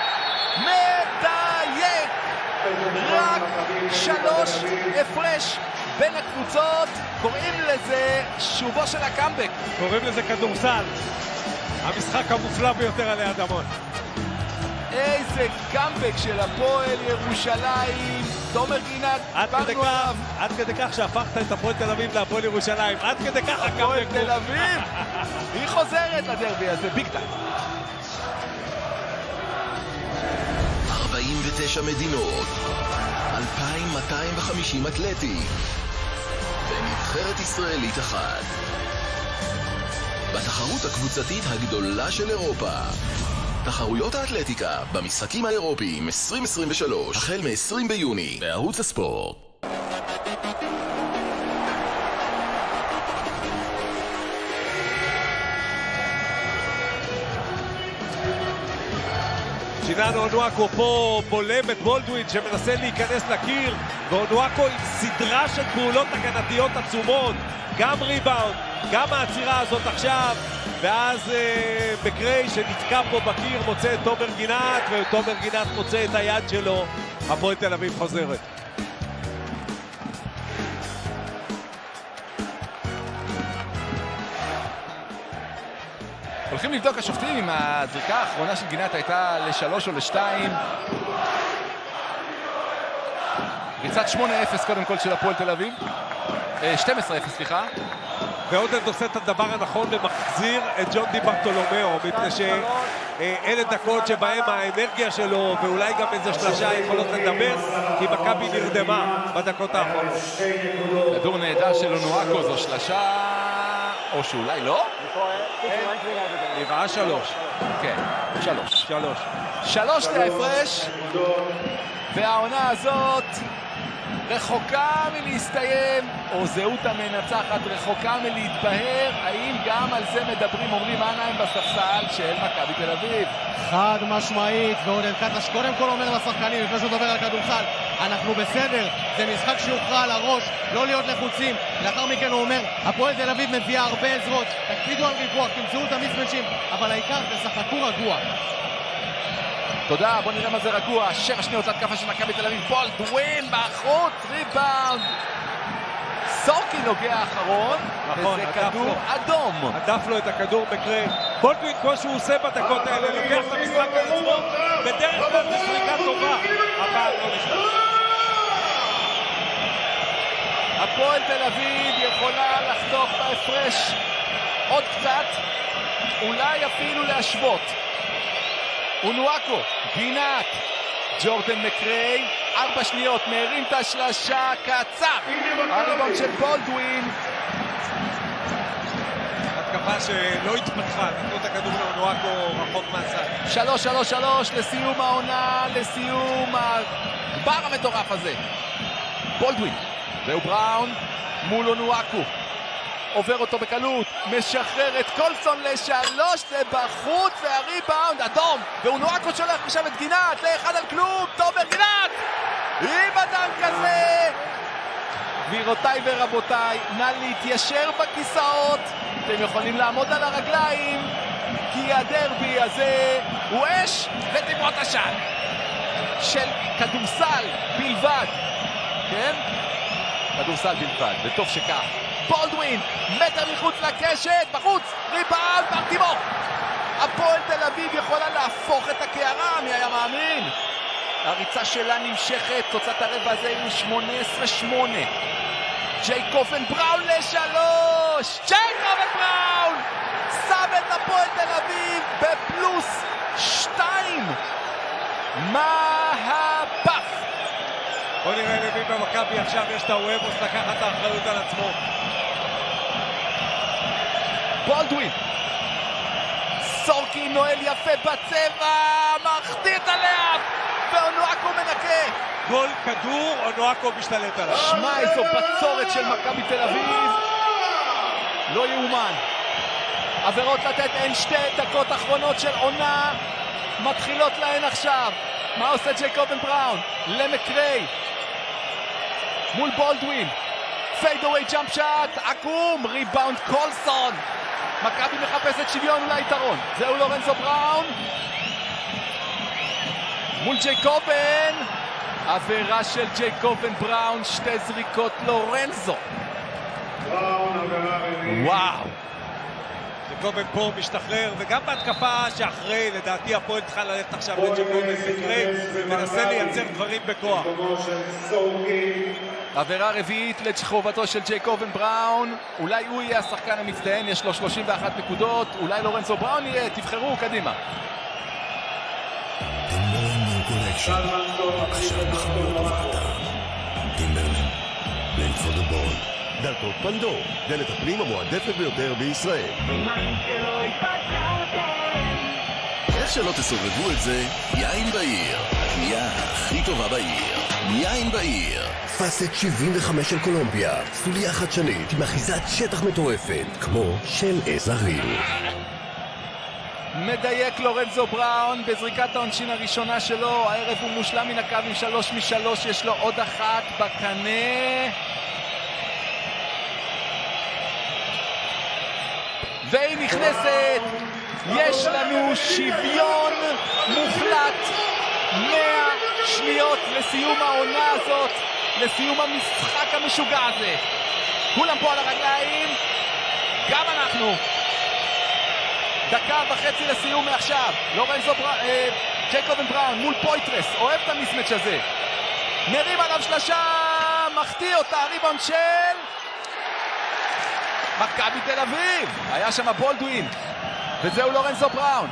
מדייק רק שלוש הפרש בין הקבוצות. קוראים לזה שובו של הקאמבק, קוראים לזה כדורסל, המשחק המופלא ביותר עלי אדמות. איזה קאמבק של הפועל ירושלים. תומר גינת, דיברנו עליו. עד כדי כך שהפכת את הפועל תל אביב להפועל ירושלים. עד כדי כך הקאמבק. הפועל תל אביב היא חוזרת לדרבי הזה, ביג טיים. ארבעים ותשע מדינות, אלפיים מאתיים וחמישים אתלטים, ונבחרת ישראלית אחת. בתחרות הקבוצתית הגדולה של אירופה. תחרויות האתלטיקה במשחקים האירופיים עשרים עשרים ושלוש, החל מ-עשרים ביוני, בערוץ הספורט. שיננו אונואקו פה בולם את בולדווין שמנסה להיכנס לקיר, ואונואקו עם סדרה של פעולות הגנתיות עצומות, גם ריבאונד, גם העצירה הזאת עכשיו, ואז אה, מקריי שנתקע פה בקיר מוצא את תומר גינת, ותומר גינת מוצא את היד שלו. הפועל תל אביב חוזרת. הולכים לבדוק השופטים אם הזריקה האחרונה של גינת הייתה לשלוש או לשתיים. ריצת שמונה אפס קודם כל של הפועל תל אביב, שתים עשרה אפס סליחה. ועודד עושה את הדבר הנכון ומחזיר את ג'ון די ברטולומיאו, מפני שאלה דקות שבהם האנרגיה שלו ואולי גם איזה שלושה יכולות לדבר, כי מכבי נרדמה בדקות האחרונות. כדור נהדר של אונואקו, זו שלושה או שאולי לא? נראה שלוש. כן, שלוש. שלוש. שלוש להפרש, והעונה הזאת רחוקה מלהסתיים, או זהות המנצחת רחוקה מלהתבהר. האם גם על זה מדברים? אומרים אנה הם בספסל של מכבי תל אביב. חד משמעית, ועודד קטש קודם כל אומר לשחקנים, לפני שהוא מדבר על כדורסל, אנחנו בסדר, זה משחק שיוכרע על הראש, לא להיות לחוצים. לאחר מכן הוא אומר, הפועל תל אביב מביאה הרבה עזרות, תקפידו על ריווח, תמצאו את המיסמצ'ים, אבל העיקר תשחקו רגוע. תודה, בוא נראה מה זה רגוע. שבע שניות להתקפה של מכבי תל אביב. בולדווין בחוץ, ריבאונד. סורקין נוגע האחרון, נכון, וזה כדור אדום. עדף לו את הכדור מקריי. בולדווין, כמו שהוא עושה בדקות האלה, לוקח את המשחק על עצמו, בדרך כלל זה שריקה טובה, אבל לא נכנס. הפועל תל אביב יכולה לחתוך בהפרש עוד קצת, אולי אפילו להשוות. אונואקו, גינת, ג'ורדן מקריי, ארבע שניות, מהרים את השלשה, קצר. הריבאונד של בולדווין. התקפה שלא התפתחה, נתנו את הכדור לאונואקו רחוק מהצד. שלוש, שלוש, שלוש, לסיום העונה, לסיום הגבר המטורף הזה. בולדווין, זהו בראון, מול אונואקו. עובר אותו בקלות, משחרר את קולסון לשלוש, זה בחוץ, והריבאונד, אדום, ואונואקו שולח עכשיו את גינת, לאחד על כלום, תומר גינת! עם אדם כזה! גבירותיי ורבותיי, נא להתיישר בכיסאות, אתם יכולים לעמוד על הרגליים, כי הדרבי הזה הוא אש ותמרות עשן של כדורסל בלבד, כן? כדורסל בלבד, וטוב שכך. בולדווין, מטר מחוץ לקשת, בחוץ, ריבאונד, ברטימור. הפועל תל אביב יכולה להפוך את הקערה, מי היה מאמין? הריצה שלה נמשכת, תוצאת הרבע הזה היא שמונה עשרה שמונה. ג'ייקובן בראון לשלוש! ג'ייקובן בראון! שם את הפועל תל אביב בפלוס שתיים! מהפך! בוא נראה למי במכבי עכשיו יש את הוובוס לקחת את האחריות על עצמו. בולדווין! סורקי נועל יפה בצבע! מחטיא את הלאפ! ואונואקו מנקה! כל כדור, אונואקו משתלט עליו. שמע, איזו בצורת של מכבי תל אביב. לא יאומן. עבירות לתת, אין שתי דקות אחרונות של עונה. מתחילות להן עכשיו. מה עושה ג'ייקובן בראון? למקריי. מול בולדווין. פייד אווי ג'אמפ שאט. עקום. ריבאונד קולסון. מכבי מחפשת שוויון ליתרון. זהו לורנזו בראון. מול ג'ייקובן. עבירה של ג'ייקובן בראון, שתי זריקות לורנזו. וואו. ג'ייקובן פה משתחרר, וגם בהתקפה שאחרי, לדעתי הפועל צריכה ללכת עכשיו לג'ייקובן סקרי, ומנסה לייצר דברים בכוח. עבירה רביעית לחובתו של ג'ייקובן בראון, אולי הוא יהיה השחקן המצטיין, יש לו שלושים ואחת נקודות, אולי לורנזו בראון יהיה, תבחרו, קדימה. עכשיו מחמוד ובעתה טימברלנד, פלייט פור דה בול. דלתות פנדור, דלת הפנים המועדפת ביותר בישראל. איך שלא תסובבו את זה, יין בעיר, הקנייה הכי טובה בעיר. יין בעיר. פאסט שבעים וחמש של קולומביה, סוליה חדשנית עם אחיזת שטח מטורפת, כמו של עזריל. מדייק לורנזו בראון בזריקת העונשין הראשונה שלו, הערב הוא מושלם מן הקו עם שלוש משלוש, יש לו עוד אחת בקנה. והיא נכנסת, יש לנו שוויון מוחלט, מאה שניות לסיום העונה הזאת, לסיום המשחק המשוגע הזה. כולם פה על הרגליים, גם אנחנו. דקה וחצי לסיום מעכשיו. לורנזו בראון, אה, ג'ייקובן בראון מול פויטרס, אוהב את המיסמץ' הזה. מרים עליו שלושה, מחטיא אותה, ריבאונד של מכבי תל אביב. היה שם בולדווין, וזהו לורנזו בראון.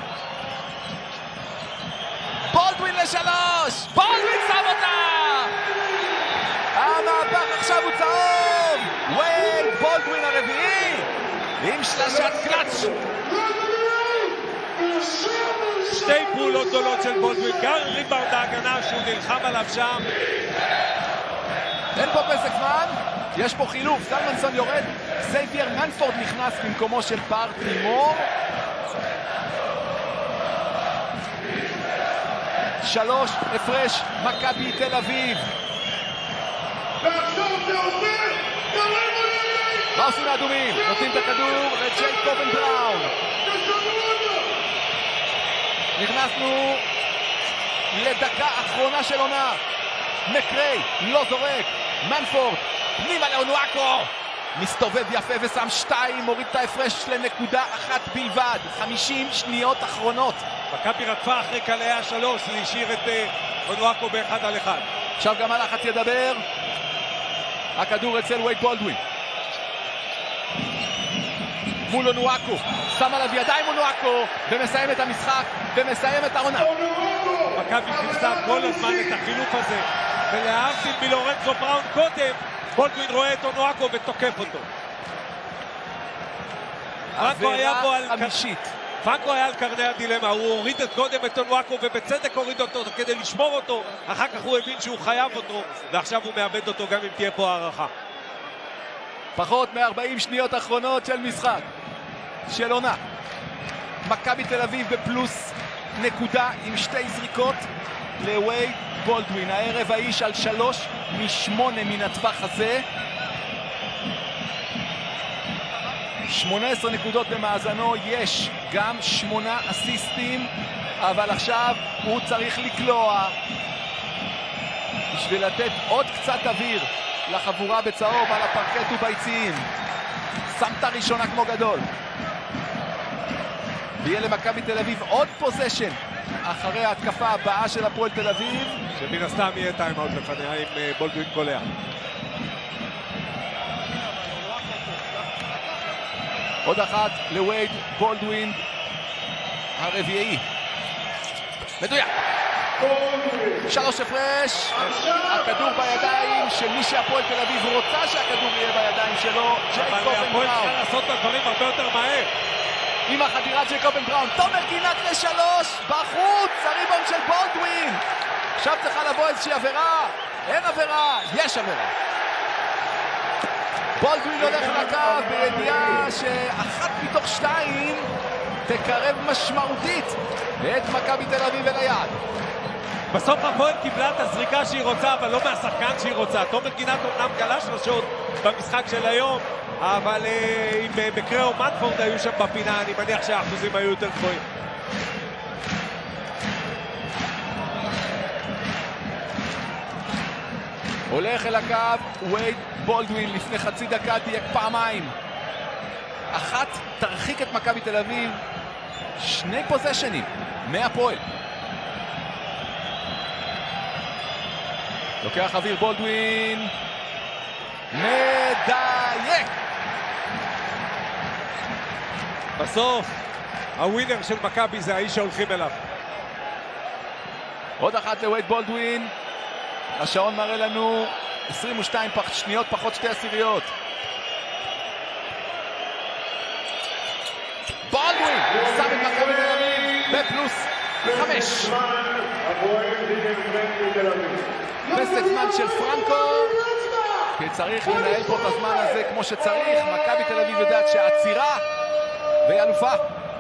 בולדווין לשלוש, בולדווין שם אותה! המהפך עכשיו הוא צהוב. וייד בולדווין הרביעי עם שלשת קלאץ'. שתי פעולות גדולות של בולדווין, גם ריבאונד ההגנה שהוא נלחם עליו שם. אין פה פסק זמן, יש פה חילוף, סלמנסון יורד, זייבייר מנפורד נכנס במקומו של ברטימור. שלוש הפרש מכבי תל אביב. מה עושים האדומים? נותנים את הכדור לג'ייקובן בראון. נכנסנו לדקה אחרונה של עונה. מקריי לא זורק, מנפורד פנימה לאונואקו, מסתובב יפה ושם שתיים, מוריד את ההפרש לנקודה אחת בלבד. חמישים שניות אחרונות. מכבי רדפה אחרי קלעי השלוש, להשאיר את אונואקו באחד על אחד. עכשיו גם הלחץ ידבר. הכדור אצל וייד בולדווין מול אונואקו, שם עליו ידיים אונואקו ומסיים את המשחק ומסיים את העונה. מכבי חיפשה כל הזמן את החילוף הזה, ולהבדיל מלורנזו בראון קודם, בולדווין רואה את אונואקו ותוקף אותו. פרנקו היה פה על... חמישית. פרנקו היה על קרני הדילמה, הוא הוריד את קודם את אונואקו ובצדק הוריד אותו כדי לשמור אותו, אחר כך הוא הבין שהוא חייב אותו ועכשיו הוא מאבד אותו גם אם תהיה פה הערכה. פחות מ-ארבעים שניות אחרונות של משחק, של עונה. מכבי תל אביב בפלוס נקודה עם שתי זריקות לווייד בולדווין. הערב האיש על שלוש משמונה מן הטווח הזה. שמונה עשרה נקודות במאזנו, יש גם שמונה אסיסטים, אבל עכשיו הוא צריך לקלוע בשביל לתת עוד קצת אוויר לחבורה בצהוב על הפרקט וביציעים. שמת ראשונה כמו גדול. ויהיה למכבי תל אביב עוד פוזיישן אחרי ההתקפה הבאה של הפועל תל אביב, שמן הסתם יהיה טיימאוט לפניה עם בולדווין קולע. עוד אחת לווייד בולדווין, הרביעי. מדויק. שלוש הפרש. הכדור בידיים של מי שהפועל תל אביב רוצה שהכדור יהיה בידיים שלו, ג'ייקובן בראון. הפועל צריכה לעשות את הדברים הרבה יותר מהר. עם החדירה ג'ייקובן בראון. תומר גינת לשלוש. בחוץ. הריבאונד של בולדווין. עכשיו צריכה לבוא איזושהי עבירה. אין עבירה. יש עבירה. בולדווין הולך לקו בידיעה שאחת מתוך שתיים תקרב משמעותית את מכבי תל אביב אל היעד. בסוף הפועל קיבלה את הזריקה שהיא רוצה, אבל לא מהשחקן שהיא רוצה. תומר גינת אומנם גלה שלושות במשחק של היום, אבל אם מקרה או מנפורד היו שם בפינה, אני מניח שהאחוזים היו יותר גבוהים. הולך אל הקו ווייד בולדווין, לפני חצי דקה תהיה פעמיים. אחת תרחיק את מכבי תל אביב, שני פוזיישנים מהפועל. לוקח אוויר בולדווין, מדייק. בסוף הווינר של מכבי זה האיש שהולכים אליו. עוד אחת לווייד בולדווין. השעון מראה לנו עשרים ושתיים שניות פחות שתי עשיריות. בולדווין שם את מכבי תל אביב בפלוס חמש. פסק זמן של פרנקו, כי צריך לנהל פה את הזמן הזה כמו שצריך. מכבי תל אביב יודעת שהעצירה והיא אלופה.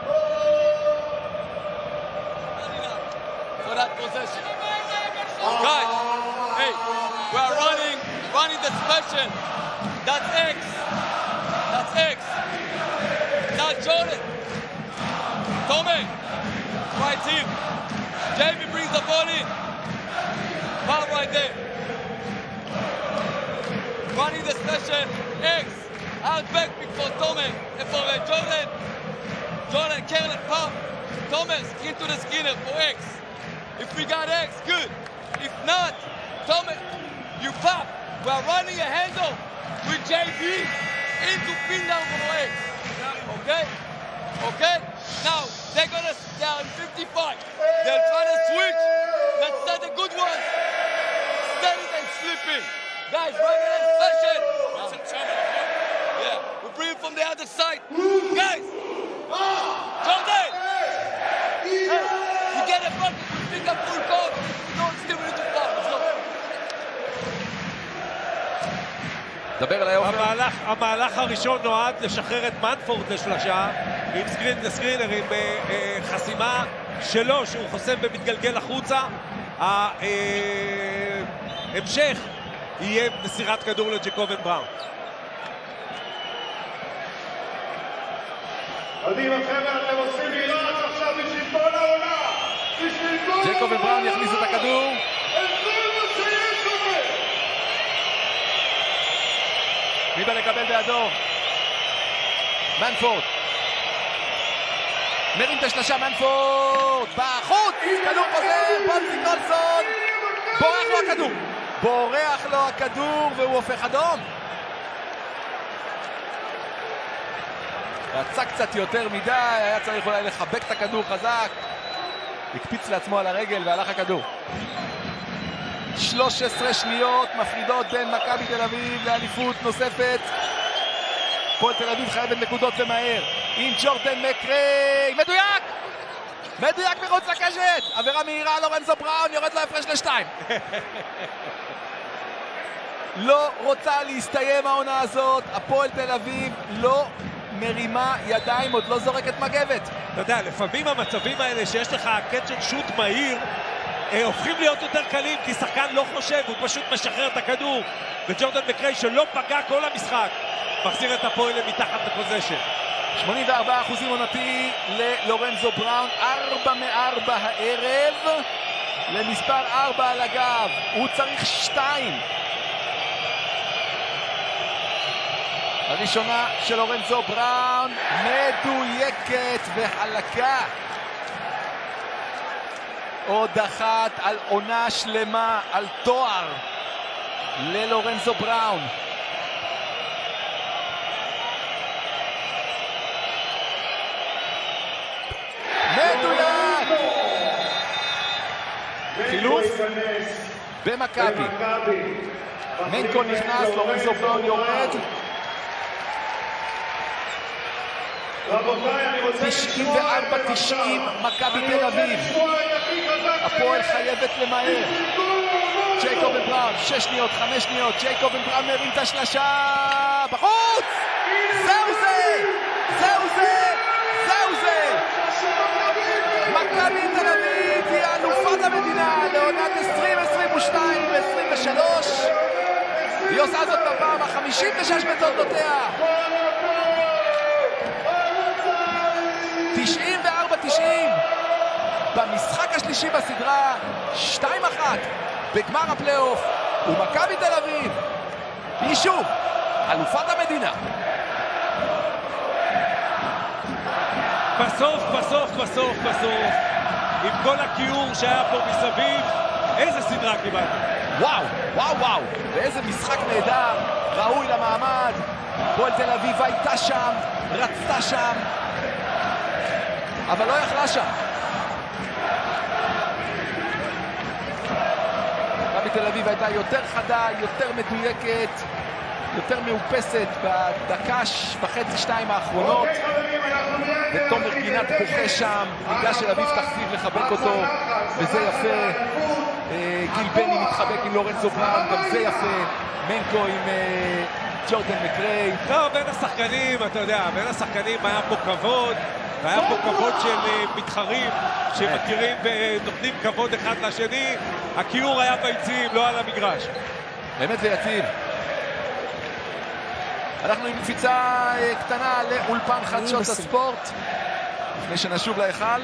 For that possession. Guys, hey, we are running, running the special. That's X. That's X. That's Jordan. Tommy, right here. Jamie brings the ball in. Foul right there. Running the special. X. Out back before Tommy. And for uh, Jordan. Jordan, Karen, pop. Thomas, into the skinner for X. If we got X, good. If not, Thomas, you pop. We are running a handle with J B into pin down for X. Okay? Okay? Now, they're gonna down fifty-five. They'll try to switch. Let's set the good ones. Set it and slip in. Guys, run it and flash it. Yeah, we bring it from the other side. Guys! Jordan! Hey, you get a bucket, we pick up full court. Don't still need to stop. Let's go. דבר על היום. המהלך, המהלך הראשון נועד לשחרר את מנפורד לשלושה עם סקרין לסקרינר, עם אה, אה, חסימה שלו שהוא חוסם ומתגלגל החוצה. ההמשך יהיה מסירת כדור לג'ייקובן בראון. יודעים אתכם אתם עושים מילה עכשיו בשביל כל העונה. ג'ייקובן בראון יכניס את הכדור. מי בא לקבל בידו? מנפורד. מרים את השלושה, מנפורד. בחוץ! כדור חוזר, פונטי קולסון. בורח לו הכדור. בורח לו הכדור והוא הופך אדום. רצה קצת יותר מדי, היה צריך אולי לחבק את הכדור חזק. הקפיץ לעצמו על הרגל והלך הכדור. שלוש עשרה שניות מפרידות בין מכבי תל אביב לאליפות נוספת. הפועל תל אביב חייבת נקודות ומהר. עם ג'ורדן מקריי, מדויק! מדויק מחוץ לקשת! עבירה מהירה, לורנזו בראון יורד להפרש לשתיים. לא רוצה להסתיים העונה הזאת, הפועל תל אביב לא מרימה ידיים, עוד לא זורקת מגבת. אתה יודע, לפעמים המצבים האלה שיש לך קצ'ן שוט מהיר, אה, הופכים להיות יותר קלים, כי שחקן לא חושב, הוא פשוט משחרר את הכדור, וג'ורדן מקריי שלא פגע כל המשחק, מחזיר את הפועל מתחת לפוזיישן. שמונים וארבעה אחוזים עונתי ללורנזו בראון, ארבע מארבע הערב, למספר ארבע על הגב, הוא צריך שתיים. הראשונה של לורנזו בראון, מדויקת וחלקה. עוד אחת על עונה שלמה, על תואר ללורנזו בראון. מדויק! חילוף במכבי. מנקו נכנס, לורנזו בראון יורד. תשעים וארבע תשעים מכבי תל אביב. הפועל חייבת למהר. ג'ייקוב ובראון, שש שניות, חמש שניות. ג'ייקוב ובראון מרים את השלשה בחוץ! זהו זה! זהו זה! זהו זה! מכבי תל אביב היא אלופת המדינה לעונת עשרים עשרים ושתיים ו-עשרים ושלוש. היא עושה זאת בפעם ה-חמישים ושש בתולדותיה. תשעים וארבע תשעים במשחק השלישי בסדרה, שתיים אחת בגמר הפלייאוף, ומכבי תל אביב היא שוב אלופת המדינה. בסוף, בסוף, בסוף, בסוף, עם כל הכיעור שהיה פה מסביב, איזה סדרה קיבלנו. וואו, וואו, וואו, ואיזה משחק נהדר, ראוי למעמד. הפועל תל אביב הייתה שם, רצתה שם, אבל לא יכלה שם. מכבי תל אביב הייתה יותר חדה, יותר מדויקת, יותר מאופסת בדקה וחצי שתיים האחרונות. ותומר גינת בוכה שם, ניגש אל אביב תחביב לחבק אותו, וזה יפה. גיל בני מתחבק עם לורנזו בראון, גם זה יפה. מנקו עם ג'ורדן מקריי. לא, בין השחקנים, אתה יודע, בין השחקנים היה פה כבוד, והיה פה כבוד של מתחרים שמכירים ונותנים כבוד אחד לשני. הכיעור היה ביציעים, לא על המגרש. באמת זה יציב. אנחנו עם קפיצה קטנה לאולפן חדשות הספורט לפני שנשוב להיכל.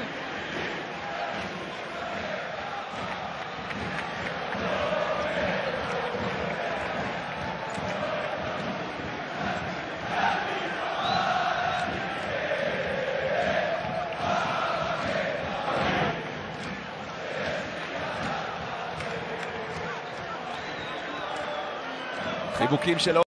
חיבוקים שלו